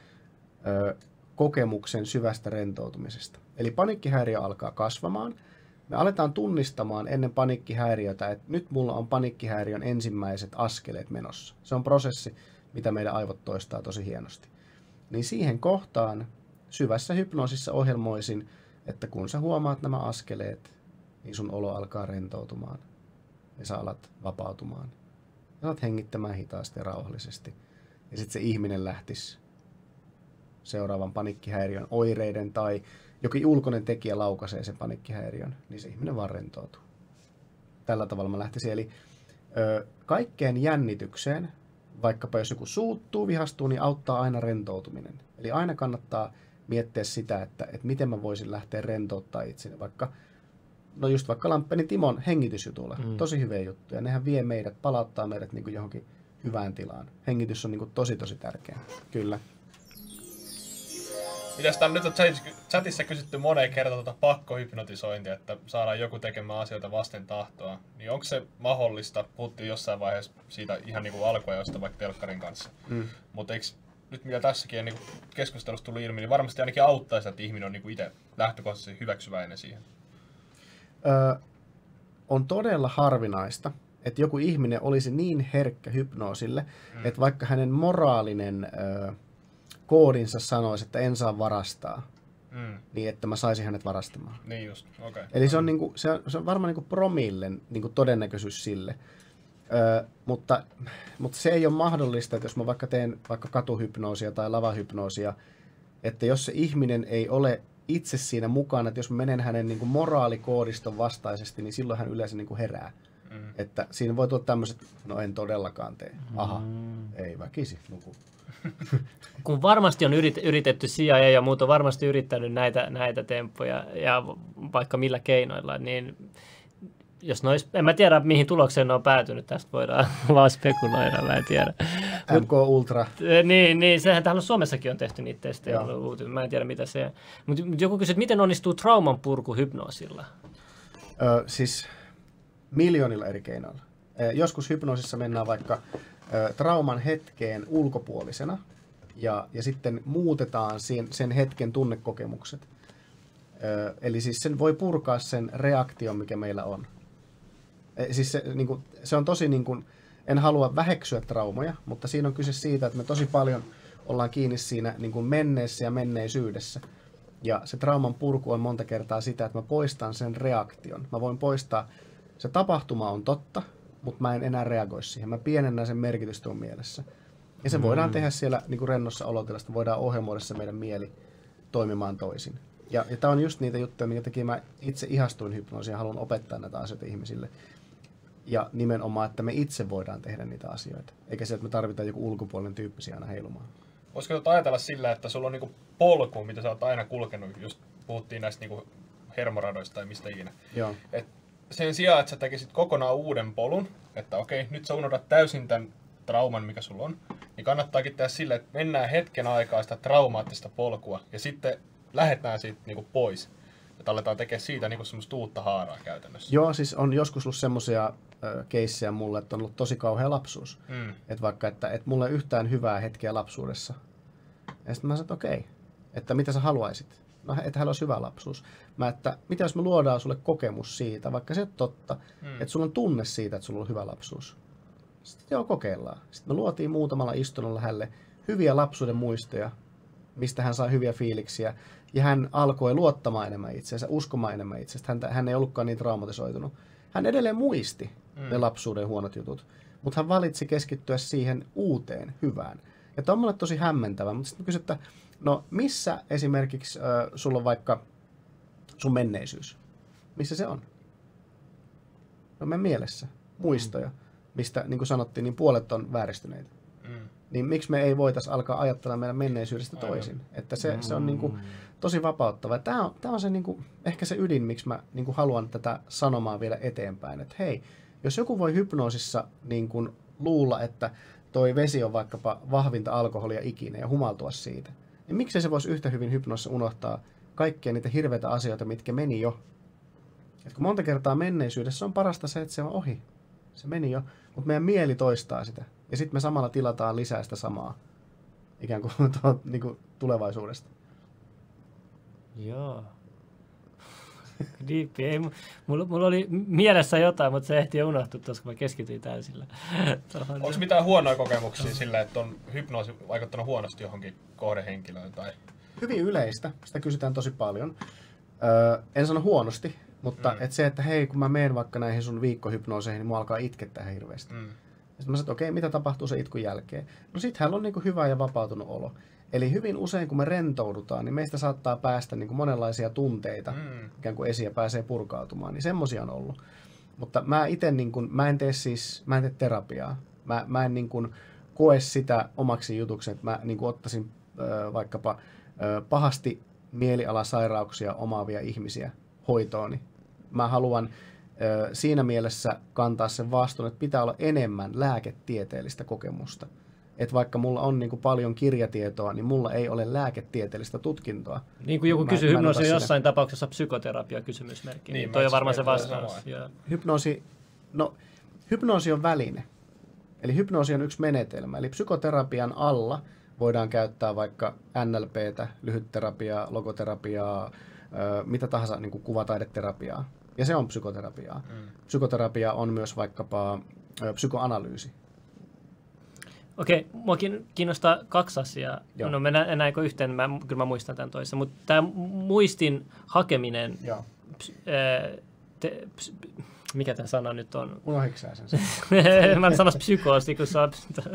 Speaker 2: kokemuksen syvästä rentoutumisesta. Eli paniikkihäiriö alkaa kasvamaan. Me aletaan tunnistamaan ennen paniikkihäiriötä, että nyt mulla on paniikkihäiriön ensimmäiset askeleet menossa. Se on prosessi, mitä meidän aivot toistaa tosi hienosti. Niin siihen kohtaan syvässä hypnoosissa ohjelmoisin, että kun sä huomaat nämä askeleet, niin sun olo alkaa rentoutumaan. Ja sä alat vapautumaan. Ja alat hengittämään hitaasti ja rauhallisesti. Ja sitten se ihminen lähtisi seuraavan paniikkihäiriön oireiden tai jokin ulkoinen tekijä laukaisee sen paniikkihäiriön, niin se ihminen vaan rentoutuu. Tällä tavalla mä lähtisin. Eli kaikkeen jännitykseen, vaikkapa jos joku suuttuu, vihastuu, niin auttaa aina rentoutuminen. Eli aina kannattaa miettiä sitä, että miten mä voisin lähteä rentouttaa itseni. Vaikka Lamppenin Timon hengitysjutulla. Tosi hyviä juttuja. Nehän vie meidät, palauttaa meidät niin kuin johonkin hyvään tilaan. Hengitys on niin kuin tosi tärkeä. Kyllä.
Speaker 3: Mitäs täällä nyt on chatissa kysytty moneen kertaan pakkohypnotisointia, että saadaan joku tekemään asioita vasten tahtoa. Niin onko se mahdollista? Puhuttiin jossain vaiheessa siitä ihan niin kuin alkuajoista vaikka telkkarin kanssa. Mutta eikö nyt mitä tässäkin on niin keskustelussa tullut ilmi, niin varmasti ainakin auttaa sitä, että ihminen on niin kuin itse lähtökohtaisesti hyväksyväinen siihen.
Speaker 2: On todella harvinaista, että joku ihminen olisi niin herkkä hypnoosille, että vaikka hänen moraalinen koodinsa sanoisi, että en saa varastaa, niin että mä saisin hänet varastamaan.
Speaker 3: Niin just, okei.
Speaker 2: Eli se on, niinku, se on varmaan niinku promillen niinku todennäköisyys sille. Mutta se ei ole mahdollista, että jos mä vaikka teen vaikka katuhypnoosia tai lavahypnoosia, että jos se ihminen ei ole itse siinä mukana, että jos mä menen hänen niinku moraalikoodiston vastaisesti, niin silloin hän yleensä niinku herää. Että siinä voi tulla tämmöiset, no en todellakaan tee. Aha, ei väkisi, nuku.
Speaker 1: Kun varmasti on yritetty CIA ja muut on varmasti yrittänyt näitä temppuja ja vaikka millä keinoilla, niin jos en mä tiedä mihin tulokseen ne on päätynyt, tästä voidaan vaan spekuloida, mä en tiedä.
Speaker 2: MK Ultra.
Speaker 1: Niin, sehän täällä Suomessakin on tehty niitä testejä, mä en tiedä mitä se. Mutta joku kysyy, että miten onnistuu trauman purku hypnoosilla?
Speaker 2: Siis miljoonilla eri keinoilla. Joskus hypnoosissa mennään vaikka trauman hetkeen ulkopuolisena ja sitten muutetaan sen hetken tunnekokemukset. Eli siis sen voi purkaa sen reaktion, mikä meillä on. Siis se on tosi, en halua väheksyä traumoja, mutta siinä on kyse siitä, että me tosi paljon ollaan kiinni siinä menneessä ja menneisyydessä. Ja se trauman purku on monta kertaa sitä, että mä poistan sen reaktion. Mä voin poistaa, se tapahtuma on totta, mutta mä en enää reagoi siihen. Mä pienennän sen merkitystä mun mielessä. Ja se voidaan tehdä siellä rennossa olotilasta, voidaan ohjelmoida se meidän mieli toimimaan toisin. Ja tämä on just niitä juttuja, minkä takia mä itse ihastuin hypnoosiin ja haluan opettaa näitä asioita ihmisille. Ja nimenomaan, että me itse voidaan tehdä niitä asioita. Eikä se, että me tarvitaan joku ulkopuolinen tyyppisiä aina heilumaan.
Speaker 3: Voisiko ajatella sillä, että sulla on niinku polku, mitä sä oot aina kulkenut, just puhuttiin näistä niinku hermoradoista tai mistä ikinä.
Speaker 2: Joo.
Speaker 3: Et sen sijaan, että sä tekisit kokonaan uuden polun, että okei, nyt sä unohdat täysin tämän trauman, mikä sulla on, niin kannattaakin tehdä sillä, että mennään hetken aikaa sitä traumaattista polkua ja sitten lähdetään siitä niinku pois. Että aletaan tekemään siitä niinku semmoista uutta haaraa käytännössä.
Speaker 2: Joo, siis on joskus ollut semmoisia keissejä mulle, että on ollut tosi kauhea lapsuus. Että vaikka, että mulla ei yhtään hyvää hetkeä lapsuudessa. Ja sitten mä sanoin, että okei, että mitä sä haluaisit? No, että hänellä olisi hyvä lapsuus. Että mitä jos me luodaan sulle kokemus siitä, vaikka se on totta, että sulla on tunne siitä, että sulla on hyvä lapsuus. Sitten joo, kokeillaan. Sitten me luotiin muutamalla istunnolla hänelle hyviä lapsuuden muistoja, mistä hän sai hyviä fiiliksiä. Ja hän alkoi luottamaan enemmän itseensä, uskomaan enemmän itsestä. Hän ei ollutkaan niin traumatisoitunut. Hän edelleen muisti ne lapsuuden huonot jutut, mutta hän valitsi keskittyä siihen uuteen, hyvään. Ja tämä on mulle tosi hämmentävä, mutta sitten kysyn, että no missä esimerkiksi sulla on vaikka sun menneisyys? Missä se on? No meidän mielessä, muistoja, mistä niin kuin sanottiin, niin puolet on vääristyneitä. Niin miksi me ei voitaisi alkaa ajattella meidän menneisyydestä toisin? Että se on niin kuin tosi vapauttava. Tämä on se, niin kuin, ehkä se ydin, miksi mä niin kuin haluan tätä sanomaa viedä eteenpäin. Että hei, jos joku voi hypnoosissa niin kuin luulla, että toi vesi on vaikkapa vahvinta alkoholia ikinä ja humaltua siitä, niin miksei se voisi yhtä hyvin hypnoosissa unohtaa kaikkia niitä hirveitä asioita, mitkä meni jo. Et kun monta kertaa menneisyydessä on parasta se, että se on ohi. Se meni jo, mutta meidän mieli toistaa sitä. Ja sitten me samalla tilataan lisää sitä samaa ikään kuin, niin kuin tulevaisuudesta.
Speaker 1: Joo. Diippi. Ei, mulla oli mielessä jotain, mutta se ehti jo unohtua tuossa, kun mä keskityin täysillä.
Speaker 3: Onko mitään huonoja kokemuksia sillä, että on hypnoosi vaikuttanut huonosti johonkin kohdehenkilöön? Tai...
Speaker 2: Hyvin yleistä. Sitä kysytään tosi paljon. En sano huonosti, mutta että hei, kun mä menen vaikka näihin sun viikkohypnooseihin, niin mua alkaa itkettää hirveästi. Sitten mä sanoin, että okei, mitä tapahtuu sen itkun jälkeen? No sit hän on niin kuin hyvä ja vapautunut olo. Eli hyvin usein, kun me rentoudutaan, niin meistä saattaa päästä niin kuin monenlaisia tunteita, ikään kuin esiin ja pääsee purkautumaan. Niin semmosia on ollut. Mutta mä itse niin kuin, mä en tee terapiaa. Mä en niin kuin koe sitä omaksi jutuksi, että mä niin kuin ottaisin vaikkapa pahasti mielialasairauksia omaavia ihmisiä hoitooni. Mä haluan siinä mielessä kantaa sen vastuun, että pitää olla enemmän lääketieteellistä kokemusta. Että vaikka mulla on niin kuin paljon kirjatietoa, niin mulla ei ole lääketieteellistä tutkintoa.
Speaker 1: Niin kuin joku kysyy, hypnoosi on jossain tapauksessa psykoterapia kysymysmerkki. Niin toi on varmaan se vastaus.
Speaker 2: Hypnoosi on väline. Eli hypnoosi on yksi menetelmä. Eli psykoterapian alla voidaan käyttää vaikka NLPtä, lyhytterapiaa, logoterapiaa, mitä tahansa niin kuin kuvataideterapiaa. Ja se on psykoterapiaa. Psykoterapia on myös vaikkapa psykoanalyysi.
Speaker 1: Okei, mua kiinnostaa kaksi asiaa.
Speaker 2: Joo.
Speaker 1: No mennään näinkö yhteen, kyllä mä muistan tämän toisen. Mutta tämä muistin hakeminen, mikä tämä sana nyt on?
Speaker 2: Unohiksää sen?
Speaker 1: Mä en sanoisi psykoosi, kun saa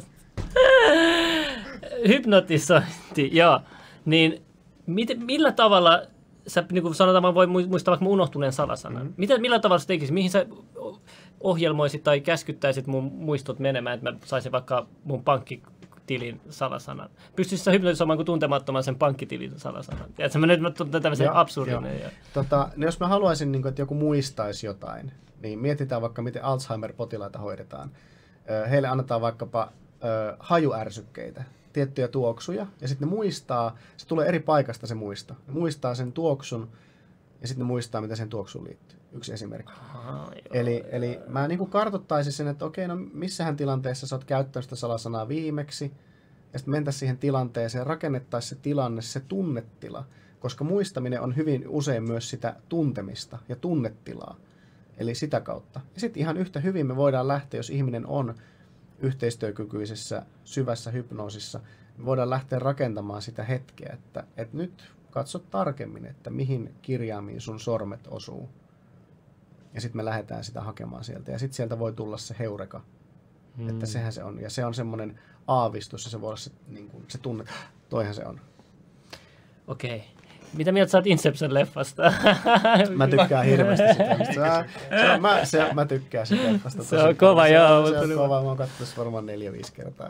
Speaker 1: hypnotisointi, joo. Niin millä tavalla sä, niin kuin sanotaan, mä voin muistaa vaikka mun unohtuneen salasanan. Millä tavalla sä tekisit? Mihin sä ohjelmoisit tai käskyttäisit mun muistot menemään, että mä saisin vaikka mun pankkitilin salasanan? Pystyisit sä hypnotisoimaan kuin tuntemattoman sen pankkitilin salasanan? Tiedätkö, mä nyt tuntuu tämmöisen absurdinen.
Speaker 2: No jos mä haluaisin, että joku muistaisi jotain, niin mietitään vaikka, miten Alzheimer-potilaita hoidetaan. Heille annetaan vaikkapa hajuärsykkeitä, tiettyjä tuoksuja, ja sitten ne muistaa, se tulee eri paikasta se muisto. Ne muistaa sen tuoksun, ja sitten ne muistaa, mitä sen tuoksuun liittyy. Yksi esimerkki.
Speaker 1: Aha,
Speaker 2: Eli mä niin kuin kartoittaisin sen, että okei, no missähän tilanteessa sä oot käyttänyt sitä salasanaa viimeksi, ja sitten mentäisiin siihen tilanteeseen ja rakennettaisiin se tilanne, se tunnetila, koska muistaminen on hyvin usein myös sitä tuntemista ja tunnetilaa, eli sitä kautta. Ja sitten ihan yhtä hyvin me voidaan lähteä, jos ihminen on yhteistyökykyisessä, syvässä hypnoosissa, me voidaan lähteä rakentamaan sitä hetkeä, että nyt katso tarkemmin, että mihin kirjaimiin sun sormet osuu. Ja sitten me lähdetään sitä hakemaan sieltä. Ja sitten sieltä voi tulla se heureka. Että sehän se on. Ja se on semmoinen aavistus, ja se voi olla se, niin kuin, se tunne, toihan se on.
Speaker 1: Okei. Mitä mieltä sä oot Inception-leffasta?
Speaker 2: Mä tykkään hirveästi sitä. Mä tykkään sitä leffasta.
Speaker 1: Se on kova, joo.
Speaker 2: Se on kova. Mä oon katsonut varmaan 4-5 kertaa.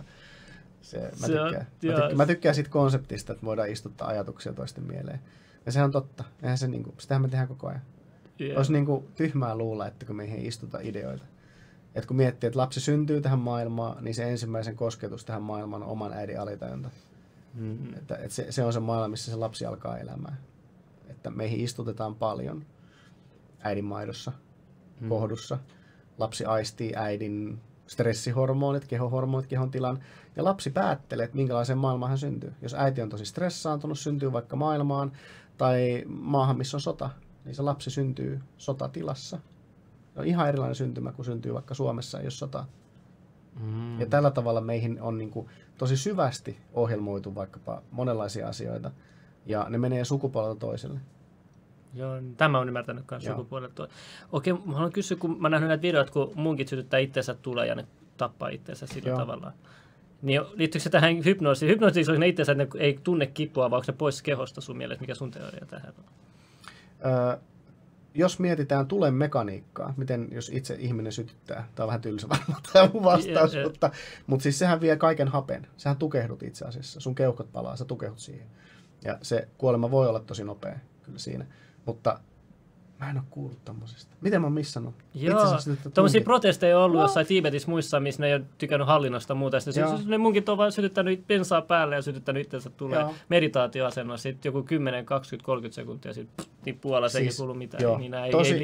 Speaker 2: Mä tykkään siitä konseptista, että voidaan istuttaa ajatuksia toisten mieleen. Ja sehän on totta. Eihän se, sitähän me tehdään koko ajan. Yeah. Olisi tyhmää luulla, että kun meihin ei istuta ideoita. Että kun miettii, että lapsi syntyy tähän maailmaan, niin se ensimmäisen kosketus tähän maailmaan on oman äidin alitajunta. Mm-hmm. Että se on se maailma, missä se lapsi alkaa elämään. Että meihin istutetaan paljon äidin maidossa, kohdussa. Lapsi aistii äidin stressihormonit, kehohormonit, kehon tilan. Ja lapsi päättelee, että minkälaiseen maailmaan hän syntyy. Jos äiti on tosi stressaantunut, syntyy vaikka maailmaan tai maahan, missä on sota, niin se lapsi syntyy sotatilassa. Se on ihan erilainen syntymä, kun syntyy vaikka Suomessa, ei ole sotaa. Ja tällä tavalla meihin on tosi syvästi ohjelmoitu vaikkapa monenlaisia asioita. Ja ne menee sukupuolelta toiselle.
Speaker 1: Joo, tämä on ymmärtänyt myös sukupuolelta. Okei, mä haluan kysyä, kun mä nähnyt näitä videoita, kun munkit sytyttää itseensä tulee ja ne tappaa itseensä sillä tavalla. Niin liittyykö se tähän hypnoosiin? Hypnoosiin onko ne itseensä, että ne ei tunne kipua, vai onko ne pois kehosta sun mielestä? Mikä sun teoria tähän on?
Speaker 2: Jos mietitään tulen mekaniikkaa, miten jos itse ihminen sytyttää, tämä on vähän tylsä varmaan tämä vastaus, mutta siis sehän vie kaiken hapen. Sähän tukehdut itse asiassa, sun keuhkot palaa, sä tukehdut siihen. Ja se kuolema voi olla tosi nopea kyllä siinä, mutta mä en ole kuullut tommosesta. Miten mä oon missannut?
Speaker 1: Joo, tommosia protesteja on ollut jossain Tiibetissä muissa, missä ne ei ole tykännyt hallinnosta ja muuta. Sitten ne munkit on vaan sytyttänyt bensaa päälle ja sytyttänyt itsensä tulee meditaatioasennossa. Sitten joku 10, 20, 30 sekuntia sitten tippuu alas, eikä kuulu mitään.
Speaker 2: Joo,
Speaker 1: niin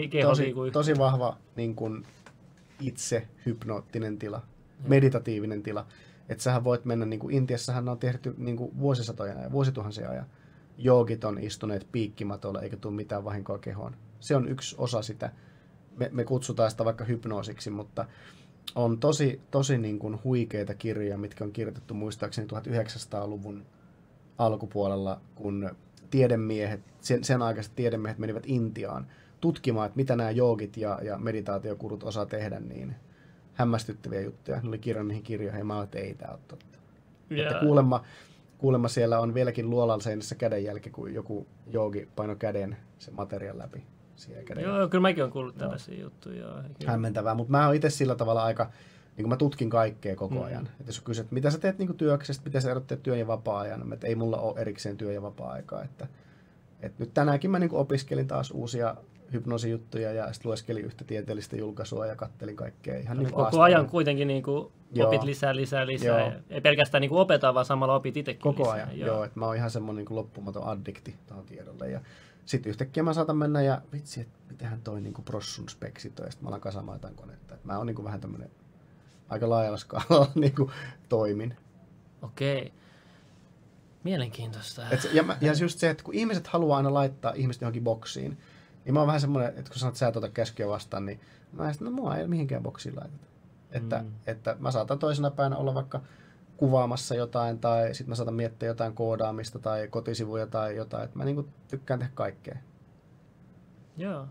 Speaker 1: ei
Speaker 2: tosi vahva niin kuin itse hypnoottinen tila, meditatiivinen tila. Että sähän voit mennä, niin kuin Intiassahan on tehty niin kuin vuosisatojen ajan, vuosituhansien ajan. Joogit on istuneet piikkimatolla eikä tule mitään vahinkoa kehoon. Se on yksi osa sitä. Me kutsutaan sitä vaikka hypnoosiksi, mutta on tosi niin kuin huikeita kirjoja, mitkä on kirjoitettu muistaakseni 1900-luvun alkupuolella, kun tiedemiehet, sen aikaiset tiedemiehet menivät Intiaan tutkimaan, että mitä nämä joogit ja meditaatiokurut osaa tehdä, niin hämmästyttäviä juttuja. Ne oli kirjannut niihin kirjoihin ja mä olin, että ei tämä ole totta. Yeah. Että kuulemma siellä on vieläkin luolan seinässä kädenjälki, kun joku joogi painoi käden sen materiaan läpi.
Speaker 1: Joo, kyllä mäkin olen kuullut tällaisia juttuja.
Speaker 2: Hämmentävää, mutta mä oon itse sillä tavalla aika, niin kuin mä tutkin kaikkea koko ajan. Että jos kysyt, mitä sä teet niin työksessä, mitä sä erotteet työn ja vapaa-ajan, että ei mulla ole erikseen työ- ja vapaa-aikaa. Että nyt tänäänkin mä niin opiskelin taas uusia hypnoosijuttuja ja sitten lueskelin yhtä tieteellistä julkaisua ja kattelin kaikkea. Ihan niin
Speaker 1: koko ajan kuitenkin niin kuin opit lisää. Ei pelkästään niin kuin opeta, vaan samalla opit itsekin
Speaker 2: koko
Speaker 1: lisää.
Speaker 2: Ajan, joo. Että mä oon ihan semmoinen niin loppumaton addikti tuohon tiedolle. Ja sitten yhtäkkiä mä saatan mennä ja vitsi, että mitähän toi niin prossun speksit on. Ja sitten mä alan kasaamaan jotain konetta. Et mä oon niin vähän tämmöinen aika laajalla skaalalla niin toimin.
Speaker 1: Okei. Mielenkiintoista.
Speaker 2: Ja just se, että kun ihmiset haluaa aina laittaa ihmiset johonkin boksiin, niin mä oon vähän semmoinen, että kun sanot, että sä et ota käskyä vastaan, niin mä ajattelin, että no mua ei mihinkään boksiin laiteta. Että mä saatan toisena päivänä olla vaikka kuvaamassa jotain, tai sitten mä saatan miettiä jotain koodaamista tai kotisivuja tai jotain. Että mä niinku tykkään tehdä kaikkea.
Speaker 1: Joo.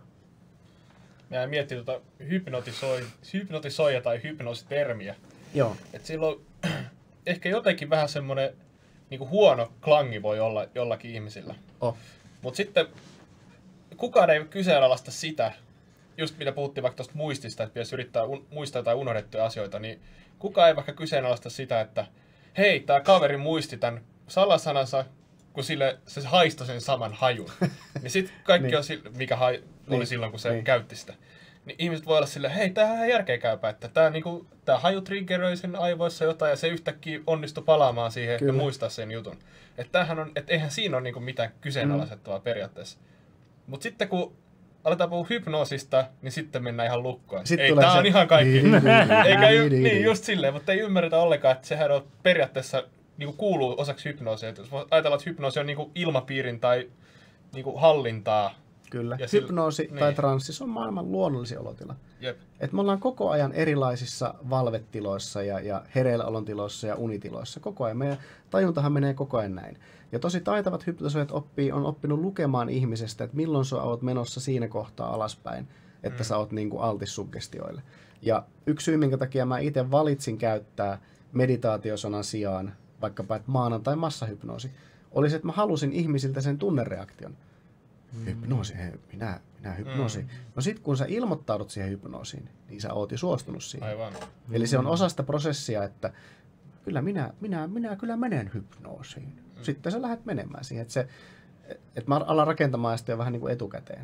Speaker 3: Mä miettin hypnotisoija tai hypnoositermiä.
Speaker 2: Joo.
Speaker 3: Että silloin ehkä jotenkin vähän semmoinen niinku huono klangi voi olla jollakin ihmisillä. Mutta sitten kukaan ei kyseenalaista sitä, just mitä puhuttiin vaikka tuosta muistista, että pitäisi yrittää muistaa jotain unohdettuja asioita, niin kukaan ei vaikka kyseenalaista sitä, että hei, tämä kaveri muisti tämän salasanansa, kun se haistoi sen saman hajun. Niin sitten kaikki on mikä oli silloin, kun se käytti sitä. Niin ihmiset voi olla silleen, hei, tämähän on ihan järkeä käypä, että tämä haju triggeröi sen aivoissa jotain ja se yhtäkkiä onnistui palaamaan siihen ja muistaa sen jutun. Että eihän siinä ole niinku mitään kyseenalaisettavaa periaatteessa. Mutta sitten kun aletaan puhua hypnoosista, niin sitten mennään ihan lukkoon.
Speaker 2: Sitten
Speaker 3: ei,
Speaker 2: tulee
Speaker 3: tää
Speaker 2: se-
Speaker 3: on ihan kaikki. Eikä
Speaker 2: niin.
Speaker 3: just silleen, mutta ei ymmärretä ollenkaan, että sehän on periaatteessa niinku kuuluu osaksi hypnoosia. Jos ajatellaan, että hypnoosi on niinku ilmapiirin tai niinku hallintaa.
Speaker 2: Kyllä.
Speaker 3: Ja
Speaker 2: Hypnoosi
Speaker 3: niin.
Speaker 2: tai transsi, se on maailman luonnollisin olotila.
Speaker 3: Jep.
Speaker 2: Et me ollaan koko ajan erilaisissa valvetiloissa ja hereilläolon tiloissa ja unitiloissa. Koko ajan. Meidän tajuntahan menee koko ajan näin. Ja tosi taitavat hypnotisoijat on oppinut lukemaan ihmisestä, että milloin sä oot menossa siinä kohtaa alaspäin, että sä oot niin kuin altis suggestioille. Ja yksi syy, minkä takia mä itse valitsin käyttää meditaatiosanan sijaan vaikkapa että maanantai massahypnoosi, oli se, että mä halusin ihmisiltä sen tunnereaktion. Hypnoosi, minä hypnoosi. No sit kun sä ilmoittaudut siihen hypnoosiin, niin sä oot jo suostunut siihen.
Speaker 3: Aivan.
Speaker 2: Eli se on osa sitä prosessia, että kyllä minä kyllä menen hypnoosiin. Sitten sä lähdet menemään siihen, että mä alan rakentamaan sitä jo vähän niin kuin etukäteen.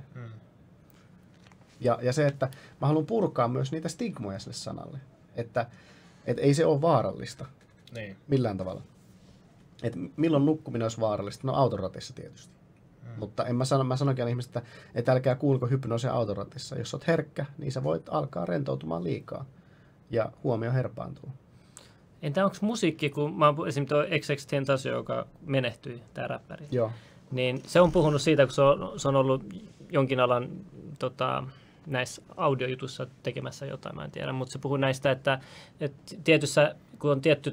Speaker 2: Ja se, että mä haluan purkaa myös niitä stigmoja sille sanalle, että ei se ole vaarallista
Speaker 3: Niin.
Speaker 2: millään tavalla. Et milloin nukkuminen olisi vaarallista? No autoratissa tietysti. Mutta mä sanonkin ihmiset, että älkää kuulko hypnoosia autoratissa. Jos oot herkkä, niin sä voit alkaa rentoutumaan liikaa ja huomio herpaantuu.
Speaker 1: Entä onko musiikki, kun mä oon esimerkiksi tuo XX-Tentacion, joka menehtyi, tää räppäri,
Speaker 2: Joo.
Speaker 1: niin se on puhunut siitä, kun se on ollut jonkin alan näissä audiojutuissa tekemässä jotain, mä en tiedä, mutta se puhuu näistä, että tietyssä, kun on tietty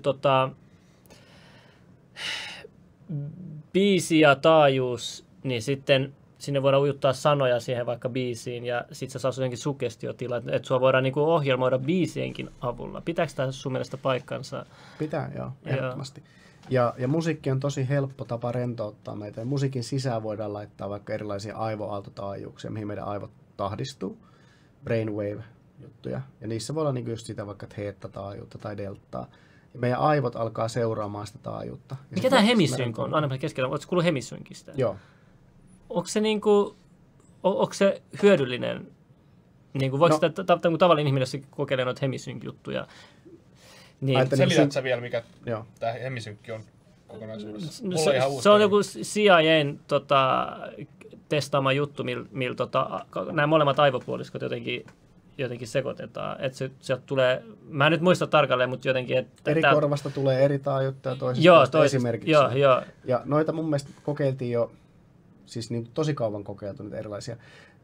Speaker 1: biisi ja taajuus, niin sitten sinne voidaan ujuttaa sanoja siihen vaikka biisiin ja sitten se saa jotenkin suggestiotila, että sua voidaan niinku ohjelmoida biisienkin avulla. Pitääkö tämä sun mielestä paikkansa?
Speaker 2: Pitää, joo, ehdottomasti. Ja musiikki on tosi helppo tapa rentouttaa meitä. Ja musiikin sisään voidaan laittaa vaikka erilaisia aivoaaltotaajuuksia, mihin meidän aivot tahdistuu. Brainwave-juttuja. Ja niissä voi olla niinku just sitä vaikka theta-taajuutta tai deltaa. Ja meidän aivot alkaa seuraamaan sitä taajuutta. Ja
Speaker 1: Mikä tämä hemisynk on? Aina keskellä. Oletko kuullut hemisynkistä?
Speaker 2: Joo.
Speaker 1: Onko se, onko se hyödyllinen? Voiko sitä tavallinen ihminen, jos kokeilee noita hemisynk-juttuja? Niin,
Speaker 3: Selität sä vielä, mikä
Speaker 2: Joo.
Speaker 3: tämä hemisynkki on kokonaisuudessa?
Speaker 1: No,
Speaker 3: Mulla on ihan uusi
Speaker 1: se on
Speaker 3: termi.
Speaker 1: joku CIAn testaama juttu, millä nämä molemmat aivopuoliskot jotenkin sekoitetaan. Että sieltä tulee, mä en nyt muista tarkalleen, mutta jotenkin... Että
Speaker 2: Eri korvasta tulee eri taajuutta ja toisesta esimerkiksi.
Speaker 1: Joo.
Speaker 2: Ja noita mun mielestä kokeiltiin jo, siis niin tosi kauan kokeiltu niitä erilaisia.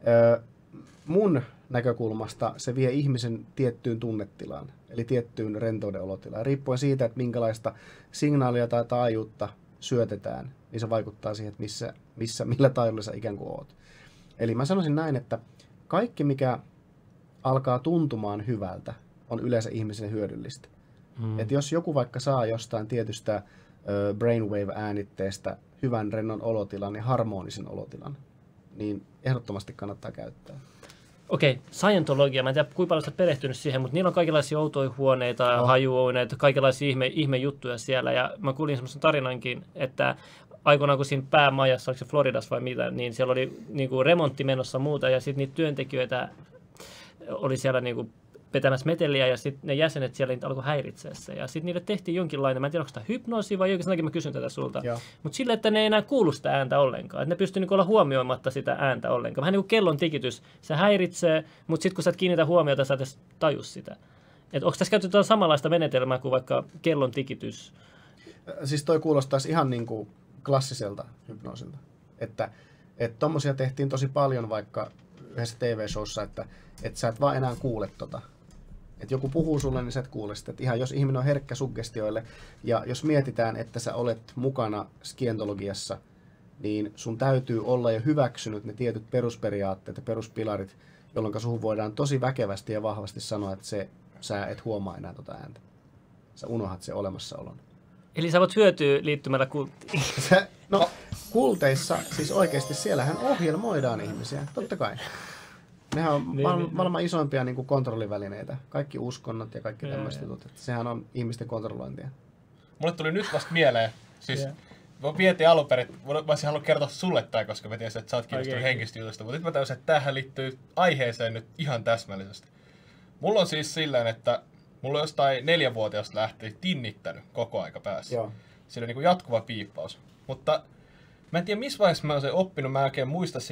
Speaker 2: Mun näkökulmasta se vie ihmisen tiettyyn tunnetilaan, eli tiettyyn rentouden olotilaan. Riippuen siitä, että minkälaista signaalia tai taajuutta syötetään, niin se vaikuttaa siihen, että millä taajuudella sä ikään kuin oot. Eli mä sanoisin näin, että kaikki mikä alkaa tuntumaan hyvältä, on yleensä ihmiselle hyödyllistä. Et jos joku vaikka saa jostain tietystä brainwave-äänitteestä hyvän rennon olotilan ja harmonisen olotilan, niin ehdottomasti kannattaa käyttää.
Speaker 1: Okei, Scientologia, mä en tiedä kuinka paljon olet perehtynyt siihen, mutta niillä on kaikenlaisia outoja huoneita ja hajuoneita, kaikenlaisia ihme juttuja siellä. Ja mä kuulin semmoisen tarinankin, että aikoinaan kun siinä päämajassa, oliko se Floridassa vai mitä, niin siellä oli niinku remontti menossa muuta ja sitten niitä työntekijöitä oli siellä niinku vetämässä meteliä ja sitten ne jäsenet siellä alkoi häiritseä se. Ja sitten niille tehtiin jonkinlainen, mä en tiedä onko tämä hypnoosi vai jokin, sen takia mä kysyn tätä sulta. Mutta sille, että ne ei enää kuulu sitä ääntä ollenkaan. Että ne pystyy niinku olla huomioimatta sitä ääntä ollenkaan. Vähän niin kuin kellon tikitys, se häiritsee, mutta sitten kun sä et kiinnitä huomiota, sä et edes taju sitä. Että onko tässä käytetty samanlaista menetelmää kuin vaikka kellon tikitys?
Speaker 2: Siis toi kuulostaisi ihan niin kuin klassiselta hypnoosilta. Että tommosia tehtiin tosi paljon vaikka yhdessä TV-showssa, että sä et vaan enää kuule tota. Että joku puhuu sulle, niin sä et kuule sitä. Että ihan jos ihminen on herkkä suggestioille, ja jos mietitään, että sä olet mukana skientologiassa, niin sun täytyy olla jo hyväksynyt ne tietyt perusperiaatteet ja peruspilarit, jolloin suhun voidaan tosi väkevästi ja vahvasti sanoa, että sä et huomaa enää tota ääntä. Sä unohat sen olemassaolon.
Speaker 1: Eli sä voit hyötyä liittymällä kulttiin.
Speaker 2: No, kulteissa, siis oikeasti siellähän ohjelmoidaan ihmisiä, totta kai. Nehän on maailman isoimpia niin kuin kontrollivälineitä. Kaikki uskonnot ja kaikki tämmöiset jutut. Sehän on ihmisten kontrollointia.
Speaker 3: Mulle tuli nyt vasta mieleen, siis mä mietin alun perin, mä olisin halunnut kertoa sulle tää, koska mä tiesin, että sä oot kiinnostunut henkistä jutusta, mutta nyt mä täysin, että tämähän liittyy aiheeseen nyt ihan täsmällisesti. Mulla on siis silleen, että mulla on jostain 4-vuotiaasta lähtien tinnittänyt koko aika päässä.
Speaker 2: Joo.
Speaker 3: Sillä on niin kuin jatkuva piippaus. Mutta mä en tiedä missä vaiheessa mä oon sen oppinut, mä en oikein muista sitä.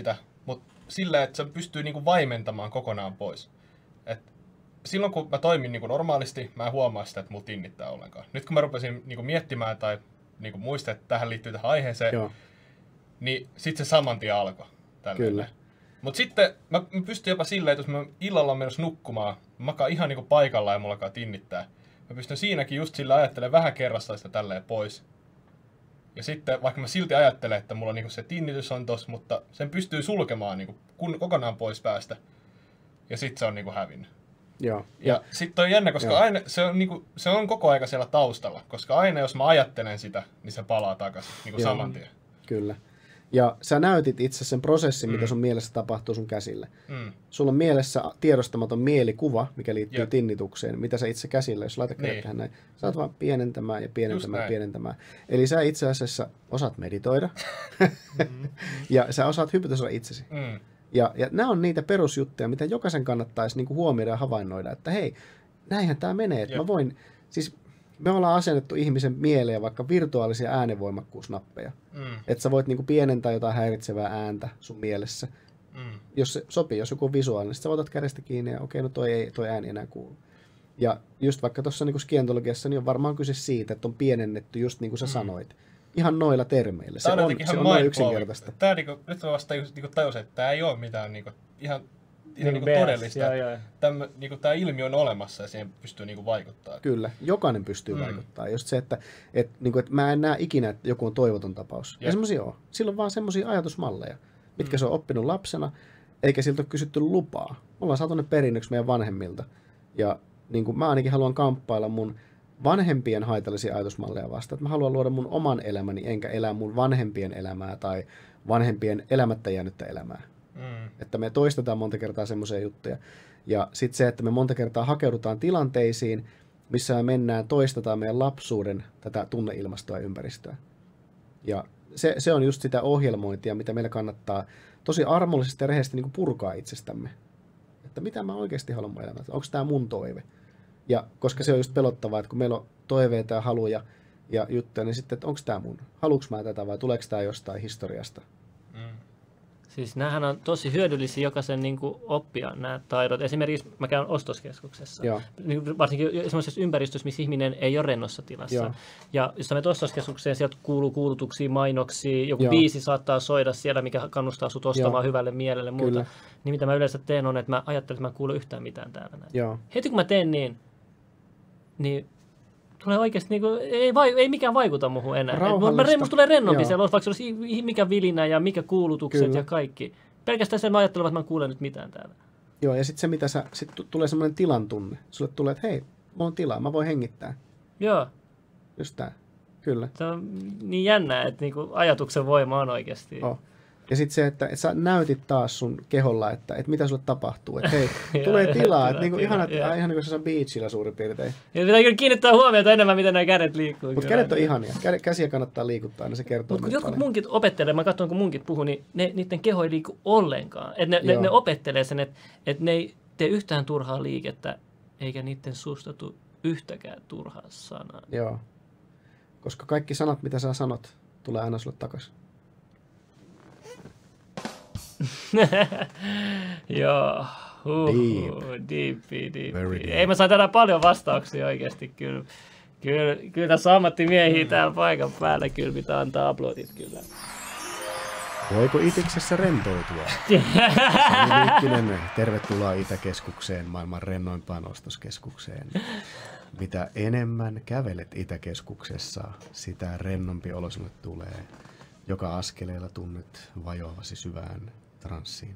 Speaker 3: mutta sillä, että se pystyy niinku vaimentamaan kokonaan pois. Et silloin kun mä toimin niinku normaalisti, mä en huomaa sitä, että mulla tinnittää ollenkaan. Nyt kun mä rupesin niinku miettimään tai niinku muistaa, että tähän liittyy tähän aiheeseen,
Speaker 2: Joo.
Speaker 3: niin sitten se saman tien alkoi.
Speaker 2: Kyllä.
Speaker 3: Mutta sitten mä pystyn jopa silleen, että jos mä illalla on menossa nukkumaan, mä makaan ihan niinku paikallaan ja mulla alkaa tinnittää. Mä pystyn siinäkin just sillä ajattelemaan vähän kerrassaan sitä tälleen pois. Ja sitten vaikka mä silti ajattelen, että mulla niinku se tinnitys on tossa, mutta sen pystyy sulkemaan niinku kokonaan pois päästä. Ja sitten se on niinku hävinnyt.
Speaker 2: Joo.
Speaker 3: Ja sitten on jännä, koska aina, se on koko aika siellä taustalla. Koska aina jos mä ajattelen sitä, niin se palaa takaisin niinku saman tien.
Speaker 2: Kyllä. Ja sä näytit itse sen prosessin, mitä sun mielessä tapahtuu sun käsille. Sulla on mielessä tiedostamaton mielikuva, mikä liittyy tinnitukseen, mitä sä itse käsillä, jos laitat kädet tähän näin. Sä oot vaan pienentämään ja pienentämään ja pienentämään. Eli sä itse asiassa osaat meditoida ja sä osaat hypnotisoida itsesi. Ja nämä on niitä perusjuttuja, mitä jokaisen kannattaisi niinku huomioida ja havainnoida, että hei, näinhän tämä menee. Että mä voin, siis me ollaan asennettu ihmisen mieleen vaikka virtuaalisia äänenvoimakkuusnappeja. Että sä voit niinku pienentää jotain häiritsevää ääntä sun mielessä. Jos se sopii, jos joku on visuaalinen, sit sä voitat kädestä kiinni ja okei, no toi ääni enää kuulu. Ja just vaikka tuossa niinku skientologiassa, niin on varmaan kyse siitä, että on pienennetty just niin kuin sä sanoit. Ihan noilla termeillä. Se on noin yksinkertaista.
Speaker 3: Tää niinku, nyt mä vasta niinku tajusin, että tää ei ole mitään niinku, ihan niinku todellista. Niinku, tää ilmiö on olemassa ja siihen pystyy niinku vaikuttaa.
Speaker 2: Kyllä, jokainen pystyy vaikuttaa. Just se, että niinku, että mä en näe ikinä, että joku on toivoton tapaus. Ja semmosia on. Silloin vaan semmosia ajatusmalleja, mitkä se on oppinut lapsena, eikä siltä ole kysytty lupaa. Me ollaan saatu ne perinnöksi meidän vanhemmilta. Ja niin kuin mä ainakin haluan kamppailla mun vanhempien haitallisia ajatusmalleja vastaan. Että mä haluan luoda mun oman elämäni, enkä elää mun vanhempien elämää tai vanhempien elämättä jäänyttä elämää. Että me toistetaan monta kertaa semmoisia juttuja. Ja sitten se, että me monta kertaa hakeudutaan tilanteisiin, missä me mennään, toistetaan meidän lapsuuden tätä tunneilmastoa ja ympäristöä. Ja se on just sitä ohjelmointia, mitä meillä kannattaa tosi armollisesti ja rehellisesti niin kuin purkaa itsestämme. Että mitä mä oikeasti haluan mun elämässä? Onko tämä mun toive? Ja koska se on just pelottavaa, että kun meillä on toiveita ja haluja ja juttuja, niin sitten, että onko tämä mun? Haluanko mä tätä vai tuleeko tämä jostain historiasta?
Speaker 1: Siis näähän on tosi hyödyllisiä jokaisen niin kuin oppia nämä taidot. Esimerkiksi mä käyn ostoskeskuksessa. Niin varsinkin sellaisessa ympäristössä, missä ihminen ei ole rennossa tilassa. Joo. Ja jos menet ostoskeskukseen, sieltä kuuluu kuulutuksia, mainoksia, joku biisi saattaa soida siellä, mikä kannustaa sut ostamaan hyvälle mielelle muuta. Kyllä. Niin mitä mä yleensä teen on, että mä ajattelen, että mä en kuule yhtään mitään täällä näin. Heti kun mä teen niin tulee oikeasti, niin kuin, ei mikään vaikuta muuhun enää. Musta tulee rennompi siellä, vaikka se olisi mikä vilinä ja mikä kuulutukset ja kaikki. Pelkästään sen mä ajattelen, että mä en kuule nyt mitään täällä.
Speaker 2: Joo, ja sitten se, mitä tulee semmoinen tilan tunne. Sulle tulee, että hei, mulla on tilaa, mä voin hengittää.
Speaker 1: Joo.
Speaker 2: Just tää, kyllä.
Speaker 1: Se on niin jännää, että niinku ajatuksen voima on oikeasti.
Speaker 2: Ja sitten se, että sä näytit taas sun keholla, että mitä sulle tapahtuu. Että hei, tulee tilaa. Että niinku ihan niin kuin se on beachillä suurin piirtein.
Speaker 1: Ja pitää kyllä kiinnittää huomiota enemmän, miten nämä kädet liikkuu.
Speaker 2: Mutta kädet on ihania. Käsiä kannattaa liikuttaa, aina se kertoo.
Speaker 1: Mutta kun jotkut munkit opettelee, mä katson kun munkit puhuu, niin niiden keho ei liiku ollenkaan. Että ne opettelee sen, että ne ei tee yhtään turhaa liikettä, eikä niiden suusta tule yhtäkään turhaa sanaa.
Speaker 2: Joo. Koska kaikki sanat, mitä sä sanot, tulee aina sulle takaisin.
Speaker 1: Joo, deep. Ei mä saa tänään paljon vastauksia oikeasti kyllä. Kyllä tässä on ammattimiehiä täällä paikan päällä, kyllä pitää antaa aplodit kyllä.
Speaker 2: Voiko Itiksessä rentoutua? Tervetuloa Itäkeskukseen, maailman rennoimpaan ostoskeskukseen. Mitä enemmän kävelet Itäkeskuksessa, sitä rennompi olo sinulle tulee. Joka askeleella tunnet vajoavasi syvään transsiin.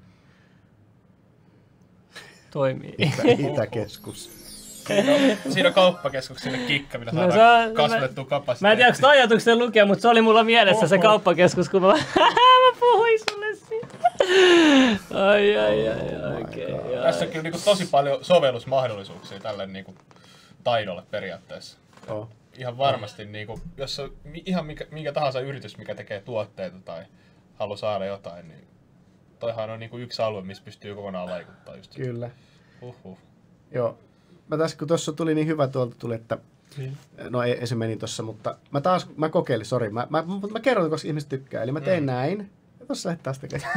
Speaker 1: Toimii.
Speaker 2: Itäkeskus.
Speaker 3: Siinä on kauppakeskuksen kikka, millä saadaan kasvatettua kapasiteettia.
Speaker 1: Mä en tiedä, onko ajatuksen lukea, mutta se oli mulla mielessä se kauppakeskus, kun mä puhuin sulle siitä. Ai, okei.
Speaker 3: Tässä on kyllä niinku tosi paljon sovellusmahdollisuuksia tälle niinku taidolle periaatteessa. Ihan varmasti, niinku, jos on ihan minkä tahansa yritys, mikä tekee tuotteita tai haluaa saada jotain, niin toihan on niinku yksi alue, missä pystyy kokonaan vaikuttaa. Just
Speaker 2: kyllä. Joo. Mä taas, kun tuossa tuli niin hyvä tuolta tuli, että no se meni tuossa, mutta mä kokeilin, mä kerron, koska ihmiset tykkää. Eli mä tein näin, Tuossa lähdet taas tekemään.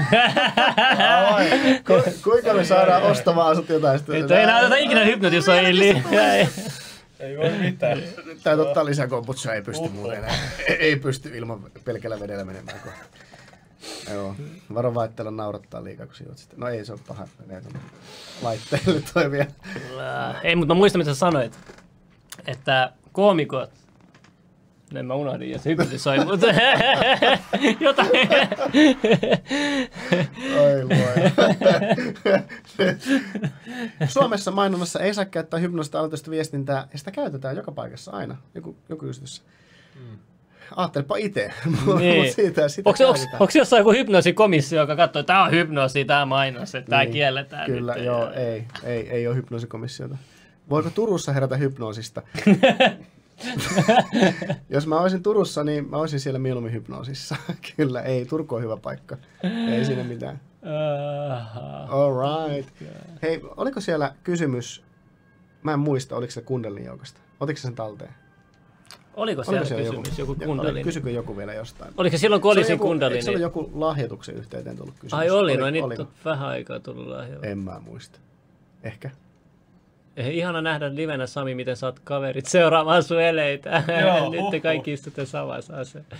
Speaker 2: Kuinka me saadaan ostamaan sut jotain?
Speaker 1: Ei näytä ikinä hypnotisoili.
Speaker 3: Ei voi mitään.
Speaker 2: Täytyy ottaa lisää kombutsia, ei pysty muuten enää. Ei pysty ilman pelkällä vedellä menemään. Joo, varo vaan, ettei naurattaa liikaa, kun sijoit sitä. No ei, se on paha, menee tuonne laitteelle toi vielä.
Speaker 1: Ei, mutta mä muistan, mitä sä sanoit. Että koomikot, en mä unohdin, jos hypnotisoi, mutta jotain.
Speaker 2: Oi luoja. Suomessa mainonnassa ei saa käyttää hypnoosista aloitusta viestintää, ja sitä käytetään joka paikassa aina, joku yksityssä. Ajattelepa itse,
Speaker 1: niin. Onko jossain joku hypnoosikomissio, joka katsoo, että tämä on hypnoosi, tämä mainos, että tämä niin. Kielletään
Speaker 2: kyllä,
Speaker 1: nyt?
Speaker 2: Joo, ei ole hypnoosikomissiota. Voiko Turussa herätä hypnoosista? Jos mä olisin Turussa, niin mä olisin siellä mieluummin hypnoosissa. Kyllä, ei. Turku on hyvä paikka. Ei siinä mitään. All right. Hei, oliko siellä kysymys, mä en muista, oliko se Kundelin joukosta? Otiko sen talteen?
Speaker 1: Oliko siellä kysymys, joku Kundalini?
Speaker 2: Kysykö joku vielä jostain?
Speaker 1: Oliko silloin, kun olisin Kundalini?
Speaker 2: Eikö se ole joku lahjoituksen yhteyteen tullut kysymys?
Speaker 1: Ai oli, no nyt on vähän aikaa tullut lahjoitus.
Speaker 2: En mä muista. Ehkä.
Speaker 1: Ihana nähdä livenä, Sami, miten saat kaverit seuraamaan sun eleitä. Nyt te kaikki istutte samassa aseessa.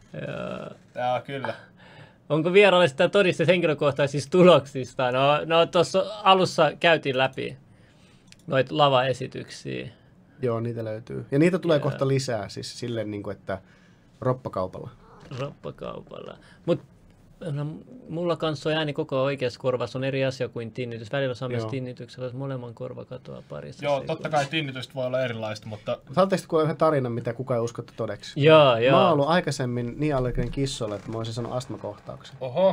Speaker 3: Joo, kyllä.
Speaker 1: Onko vieraalle sitä todisteet henkilökohtaisista tuloksista? No tuossa alussa käytiin läpi noita lavaesityksiä.
Speaker 2: Joo, niitä löytyy. Ja niitä tulee kohta lisää, siis silleen, niin kuin, että roppakaupalla.
Speaker 1: Roppakaupalla. Mutta no, mulla kanssa on ääni koko oikeassa korvassa on eri asia kuin tinnitys. Välillä saa myös tinnityksellä, jos molemman korva katoaa parissa.
Speaker 3: Joo, totta kai tinnitystä voi olla erilaista, mutta...
Speaker 2: Saatteko kuulla yhden tarinan, mitä kukaan ei uskottu todeksi?
Speaker 1: Joo.
Speaker 2: Mä oon ollut aikaisemmin niin allerginen kissolle, että mä olisin sanonut astmakohtauksen.
Speaker 3: Oho.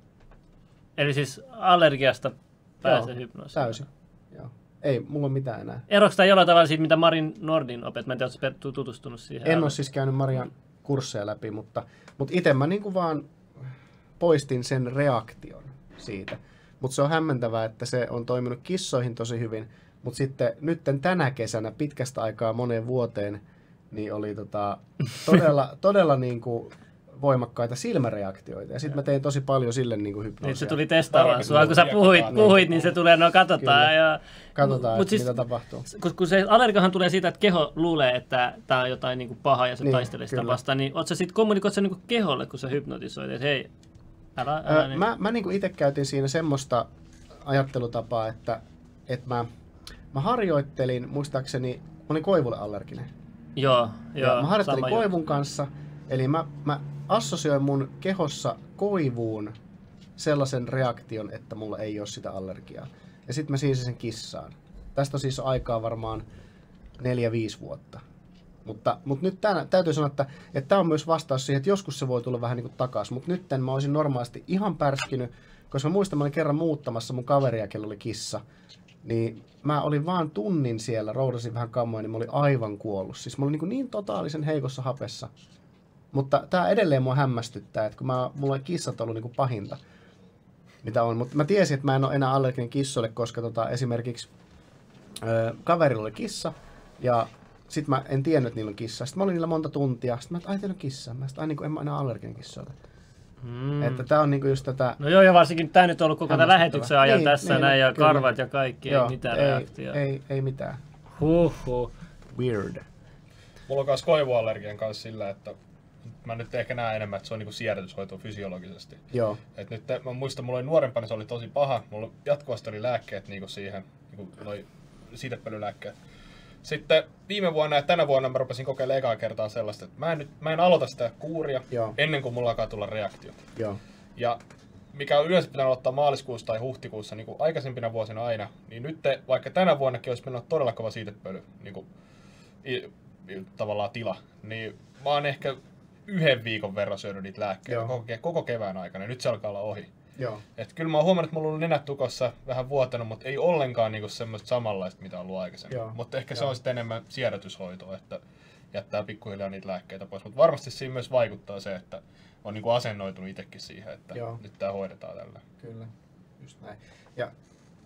Speaker 1: Eli siis allergiasta pääsee hypnoosiin.
Speaker 2: Täysin. Joo. Ei, mulla on mitään enää.
Speaker 1: Eroiko tämä jollain tavalla siitä, mitä Marin Nordin opet? Mä en tiedä, oletko tutustunut siihen.
Speaker 2: En ole siis käynyt Marian kursseja läpi, mutta itse mä niinku vaan poistin sen reaktion siitä. Mutta se on hämmentävää, että se on toiminut kissoihin tosi hyvin, mutta sitten nytten tänä kesänä pitkästä aikaa moneen vuoteen niin oli todella niinku voimakkaita silmäreaktioita. Ja sitten mä tein tosi paljon sille niinku hypnoosia.
Speaker 1: Nyt se tuli testaamaan sua, kun sä puhuit, niin se tulee, katsotaan. Ja...
Speaker 2: Katsotaan, siis, mitä tapahtuu.
Speaker 1: Kun se allergiahan tulee siitä, että keho luulee, että tämä on jotain niinku pahaa ja se taistelee sitä vastaan, niin kommunikoit sä niinku keholle, kun sä hypnotisoit, että hei, älä niin.
Speaker 2: Mä niinku itse käytin siinä semmoista ajattelutapaa, että mä harjoittelin, muistaakseni, mä olin koivulle allerginen.
Speaker 1: Joo.
Speaker 2: Mä harjoittelin koivun kanssa, eli mä assosioin mun kehossa koivuun sellaisen reaktion, että mulla ei ole sitä allergiaa. Ja sitten mä siisin sen kissaan. Tästä on siis aikaa varmaan 4-5 vuotta. Mutta nyt täytyy sanoa, että tämä on myös vastaus siihen, että joskus se voi tulla vähän niin kuin takaisin. Mutta nyt mä olisin normaalisti ihan pärskinyt, koska mä muistan, mä olin kerran muuttamassa mun kaveria, kello oli kissa. Niin mä olin vaan tunnin siellä, roudasin vähän kammoja, niin mä olin aivan kuollut. Siis mä olin niin totaalisen heikossa hapessa. Mutta tää edelleen mua hämmästyttää, että kun mulla kissat on ollut niin pahinta, mitä on. Mutta mä tiesin, että mä en ole enää allerginen kissoille, koska esimerkiksi kaverilla oli kissa ja sitten mä en tiennyt, että niillä on kissa. Sitten mä olin niillä monta tuntia. Sitten mä teillä on kissa. Mä sanoin, että en mä enää allerginen kissoille. Että tää on niinku just tätä...
Speaker 1: No joo, ja varsinkin tää nyt on ollut koko tämän lähetyksen ajan tässä näin, ja kyllä. Karvat ja kaikki, ei mitään reaktiota.
Speaker 2: Ei mitään.
Speaker 1: Huhhuh.
Speaker 2: Weird.
Speaker 3: Mulla on myös koivuallergian kanssa sillä, että mä nyt ehkä näen enemmän, että se on niinku siedätyshoitoa fysiologisesti.
Speaker 2: Joo.
Speaker 3: Et nyt mä muistan, mulla oli nuorempana, se oli tosi paha. Mulla jatkuvasti oli lääkkeet niinku siihen, niinku noi siitepölylääkkeet. Sitten viime vuonna ja tänä vuonna mä rupesin kokeilemaan ekaa kertaa sellaista, että mä en aloita sitä kuuria ennen kuin mulla alkaa tulla reaktio.
Speaker 2: Joo.
Speaker 3: Ja mikä on yleensä pitää aloittaa maaliskuussa tai huhtikuussa, niin kuin aikaisempina vuosina aina, niin nyt vaikka tänä vuonnakin olisi mennyt todella kova siitepöly, niin kuin, tavallaan tila, niin mä oon ehkä 1 viikon verran syönyt niitä lääkkeitä koko kevään aikana, ja nyt se alkaa olla ohi.
Speaker 2: Joo.
Speaker 3: Et kyllä mä oon huomannut, että mulla on ollut nenät tukossa vähän vuotanut, mutta ei ollenkaan niinku semmoista samanlaista, mitä on ollut aikaisemmin. Mutta ehkä se on sitten enemmän siedätyshoitoa, että jättää pikkuhiljaa niitä lääkkeitä pois. Mutta varmasti siinä myös vaikuttaa se, että on niinku asennoitunut itsekin siihen, että nyt tää hoidetaan tällä.
Speaker 2: Kyllä, just näin. Ja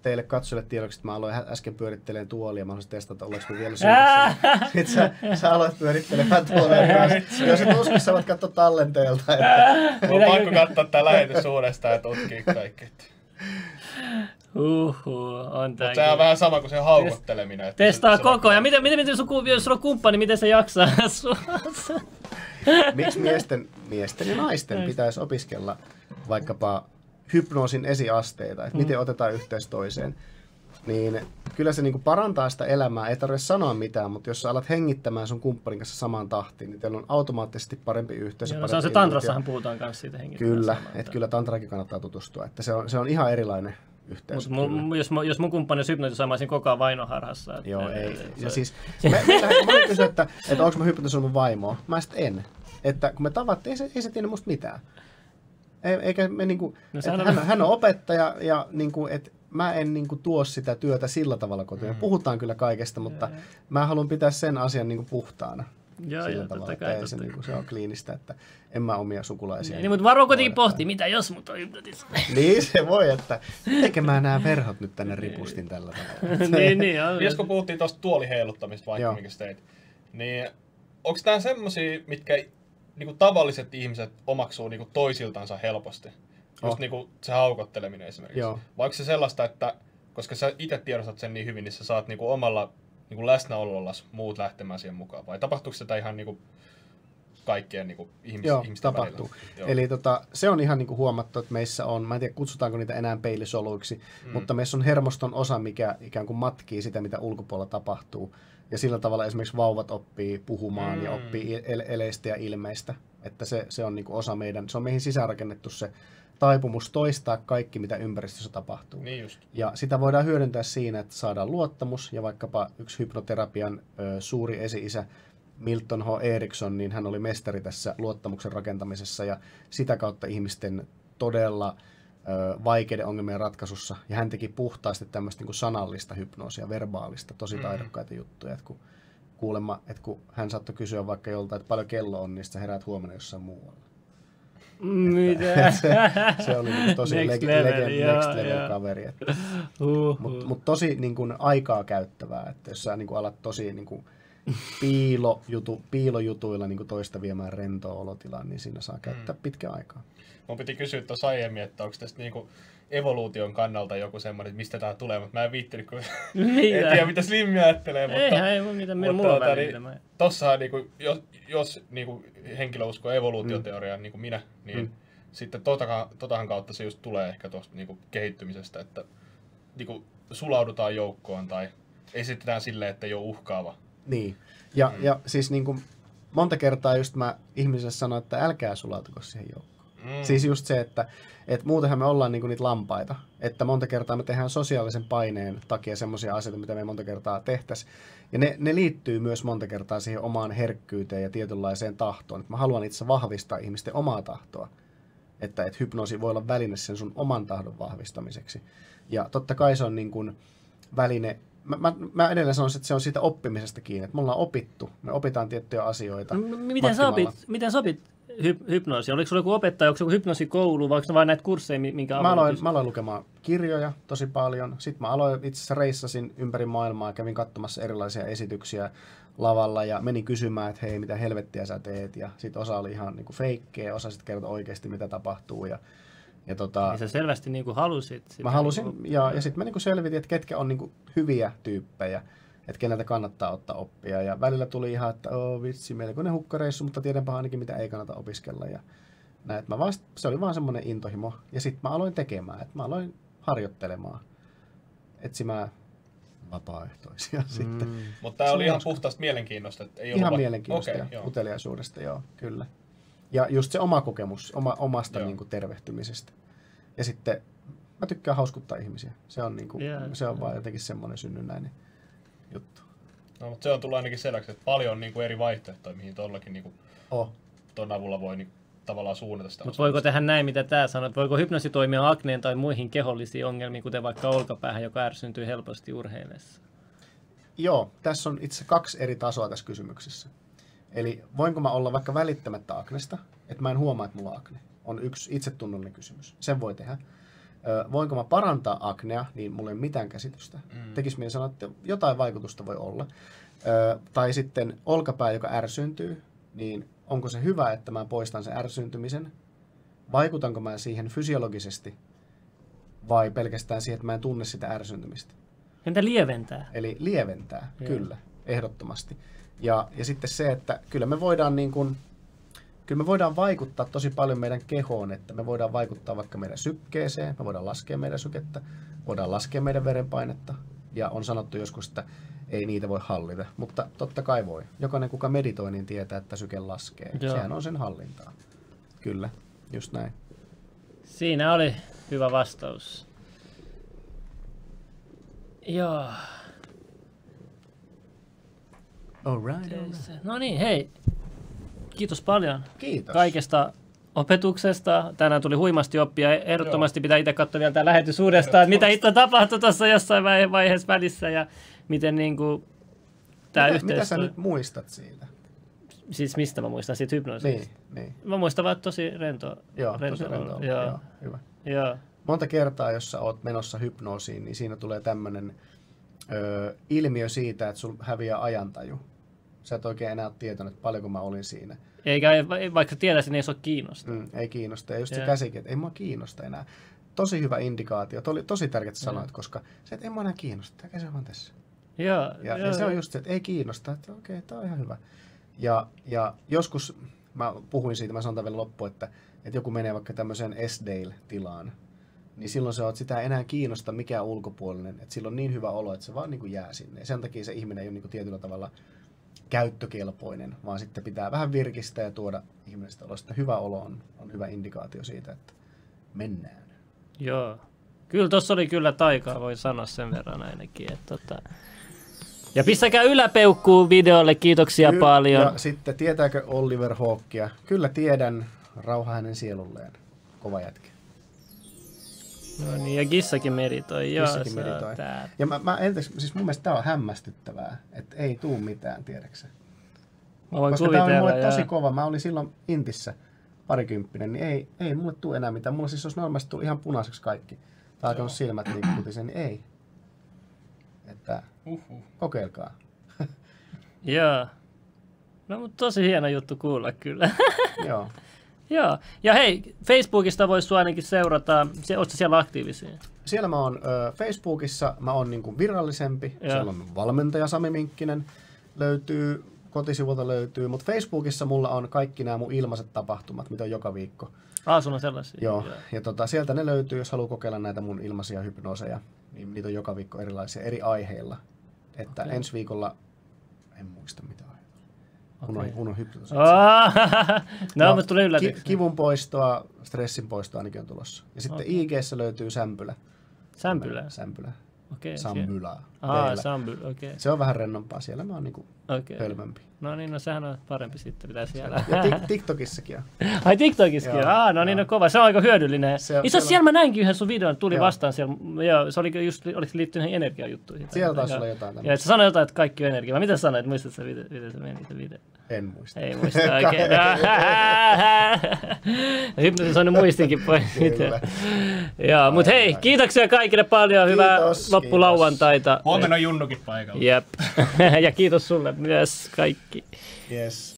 Speaker 2: teille katsojille tiedoksi, että mä aloin äsken pyörittelemään tuolia, mä haluaisin testata, ollaanko me vielä syödessä. Sitten sä aloit pyörittelemään tuolia kanssa. Jos et usko, sä voit katsoa tallenteelta.
Speaker 3: Mulla on pakko katsoa tää lähetys uudestaan ja tutkia kaikki.
Speaker 1: On tää.
Speaker 3: Mutta se on vähän sama kuin se haukotteleminen.
Speaker 1: Testaa koko ajan. Miten jos sulla on kumppani, miten se jaksaa sua?
Speaker 2: Miksi miesten ja naisten pitäisi opiskella vaikkapa hypnoosin esiasteita, että miten otetaan yhteys toiseen, niin kyllä se niinku parantaa sitä elämää, ei tarvitse sanoa mitään, mutta jos sä alat hengittämään sun kumppanin kanssa samaan tahtiin, niin teillä on automaattisesti parempi yhteys.
Speaker 1: Joo, se on se tantrassahan puhutaan myös siitä hengittämään.
Speaker 2: Kyllä, että kyllä tantrakin kannattaa tutustua, että se on ihan erilainen yhteys.
Speaker 1: Jos mun kumppani olisi hypnotisoimaan, mä olisin koko ajan vainoharhassa.
Speaker 2: Joo, ei. Ja siis, mä olin kysyä, että onko mä hypnotisoinut mun vaimoa. Mä sitten en. Että kun me tavattiin, ei se tiedä musta mitään. Eikä me niinku, hän on opettaja ja niinku, että mä en niinku tuo sitä työtä sillä tavalla kotiin. Puhutaan kyllä kaikesta, mutta mä haluan pitää sen asian niinku puhtaana. Sillä tavalla, että se on kliinistä, että en mä omia sukulaisia.
Speaker 1: Niin, mutta varo kuitenkin pohtii, mitä jos mut on hypnotisoitu.
Speaker 2: Niin se voi, että eikä mä nämä verhot nyt tänne ripustin tällä tavalla.
Speaker 1: niin.
Speaker 3: Jos kun puhuttiin tuosta tuoliheiluttamista vaikka mikä teit, niin onko tää semmosia, mitkä niinku tavalliset ihmiset omaksuu niinku toisiltansa helposti? Just niinku se haukotteleminen esimerkiksi. Joo. Vai onko se sellaista, että koska sä itse tiedostat sen niin hyvin, niin sä saat niinku omalla niinku läsnäolollas muut lähtemään siihen mukaan? Vai tapahtuuko sitä ihan niinku kaikkien niinku ihmisten
Speaker 2: tapahtuu. Eli se on ihan niinku huomattu, että meissä on, mä en tiedä kutsutaanko niitä enää peilisoluiksi, mutta meissä on hermoston osa, mikä ikään kuin matkii sitä, mitä ulkopuolella tapahtuu. Ja sillä tavalla esimerkiksi vauvat oppii puhumaan ja oppii eleistä ja ilmeistä. Että se on niinku osa meidän, se on meihin sisäänrakennettu se taipumus toistaa kaikki, mitä ympäristössä tapahtuu.
Speaker 3: Niin just.
Speaker 2: Ja sitä voidaan hyödyntää siinä, että saadaan luottamus. Ja vaikkapa yksi hypnoterapian suuri esi-isä Milton H. Erickson, niin hän oli mestari tässä luottamuksen rakentamisessa ja sitä kautta ihmisten todella vaikeiden ongelmien ratkaisussa. Ja hän teki puhtaasti tämmöistä niin kuin sanallista hypnoosia, verbaalista, tosi taidokkaita juttuja. Että kun hän saattoi kysyä vaikka joltain, että paljon kello on, niin sä heräät huomenna jossain muualla.
Speaker 1: Mitä?
Speaker 2: Se oli niin tosi next level kaveri. Mutta tosi niin kuin aikaa käyttävää, että jos sä niin kuin alat tosi niin kuin piilojutuilla niin kuin toista viemään rentoa olotilaan, niin siinä saa käyttää pitkän aikaa.
Speaker 3: Mun piti kysyä tuossa aiemmin, että onko tästä niinku evoluution kannalta joku semmoinen, että mistä tää tulee, mutta mä en viittinyt, kun en tiedä mitä Slimmi ajattelee.
Speaker 1: Ei voi mitään, mulla on väliä.
Speaker 3: Tossahan niinku, jos niinku henkilö uskoo evoluutioteoriaan, niin kuin minä, niin sitten totahan kautta se just tulee ehkä tuosta niinku kehittymisestä, että niinku sulaudutaan joukkoon tai esitetään silleen, että ei ole uhkaava.
Speaker 2: Niin, ja siis niinku monta kertaa just mä ihmiselle sanoin, että älkää sulautuko siihen joukkoon. Siis just se, että muutenhan me ollaan niinku niitä lampaita, että monta kertaa me tehdään sosiaalisen paineen takia semmoisia asioita, mitä me monta kertaa tehtäisiin. Ja ne liittyy myös monta kertaa siihen omaan herkkyyteen ja tietynlaiseen tahtoon. Että mä haluan itse vahvistaa ihmisten omaa tahtoa, että hypnoosi voi olla väline sen sun oman tahdon vahvistamiseksi. Ja totta kai se on niin kuin väline. Mä edelleen sanoisin, että se on siitä oppimisesta kiinni, että me ollaan opittu, me opitaan tiettyjä asioita.
Speaker 1: Miten sä opit hypnoosia? Oliko sulla joku opettaja, onko se joku hypnoosikoulu, vai onko se vain näitä kursseja, minkä
Speaker 2: mä aloin lukemaan kirjoja tosi paljon. Sitten mä aloin, itse asiassa reissasin ympäri maailmaa ja kävin katsomassa erilaisia esityksiä lavalla ja menin kysymään, että hei, mitä helvettiä sä teet. Ja sitten osa oli ihan niinku feikkejä, osa sitten kertoi oikeasti, mitä tapahtuu. Ja
Speaker 1: niin sä selvästi niinku halusit sitä.
Speaker 2: Mä halusin, ja sitten mä niinku selvitin, että ketkä on niinku hyviä tyyppejä, että keneltä kannattaa ottaa oppia. Ja välillä tuli ihan, että vitsi, melkoinen hukkareissu, mutta tiedänpä ainakin, mitä ei kannata opiskella. Ja näin, se oli vaan semmoinen intohimo. Ja sitten mä aloin tekemään, että mä aloin harjoittelemaan, etsimään vapaaehtoisia sitten.
Speaker 3: Mutta tämä oli ihan puhtaasta mielenkiinnosta. Että ei
Speaker 2: ihan mielenkiinnosta ja uteliaisuudesta, joo, kyllä. Ja just se oma kokemus, omasta niinku tervehtymisestä. Ja sitten mä tykkään hauskuttaa ihmisiä. Se on, niinku, se on vaan jotenkin semmoinen synnynnäinen juttu.
Speaker 3: No, mutta se on tullut ainakin selväksi, että paljon niinku eri vaihtoehtoja, mihin tollakin niinku ton avulla voi niinku tavallaan suunnata sitä.
Speaker 1: Mutta voiko tehdä näin, mitä tää sanoo? Voiko hypnoosi toimia akneen tai muihin kehollisiin ongelmiin, kuten vaikka olkapäähän, joka ärsyntyy helposti urheilessa?
Speaker 2: Joo, tässä on itse 2 eri tasoa tässä kysymyksessä. Eli voinko mä olla vaikka välittämättä aknesta, että mä en huomaa, että mulla on akne? On yksi itsetunnollinen kysymys. Sen voi tehdä. Voinko mä parantaa aknea, niin mulla ei ole mitään käsitystä. Tekis mieli sanoa, että jotain vaikutusta voi olla. Tai sitten olkapää, joka ärsyyntyy, niin onko se hyvä, että mä poistan sen ärsyntymisen? Vaikutanko mä siihen fysiologisesti vai pelkästään siihen, että mä en tunne sitä ärsyntymistä?
Speaker 1: Entä lieventää?
Speaker 2: Eli lieventää, kyllä, ehdottomasti. Ja sitten se, että kyllä me voidaan vaikuttaa tosi paljon meidän kehoon, että me voidaan vaikuttaa vaikka meidän sykkeeseen, me voidaan laskea meidän sykettä, voidaan laskea meidän verenpainetta, ja on sanottu joskus, että ei niitä voi hallita, mutta totta kai voi. Jokainen, kuka meditoi, niin tietää, että syke laskee.
Speaker 1: Joo.
Speaker 2: Sehän on sen hallintaa. Kyllä, just näin.
Speaker 1: Siinä oli hyvä vastaus. Joo.
Speaker 2: All right.
Speaker 1: No niin, hei. Kiitos paljon
Speaker 2: Kiitos.
Speaker 1: kaikesta opetuksesta. Tänään tuli huimasti oppia. Ehdottomasti pitää itse katsoa vielä tämä lähetys uudestaan, mitä itse tapahtui tuossa jossain vaiheessa välissä ja miten niinku tämä yhteistyö.
Speaker 2: Mitä sä nyt muistat siitä?
Speaker 1: Siis mistä mä muistan siitä hypnoosista?
Speaker 2: Niin.
Speaker 1: Mä muistan vaan tosi rento.
Speaker 2: Joo, tosi rento. Joo, hyvä.
Speaker 1: Joo.
Speaker 2: Monta kertaa, jos sä oot menossa hypnoosiin, niin siinä tulee tämmönen ilmiö siitä, että sul häviää ajantaju. Sä et oikein enää ole tietoinen, että paljonko mä olin siinä.
Speaker 1: Eikä vaikka tietäisin, niin ei se ole kiinnosta.
Speaker 2: Ei kiinnosta. Ja just se käsikin, että ei mua kiinnosta enää. Tosi hyvä indikaatio. Oli tosi tärkeää sanoit, koska se, että ei mua enää kiinnosta. Tämä käsi on vaan tässä. Ja se on just se, että ei kiinnosta. Että okei, tää on ihan hyvä. Ja joskus, mä puhuin siitä, mä sanon tämän vielä loppuun, että joku menee vaikka tämmöiseen S-Dale-tilaan, niin silloin se on, että sitä ei enää kiinnosta mikään ulkopuolinen. Että sillä on niin hyvä olo, että se vaan niin kuin jää sinne. Ja sen takia se ihminen ei ole niin kuin tietyllä tavalla käyttökelpoinen, vaan sitten pitää vähän virkistää ja tuoda ihmisestä olosta. Hyvä olo on hyvä indikaatio siitä, että mennään.
Speaker 1: Joo. Kyllä tuossa oli kyllä taikaa, voi sanoa sen verran ainakin. Ja pistäkää yläpeukkuu videolle, kiitoksia paljon.
Speaker 2: Ja sitten tietääkö Oliver Hawkia? Kyllä tiedän, rauha hänen sielulleen. Kova jätkä.
Speaker 1: No niin, ja kissakin meditoi.
Speaker 2: Kissakin meditoi. Ja siis mun mielestä tää on hämmästyttävää, että ei tuu mitään, tiedäksä. Koska tää on mulle tosi kova. Mä olin silloin Intissä parikymppinen, niin ei mulle tuu enää mitään. Mulla siis olisi normaalisti tullut ihan punaiseksi kaikki. Tai alkanut silmät niin kutisen, niin ei. Että kokeilkaa.
Speaker 1: Joo. No mutta tosi hieno juttu kuulla kyllä.
Speaker 2: Joo.
Speaker 1: Joo. Ja hei, Facebookista voisi sua ainakin seurata. Oletko siellä aktiivisia?
Speaker 2: Siellä mä oon Facebookissa, mä oon niinku virallisempi. Joo. Siellä on valmentaja Sami Minkkinen löytyy, kotisivulta löytyy. Mutta Facebookissa mulla on kaikki nämä mun ilmaiset tapahtumat, mitä on joka viikko.
Speaker 1: Sulla on sellaisia?
Speaker 2: Joo. Ja sieltä ne löytyy, jos haluaa kokeilla näitä mun ilmaisia hypnooseja. Niin niitä on joka viikko erilaisia, eri aiheilla. Että ensi viikolla, en muista mitä aiheita. Unohdin hypnoosia.
Speaker 1: No, mutta tuli yllätyksiä.
Speaker 2: Kivun poistoa, stressin poistoa ainakin on tulossa. Ja sitten IG:ssä löytyy sämpylä. Sämpylä.
Speaker 1: Okei.
Speaker 2: Sambylä.
Speaker 1: Sambylä, okei.
Speaker 2: Se on vähän rennompaa. Siellä mä oon niinku hölmömpi.
Speaker 1: No niin, no sehän on parempi sitten, mitä siellä.
Speaker 2: Ja TikTokissakin on.
Speaker 1: Ai TikTokissakin on? No niin, no kova. Se on aika hyödyllinen. Itse siellä mä näinkin yhden sun videon, tuli vastaan siellä. Joo, se oli just, oliko se liittynyt näihin energiajuttuihin?
Speaker 2: Siellä taisi olla jotain tämmöistä.
Speaker 1: Ja sä sanoit jotain, että kaikki on energiaa. Mitä sä sanoit? Muistatko sä, miten se meni se video?
Speaker 2: En muista.
Speaker 1: Ei muista oikein. Hypnotisoinut muistinkin pois. Joo, mutta hei, kiitoksia kaikille paljon. Hyvää loppulauantaita.
Speaker 3: Huomenna on Junnukin paikalla.
Speaker 1: Jep. Ja kiitos sulle myös kaikki.
Speaker 2: Yes.